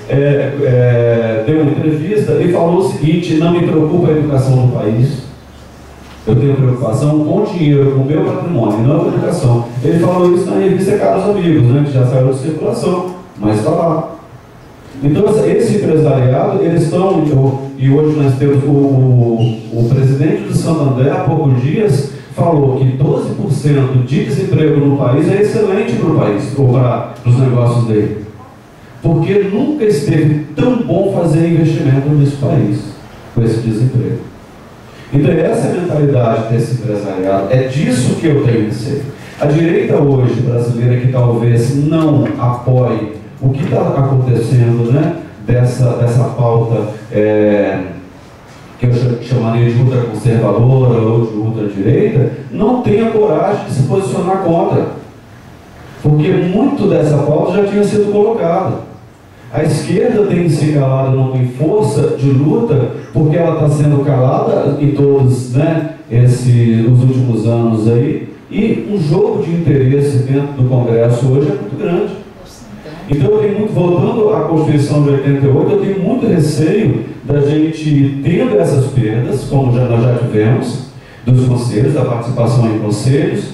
deu uma entrevista e falou o seguinte: não me preocupa a educação do país, eu tenho preocupação com o dinheiro, com o meu patrimônio, não com a educação. Ele falou isso na revista Caros Amigos, né, que já saiu de circulação, mas está lá. Então esse empresariado, eles estão, e hoje nós temos o presidente do Santander, há poucos dias, falou que 12% de desemprego no país é excelente para o país, ou para os negócios dele. Porque nunca esteve tão bom fazer investimento nesse país, com esse desemprego. Então essa é a mentalidade desse empresariado, é disso que eu tenho que ser. A direita hoje brasileira, que talvez não apoie o que está acontecendo, né, dessa pauta que eu chamaria de ultraconservadora ou de ultradireita, não tem a coragem de se posicionar contra. Porque muito dessa pauta já tinha sido colocada. A esquerda tem se calado, não tem força de luta, porque ela está sendo calada em todos, né, os últimos anos aí, e um jogo de interesse dentro do Congresso hoje é muito grande. Então eu tenho muito, voltando à Constituição de 88, eu tenho muito receio da gente, tendo essas perdas, como nós já tivemos, dos conselhos, da participação em conselhos,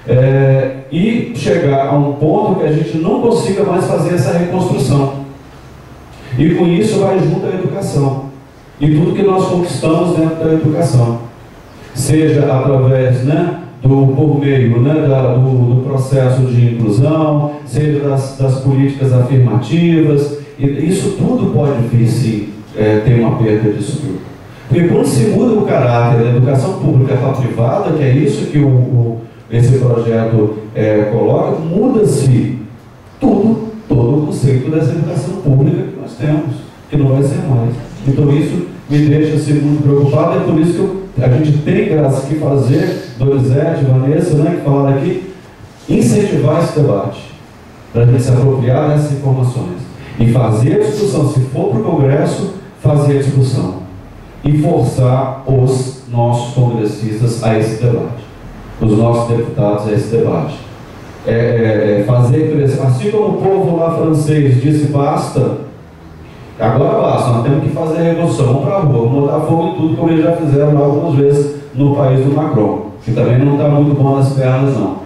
e chegar a um ponto que a gente não consiga mais fazer essa reconstrução. E com isso vai junto a educação. E tudo que nós conquistamos dentro da educação. Seja através, né, por meio, né, do processo de inclusão, seja das políticas afirmativas, isso tudo pode vir, sim, ter uma perda de estrutura. Porque quando se muda o caráter da educação pública para a privada, que é isso que esse projeto coloca, muda-se todo o conceito dessa educação pública que nós temos, que não vai ser mais. Então isso me deixa assim, muito preocupado, é por isso que a gente tem graças que fazer, Donizete, Vanessa, né, que falaram aqui, incentivar esse debate, para a gente se apropriar dessas informações e fazer a discussão, se for para o Congresso, fazer a discussão e forçar os nossos congressistas a esse debate, os nossos deputados a esse debate. Fazer pressão, assim como o povo lá francês disse basta, agora basta, nós temos que fazer a revolução, vamos para a rua, vamos botar fogo em tudo, como eles já fizeram lá algumas vezes no país do Macron, que também não está muito bom nas pernas não.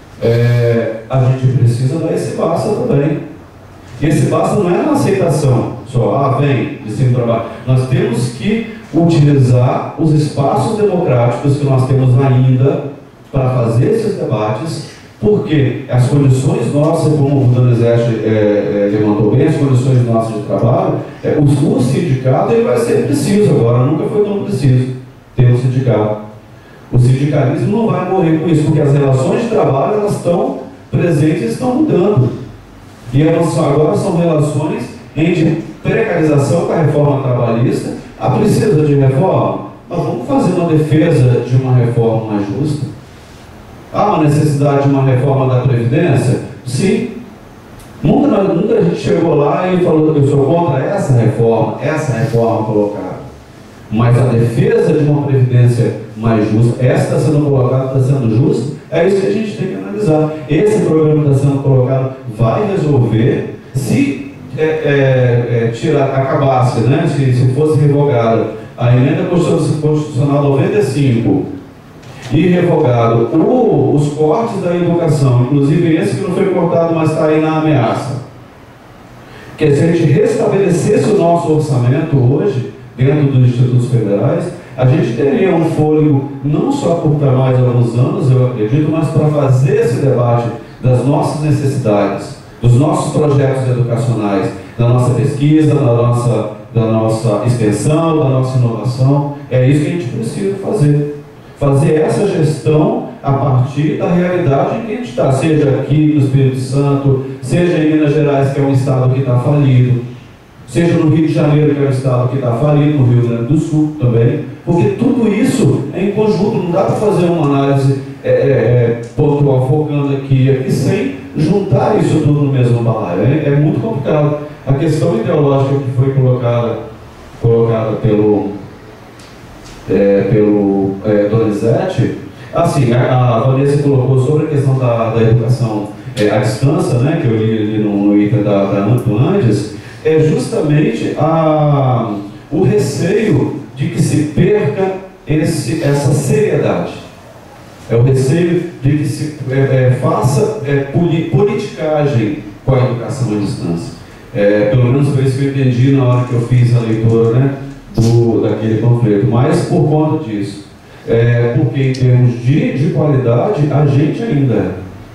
A gente precisa dar esse basta também. E esse basta não é na aceitação só, vem de cima do trabalho. Nós temos que utilizar os espaços democráticos que nós temos ainda para fazer esses debates, porque as condições nossas, como o Donizete levantou bem, as condições nossas de trabalho, o sindicato ele vai ser preciso agora, nunca foi tão preciso ter um sindicato. O sindicalismo não vai morrer com isso, porque as relações de trabalho elas estão presentes e estão mudando. E elas agora são relações em precarização com a reforma trabalhista. Precisa de reforma? Mas vamos fazer uma defesa de uma reforma mais justa. Há uma necessidade de uma reforma da Previdência? Sim. Nunca a gente chegou lá e falou que eu sou contra essa reforma colocada. Mas a defesa de uma Previdência mais justa, essa está sendo colocada, está sendo justa, é isso que a gente tem que analisar. Esse programa que está sendo colocado vai resolver se acabasse, né, se fosse revogada a emenda constitucional 95 e revogado os cortes da educação, inclusive esse que não foi cortado, mas está aí na ameaça. Que se a gente restabelecesse o nosso orçamento hoje, dentro dos institutos federais, a gente teria um fôlego não só por mais alguns anos, eu acredito, mas para fazer esse debate das nossas necessidades, dos nossos projetos educacionais, da nossa pesquisa, da nossa extensão, da nossa inovação. É isso que a gente precisa fazer. Fazer essa gestão a partir da realidade em que a gente está, seja aqui no Espírito Santo, seja em Minas Gerais, que é um estado que está falido, seja no Rio de Janeiro, que é um estado que está falido, no Rio Grande do Sul também, porque tudo isso é em conjunto, não dá para fazer uma análise pontual, focando aqui, sem juntar isso tudo no mesmo balaio. É muito complicado. A questão ideológica que foi colocada pelo Donizete, assim, a Vanessa colocou sobre a questão da educação à distância, né, que eu li ali no item do Andes, é justamente o receio de que se perca essa seriedade. É o receio de que se faça politicagem com a educação à distância. Pelo menos foi isso que eu entendi na hora que eu fiz a leitura, né, daquele panfleto. Mas por conta disso, porque em termos de qualidade, a gente ainda.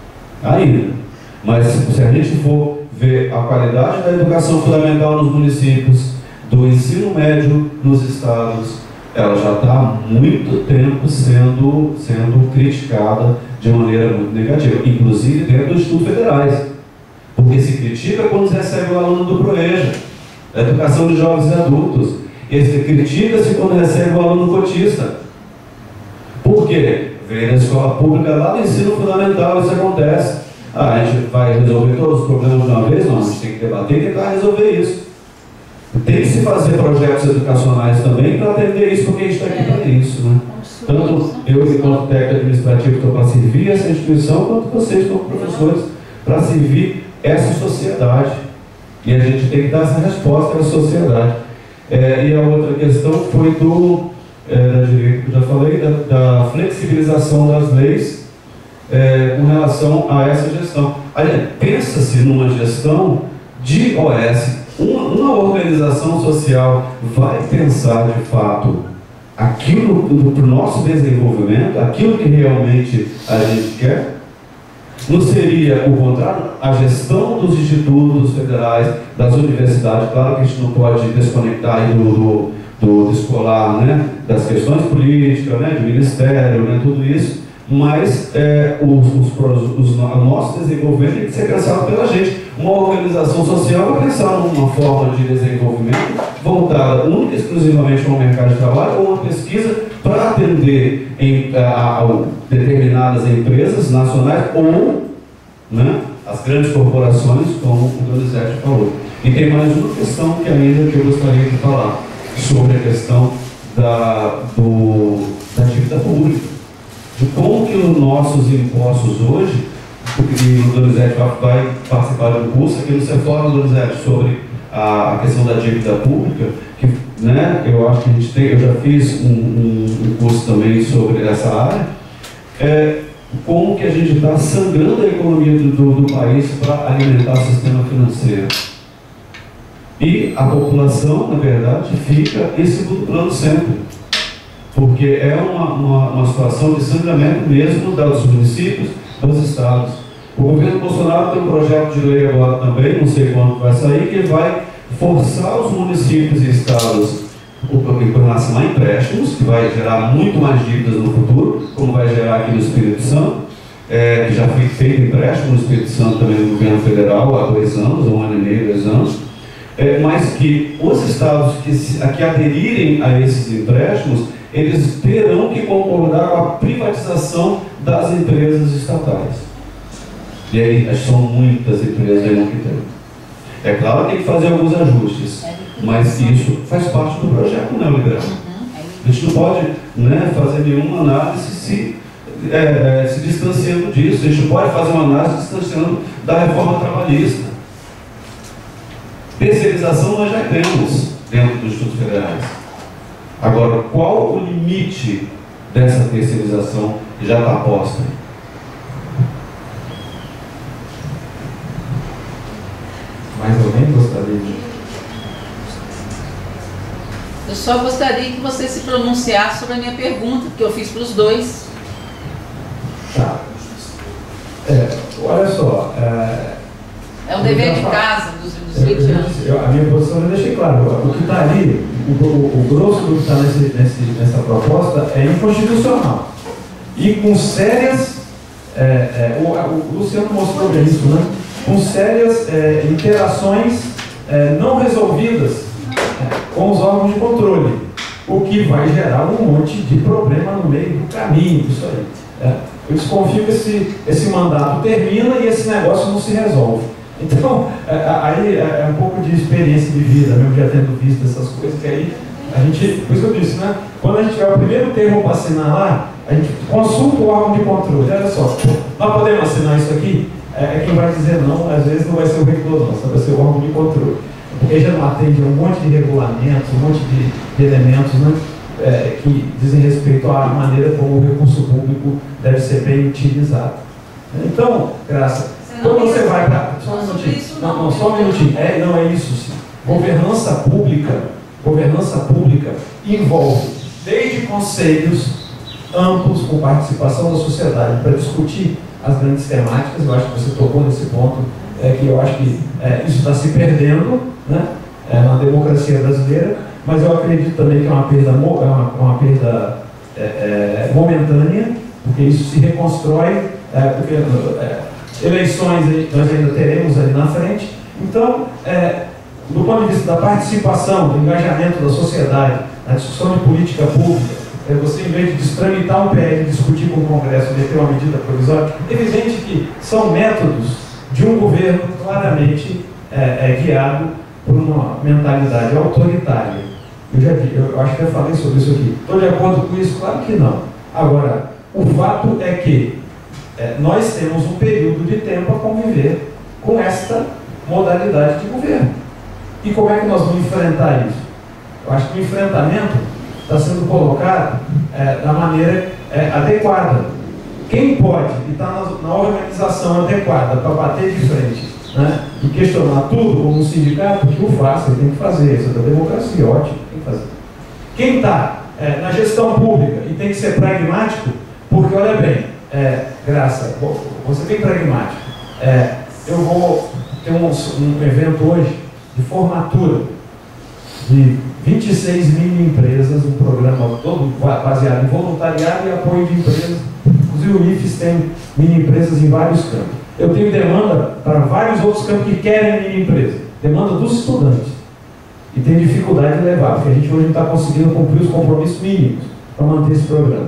Mas se a gente for ver a qualidade da educação fundamental nos municípios, do ensino médio nos estados, ela já está há muito tempo sendo criticada de maneira muito negativa, inclusive dentro dos institutos federais, porque se critica quando se recebe o aluno do PROEJA, da educação de jovens e adultos, e se critica-se quando recebe o aluno cotista. Por quê? Vem da escola pública lá no ensino fundamental, isso acontece. A gente vai resolver todos os problemas de uma vez? Não, a gente tem que debater e tentar resolver isso. Tem que se fazer projetos educacionais também para atender isso, porque a gente está aqui para isso, né? Tanto eu, enquanto técnico administrativo, estou para servir essa instituição, quanto vocês, como professores, para servir essa sociedade. E a gente tem que dar essa resposta à sociedade. E a outra questão foi da direita, que eu já falei, da flexibilização das leis com relação a essa gestão. Pensa-se numa gestão de OS. Uma organização social vai pensar de fato aquilo para o nosso desenvolvimento, aquilo que realmente a gente quer? Não seria o contrário? A gestão dos institutos federais, das universidades, claro que a gente não pode desconectar aí do escolar, né, das questões políticas, né, de ministério, né, tudo isso, mas o nosso desenvolvimento tem que ser pensado pela gente. Uma organização social vai pensar numa forma de desenvolvimento voltada única e exclusivamente ao mercado de trabalho, ou uma pesquisa para atender a determinadas empresas nacionais ou, né, as grandes corporações, como o Donizete falou. E tem mais uma questão que ainda que eu gostaria de falar, sobre a questão da dívida pública. De como que os nossos impostos hoje, e o Donizete vai participar do curso aqui no Cefórum, Donizete, sobre a questão da dívida pública, que, né, eu acho que a gente tem, eu já fiz um curso também sobre essa área, como que a gente está sangrando a economia do país para alimentar o sistema financeiro. E a população, na verdade, fica em segundo plano sempre. Porque é uma situação de sangramento mesmo dos municípios, dos estados. O governo Bolsonaro tem um projeto de lei agora também, não sei quando vai sair, que vai forçar os municípios e estados em relação a empréstimos, que vai gerar muito mais dívidas no futuro, como vai gerar aqui no Espírito Santo, que já foi feito empréstimo no Espírito Santo também no governo federal há 2 anos, 1 ano e meio, 2 anos, mas que os estados que aderirem a esses empréstimos, eles terão que concordar com a privatização das empresas estatais. E aí, são muitas empresas aí no que tem. É claro que tem que fazer alguns ajustes, mas isso faz parte do projeto neoliberal. A gente não pode, né, fazer nenhuma análise se distanciando disso. A gente não pode fazer uma análise distanciando da reforma trabalhista. Terceirização nós já temos dentro dos institutos federais. Agora, qual o limite dessa terceirização que já está posta? Mais ou menos gostaria de... Eu só gostaria que você se pronunciasse sobre a minha pergunta, que eu fiz para os dois. Tá. Olha só... É um dever de casa dos haitianos. A minha posição eu deixei claro. O que está ali, o grosso do que está nessa proposta é inconstitucional. E com sérias... o Luciano mostrou bem isso, né? Com sérias interações não resolvidas com os órgãos de controle, o que vai gerar um monte de problema no meio do caminho disso aí. Eu desconfio que esse mandato termina e esse negócio não se resolve. Então, aí é um pouco de experiência de vida, mesmo já tendo visto essas coisas, que aí a gente, por isso eu disse, né? Quando a gente tiver o primeiro termo para assinar lá, a gente consulta o órgão de controle. Olha só, nós podemos assinar isso aqui? Quem vai dizer não, às vezes não vai ser o reitor, não, só vai ser o órgão de controle. Porque já não atende a um monte de regulamentos, um monte de elementos, né, que dizem respeito à maneira como o recurso público deve ser bem utilizado. Então, Graça, quando você vai para... Só um minutinho. Não, só um minutinho. Não é isso, sim. Governança pública envolve desde conselhos amplos com participação da sociedade para discutir as grandes temáticas. Eu acho que você tocou nesse ponto, que eu acho que isso está se perdendo, né, na democracia brasileira, mas eu acredito também que é uma perda momentânea, porque isso se reconstrói, porque eleições nós ainda teremos ali na frente. Então, do ponto de vista da participação, do engajamento da sociedade, na discussão de política pública, você, em vez de destramitar um PL e discutir com o Congresso e ter uma medida provisória, é evidente que são métodos de um governo claramente guiado por uma mentalidade autoritária. Eu acho que eu falei sobre isso aqui. Estou de acordo com isso? Claro que não. Agora, o fato é que nós temos um período de tempo a conviver com esta modalidade de governo. E como é que nós vamos enfrentar isso? Eu acho que o enfrentamento está sendo colocado da maneira adequada. Quem pode e está na organização adequada para bater de frente, né, e questionar tudo como um sindicato, que o faça, ele tem que fazer. Isso é da democracia, ótimo, tem que fazer. Quem está na gestão pública, e tem que ser pragmático, porque, olha bem, Graça, você bem pragmático. Eu vou ter um evento hoje de formatura de 26 mini empresas, um programa todo baseado em voluntariado e apoio de empresas. Inclusive o IFES tem mini empresas em vários campos. Eu tenho demanda para vários outros campos que querem mini empresa. Demanda dos estudantes. E tem dificuldade de levar, porque a gente hoje não está conseguindo cumprir os compromissos mínimos para manter esse programa.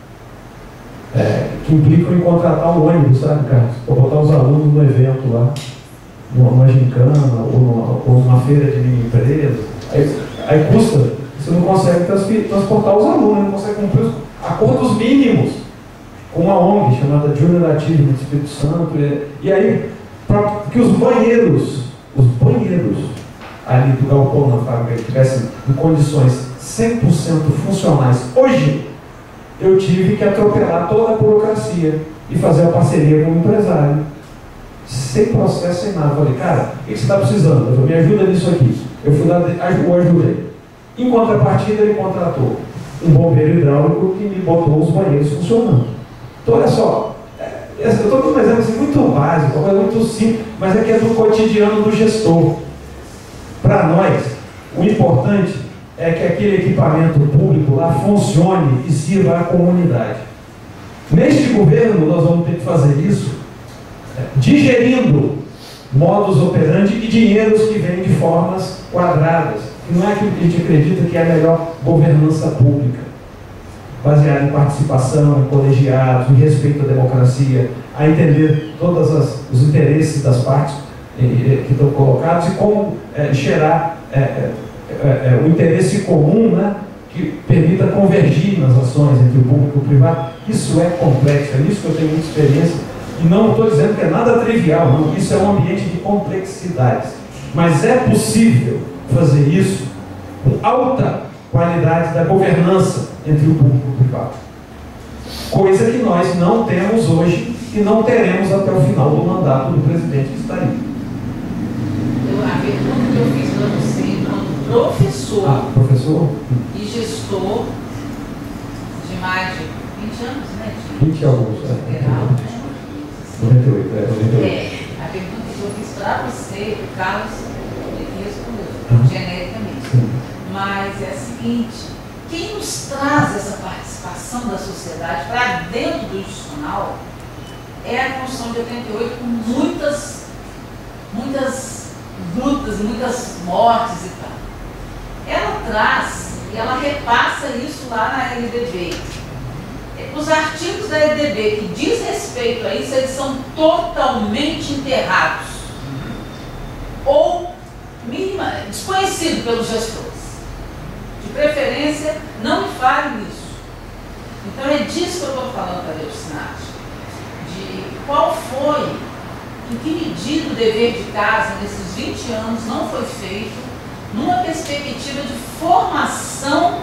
Que implicam em contratar um ônibus, sabe, Carlos? Para botar os alunos no evento lá, numa gincana ou numa feira de mini empresa. Aí custa, você não consegue transportar os alunos, não consegue cumprir os acordos mínimos com uma ONG chamada Junior Ative do Espírito Santo. E aí, para que os banheiros ali do galpão na fábrica estivessem em condições 100% funcionais, hoje eu tive que atropelar toda a burocracia e fazer a parceria com o empresário. Sem processo, sem nada. Eu falei, cara, o que você está precisando? Eu falei, me ajuda nisso aqui. Eu fui lá, o ajudei. Em contrapartida, ele contratou um bombeiro hidráulico que me botou os banheiros funcionando. Então, olha só, eu estou dando um exemplo assim, muito básico, uma coisa muito simples, mas é que é do cotidiano do gestor. Para nós, o importante é que aquele equipamento público lá funcione e sirva à comunidade. Neste governo, nós vamos ter que fazer isso digerindo modus operandi e dinheiros que vêm de formas quadradas. Não é que a gente acredita que é a melhor governança pública, baseada em participação, em colegiados, em respeito à democracia, a entender todos os interesses das partes que estão colocados e como gerar o interesse comum, né, que permita convergir nas ações entre o público e o privado. Isso é complexo, é nisso que eu tenho muita experiência. E não estou dizendo que é nada trivial, não. Isso é um ambiente de complexidades. Mas é possível fazer isso com alta qualidade da governança entre o público e o privado. Coisa que nós não temos hoje e não teremos até o final do mandato do presidente que está aí. A pergunta que eu fiz para você, enquanto professor e gestor de mais de 20 anos, né? 20 alguns, federal, 98, 98. A pergunta que eu fiz para você, o Carlos, ele respondeu genericamente. Mas é a seguinte: quem nos traz essa participação da sociedade para dentro do institucional é a Constituição de 88, com muitas lutas, muitas mortes e tal. Ela traz e ela repassa isso lá na LDB. Os artigos da LDB que diz respeito a isso, eles são totalmente enterrados ou desconhecidos pelos gestores. De preferência, não me fale nisso. Então é disso que eu estou falando, Tadeu Sinati, de qual foi, em que medida o dever de casa nesses 20 anos não foi feito numa perspectiva de formação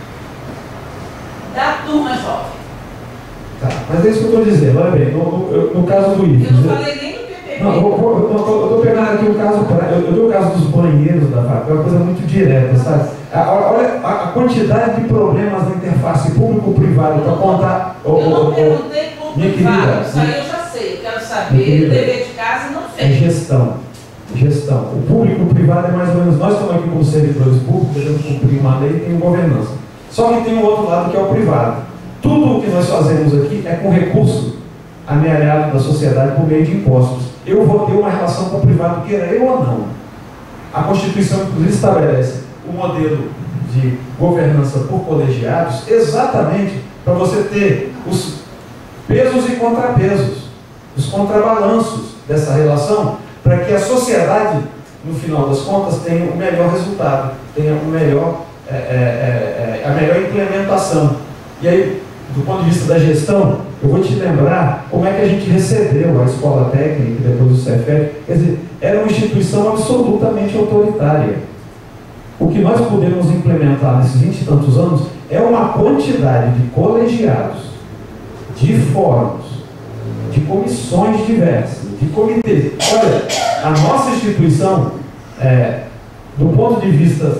da turma jovem. Tá, mas é isso que eu estou dizendo, olha bem, no caso do IFES. Eu não falei nem do PPP. Não, eu estou pegando aqui o caso, eu dei o caso dos banheiros da FAP, é uma coisa muito direta, sabe? Olha a quantidade de problemas na interface público-privado para contar. Eu não perguntei por minha privado, querida, isso aí eu já sei, eu quero saber, o dever de casa não fez. É gestão. O público-privado é mais ou menos, nós estamos aqui como servidores públicos, devemos cumprir uma lei e tem governança. Só que tem um outro lado que é o privado. Tudo o que nós fazemos aqui é com recurso amealhado da sociedade por meio de impostos. Eu vou ter uma relação com o privado, queira eu ou não. A Constituição, inclusive, estabelece o modelo de governança por colegiados exatamente para você ter os pesos e contrapesos, os contrabalanços dessa relação, para que a sociedade, no final das contas, tenha o melhor resultado, tenha a melhor implementação. E aí, do ponto de vista da gestão, eu vou te lembrar como é que a gente recebeu a escola técnica, depois o Cefet. Quer dizer, era uma instituição absolutamente autoritária. O que nós podemos implementar nesses 20 e tantos anos é uma quantidade de colegiados, de fóruns, de comissões diversas, de comitês. Olha, a nossa instituição, do ponto de vista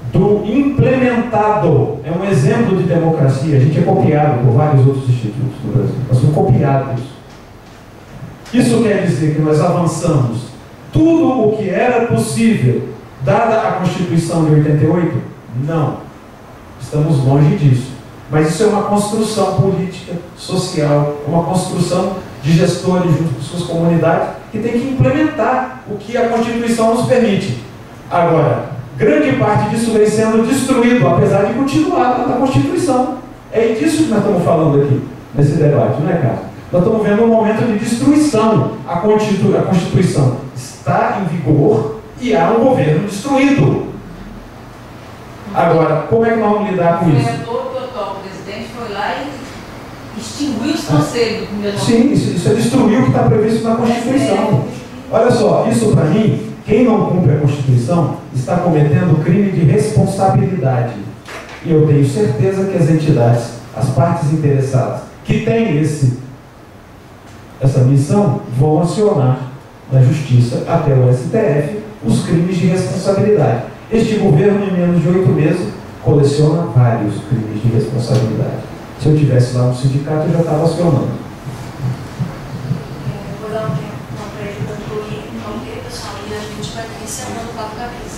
do implementado. É um exemplo de democracia. A gente é copiado por vários outros institutos do Brasil. Nós somos copiados. Isso quer dizer que nós avançamos tudo o que era possível, dada a Constituição de 88? Não. Estamos longe disso. Mas isso é uma construção política, social, uma construção de gestores junto com suas comunidades que tem que implementar o que a Constituição nos permite. Agora, grande parte disso vem sendo destruído, apesar de continuar na Constituição. É disso que nós estamos falando aqui, nesse debate, não é, Carlos? Nós estamos vendo um momento de destruição. A Constituição está em vigor e há um governo destruído. Agora, como é que nós vamos lidar com isso? O presidente foi lá e extinguiu os conselhos do primeiro momento. Sim, isso é destruir o que está previsto na Constituição. Olha só, isso para mim, quem não cumpre a Constituição está cometendo crime de responsabilidade. E eu tenho certeza que as entidades, as partes interessadas, que têm essa missão, vão acionar na Justiça, até o STF, os crimes de responsabilidade. Este governo, em menos de 8 meses, coleciona vários crimes de responsabilidade. Se eu estivesse lá no sindicato, eu já estava acionando. Vou dar um tempo para ele concluir, ok, pessoal, e a gente vai encerrando o papo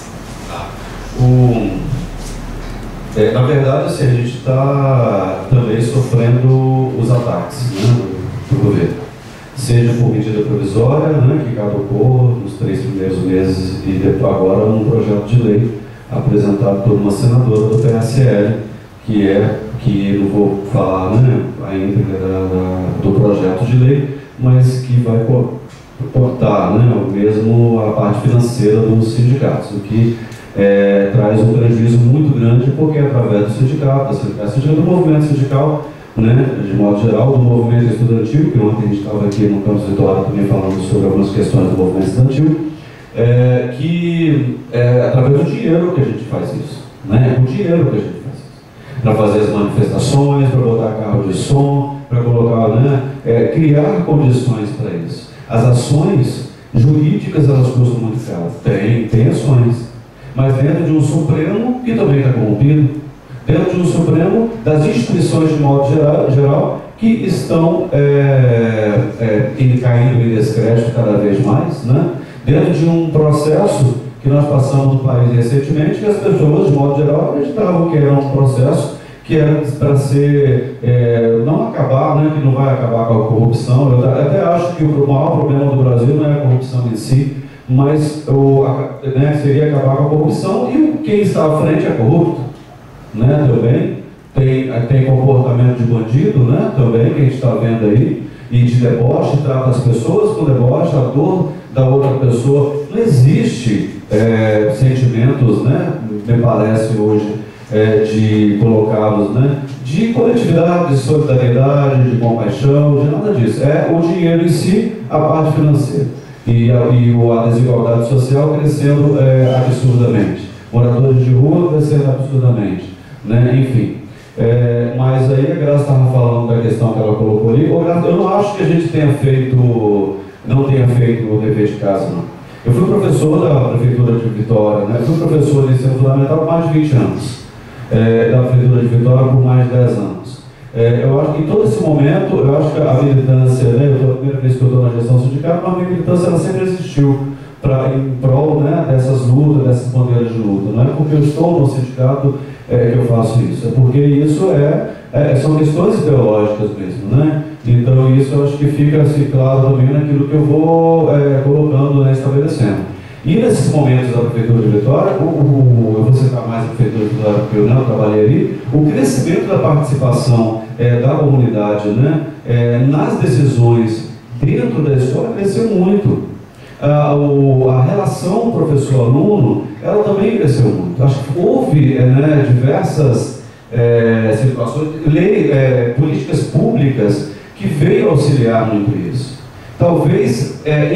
cabeça. Na verdade, assim, a gente está também sofrendo os ataques, né, do governo. Seja por medida provisória, né, que caducou nos 3 primeiros meses, e depois agora um projeto de lei apresentado por uma senadora do PSL, que não vou falar, né, a íntegra do projeto de lei, mas que vai cortar, né, mesmo a parte financeira dos sindicatos, o que traz um prejuízo muito grande, porque através do sindicato, seja do movimento sindical, né, de modo geral, do movimento estudantil, que ontem a gente estava aqui no Campus Vitória também falando sobre algumas questões do movimento estudantil, que é através do dinheiro que a gente faz isso, né? É com o dinheiro que a gente faz isso, para fazer as manifestações, para botar carro de som, para colocar, né, criar condições para isso. As ações jurídicas, elas custam muito caro. Tem ações, mas dentro de um Supremo que também está corrompido, dentro de um Supremo das instituições de modo geral que estão caindo em descrédito cada vez mais, né? Dentro de um processo que nós passamos no país recentemente, que as pessoas, de modo geral, acreditavam que era um processo que era para ser, não acabar, né, que não vai acabar com a corrupção. Eu até acho que o maior problema do Brasil não é a corrupção em si, mas seria acabar com a corrupção, e quem está à frente é corrupto, né, também. Tem comportamento de bandido, né, também, que a gente está vendo aí, e de deboche, trata as pessoas com deboche, a dor da outra pessoa. Não existe sentimentos, né, me parece hoje, de colocá-los, né, de coletividade, de solidariedade, de compaixão, de nada disso. É o dinheiro em si, a parte financeira. E a desigualdade social crescendo absurdamente. Moradores de rua crescendo absurdamente, né, enfim. Mas aí a Graça estava falando da questão que ela colocou ali. Eu não acho que a gente não tenha feito o dever de casa, não. Eu fui professor da Prefeitura de Vitória, né? Eu fui professor de ensino fundamental por mais de 20 anos, da Prefeitura de Vitória por mais de 10 anos. Eu acho que em todo esse momento, eu acho que a militância, né, a primeira vez que eu estou na gestão sindical, mas a minha militância ela sempre existiu em prol, né, dessas lutas, dessas bandeiras de luta. Não é porque eu estou no sindicato que eu faço isso, é porque isso são questões ideológicas mesmo, né? Então isso eu acho que fica assim, claro também naquilo que eu vou colocando, né, estabelecendo. E nesses momentos da Prefeitura de Vitória, eu vou citar mais a Prefeitura de Vitória porque eu trabalhei ali, o crescimento da participação da comunidade, né, nas decisões dentro da escola cresceu muito. A relação professor-aluno, ela também cresceu muito. Acho que houve diversas situações, políticas públicas que veio auxiliar muito isso. Talvez,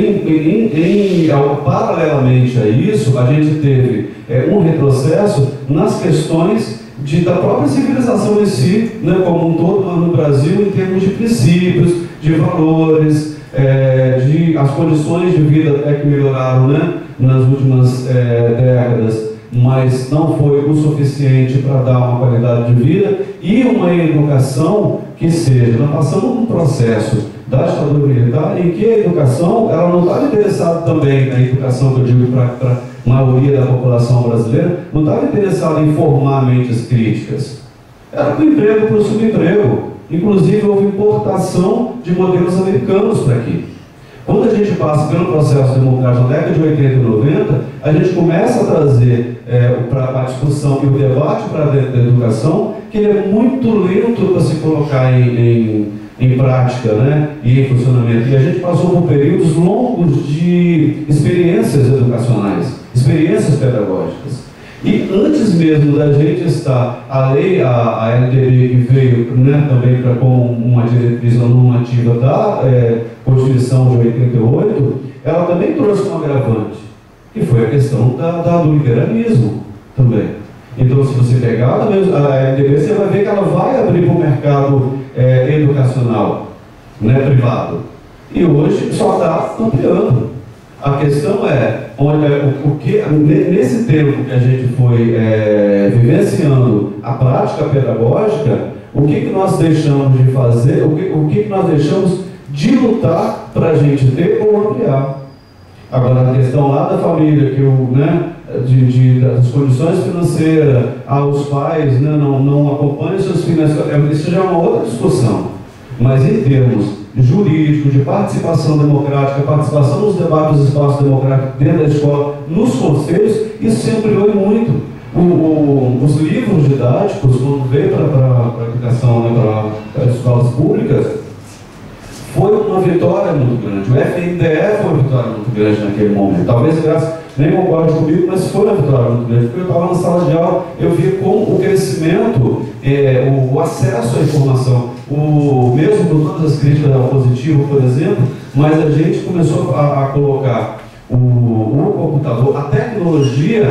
paralelamente a isso, a gente teve um retrocesso nas questões da própria civilização em si, né, como um todo, mas no Brasil, em termos de princípios, de valores, as condições de vida que melhoraram, né, nas últimas décadas, mas não foi o suficiente para dar uma qualidade de vida e uma educação que seja. Nós passamos um processo da ditadura militar em que a educação, ela não estava interessada também, na educação que eu digo para a maioria da população brasileira, não estava interessada em formar mentes críticas. Era para o emprego, para o subemprego. Inclusive houve importação de modelos americanos para aqui. Quando a gente passa pelo processo democrático na década de 80 e 90, a gente começa a trazer para a discussão e o debate para dentro da educação, que ele é muito lento para se colocar em prática, né, e em funcionamento. E a gente passou por períodos longos de experiências educacionais, experiências pedagógicas. E antes mesmo da gente estar, a lei, a LDB, que veio, né, também com uma diretriz normativa da Constituição de 88, ela também trouxe um agravante, que foi a questão do liberalismo também. Então, se você pegar a LDB, você vai ver que ela vai abrir para o mercado educacional, né, privado. E hoje só está ampliando. A questão é, nesse tempo que a gente foi vivenciando a prática pedagógica, o que nós deixamos de fazer, o que nós deixamos de lutar para a gente ter ou ampliar. Agora, a questão lá da família, das condições financeiras, os pais, né, não acompanham seus filhos, isso já é uma outra discussão. Mas em termos jurídicos, de participação democrática, participação nos debates dos espaços democráticos dentro da escola, nos conselhos, isso se ampliou muito. Os livros didáticos, quando veio para a educação, né, para as escolas públicas, foi uma vitória muito grande. O FNDE foi uma vitória muito grande naquele momento. Talvez Graça nem concorde comigo, mas foi uma vitória muito grande, porque eu estava na sala de aula, eu vi como o crescimento, o acesso à informação, mesmo com todas as críticas ao positivo, por exemplo, mas a gente começou a colocar o computador, a tecnologia,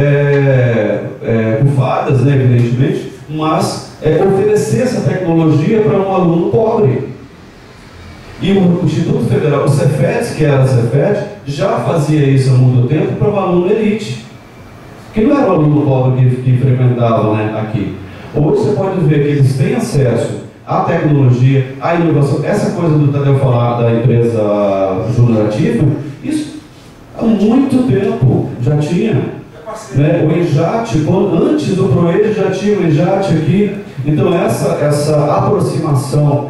bufadas, né, evidentemente, mas oferecer essa tecnologia para um aluno pobre. E o Instituto Federal, o Cefet, que era a Cefet, já fazia isso há muito tempo para um aluno elite, que não era o aluno pobre que frequentava, né, aqui. Hoje você pode ver que eles têm acesso à tecnologia, à inovação. Essa coisa do Tadeu falar da empresa Júnior Ativo, isso há muito tempo já tinha. Né? O EJAT, antes do ProEJ já tinha o EJAT aqui. Então essa aproximação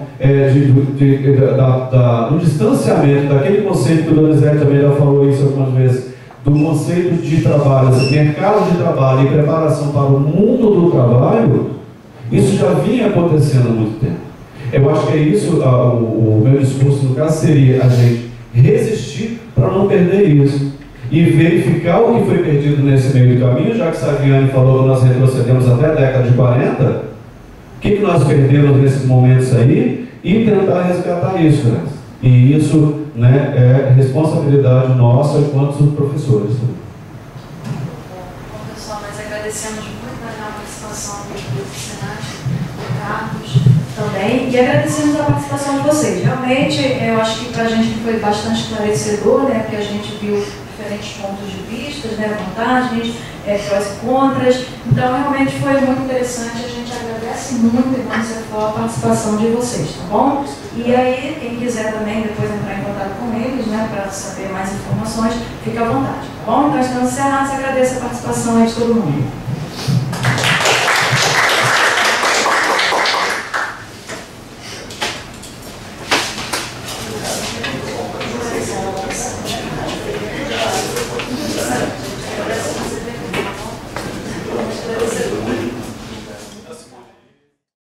do distanciamento daquele conceito que o Donizete também já falou isso algumas vezes, do conceito de trabalho, mercado de trabalho e preparação para o mundo do trabalho, isso já vinha acontecendo há muito tempo. Eu acho que é isso, o meu discurso no caso seria a gente resistir para não perder isso e verificar o que foi perdido nesse meio do caminho, já que Saviani falou que nós retrocedemos até a década de 40, o que nós perdemos nesses momentos aí, e tentar resgatar isso, né? E isso, né, é responsabilidade nossa enquanto professores. Bom, pessoal, nós agradecemos muito a participação do Senat, do Carlos também, e agradecemos a participação de vocês. Realmente, eu acho que para a gente foi bastante esclarecedor, né, porque a gente viu diferentes pontos de vista, né, vantagens, prós e contras. Então, realmente foi muito interessante. A gente agradece muito, a participação de vocês, tá bom? E aí, quem quiser também depois entrar em contato com eles, né, para saber mais informações, fique à vontade, tá bom? Então, estamos encerrados. Agradeço a participação aí de todo mundo.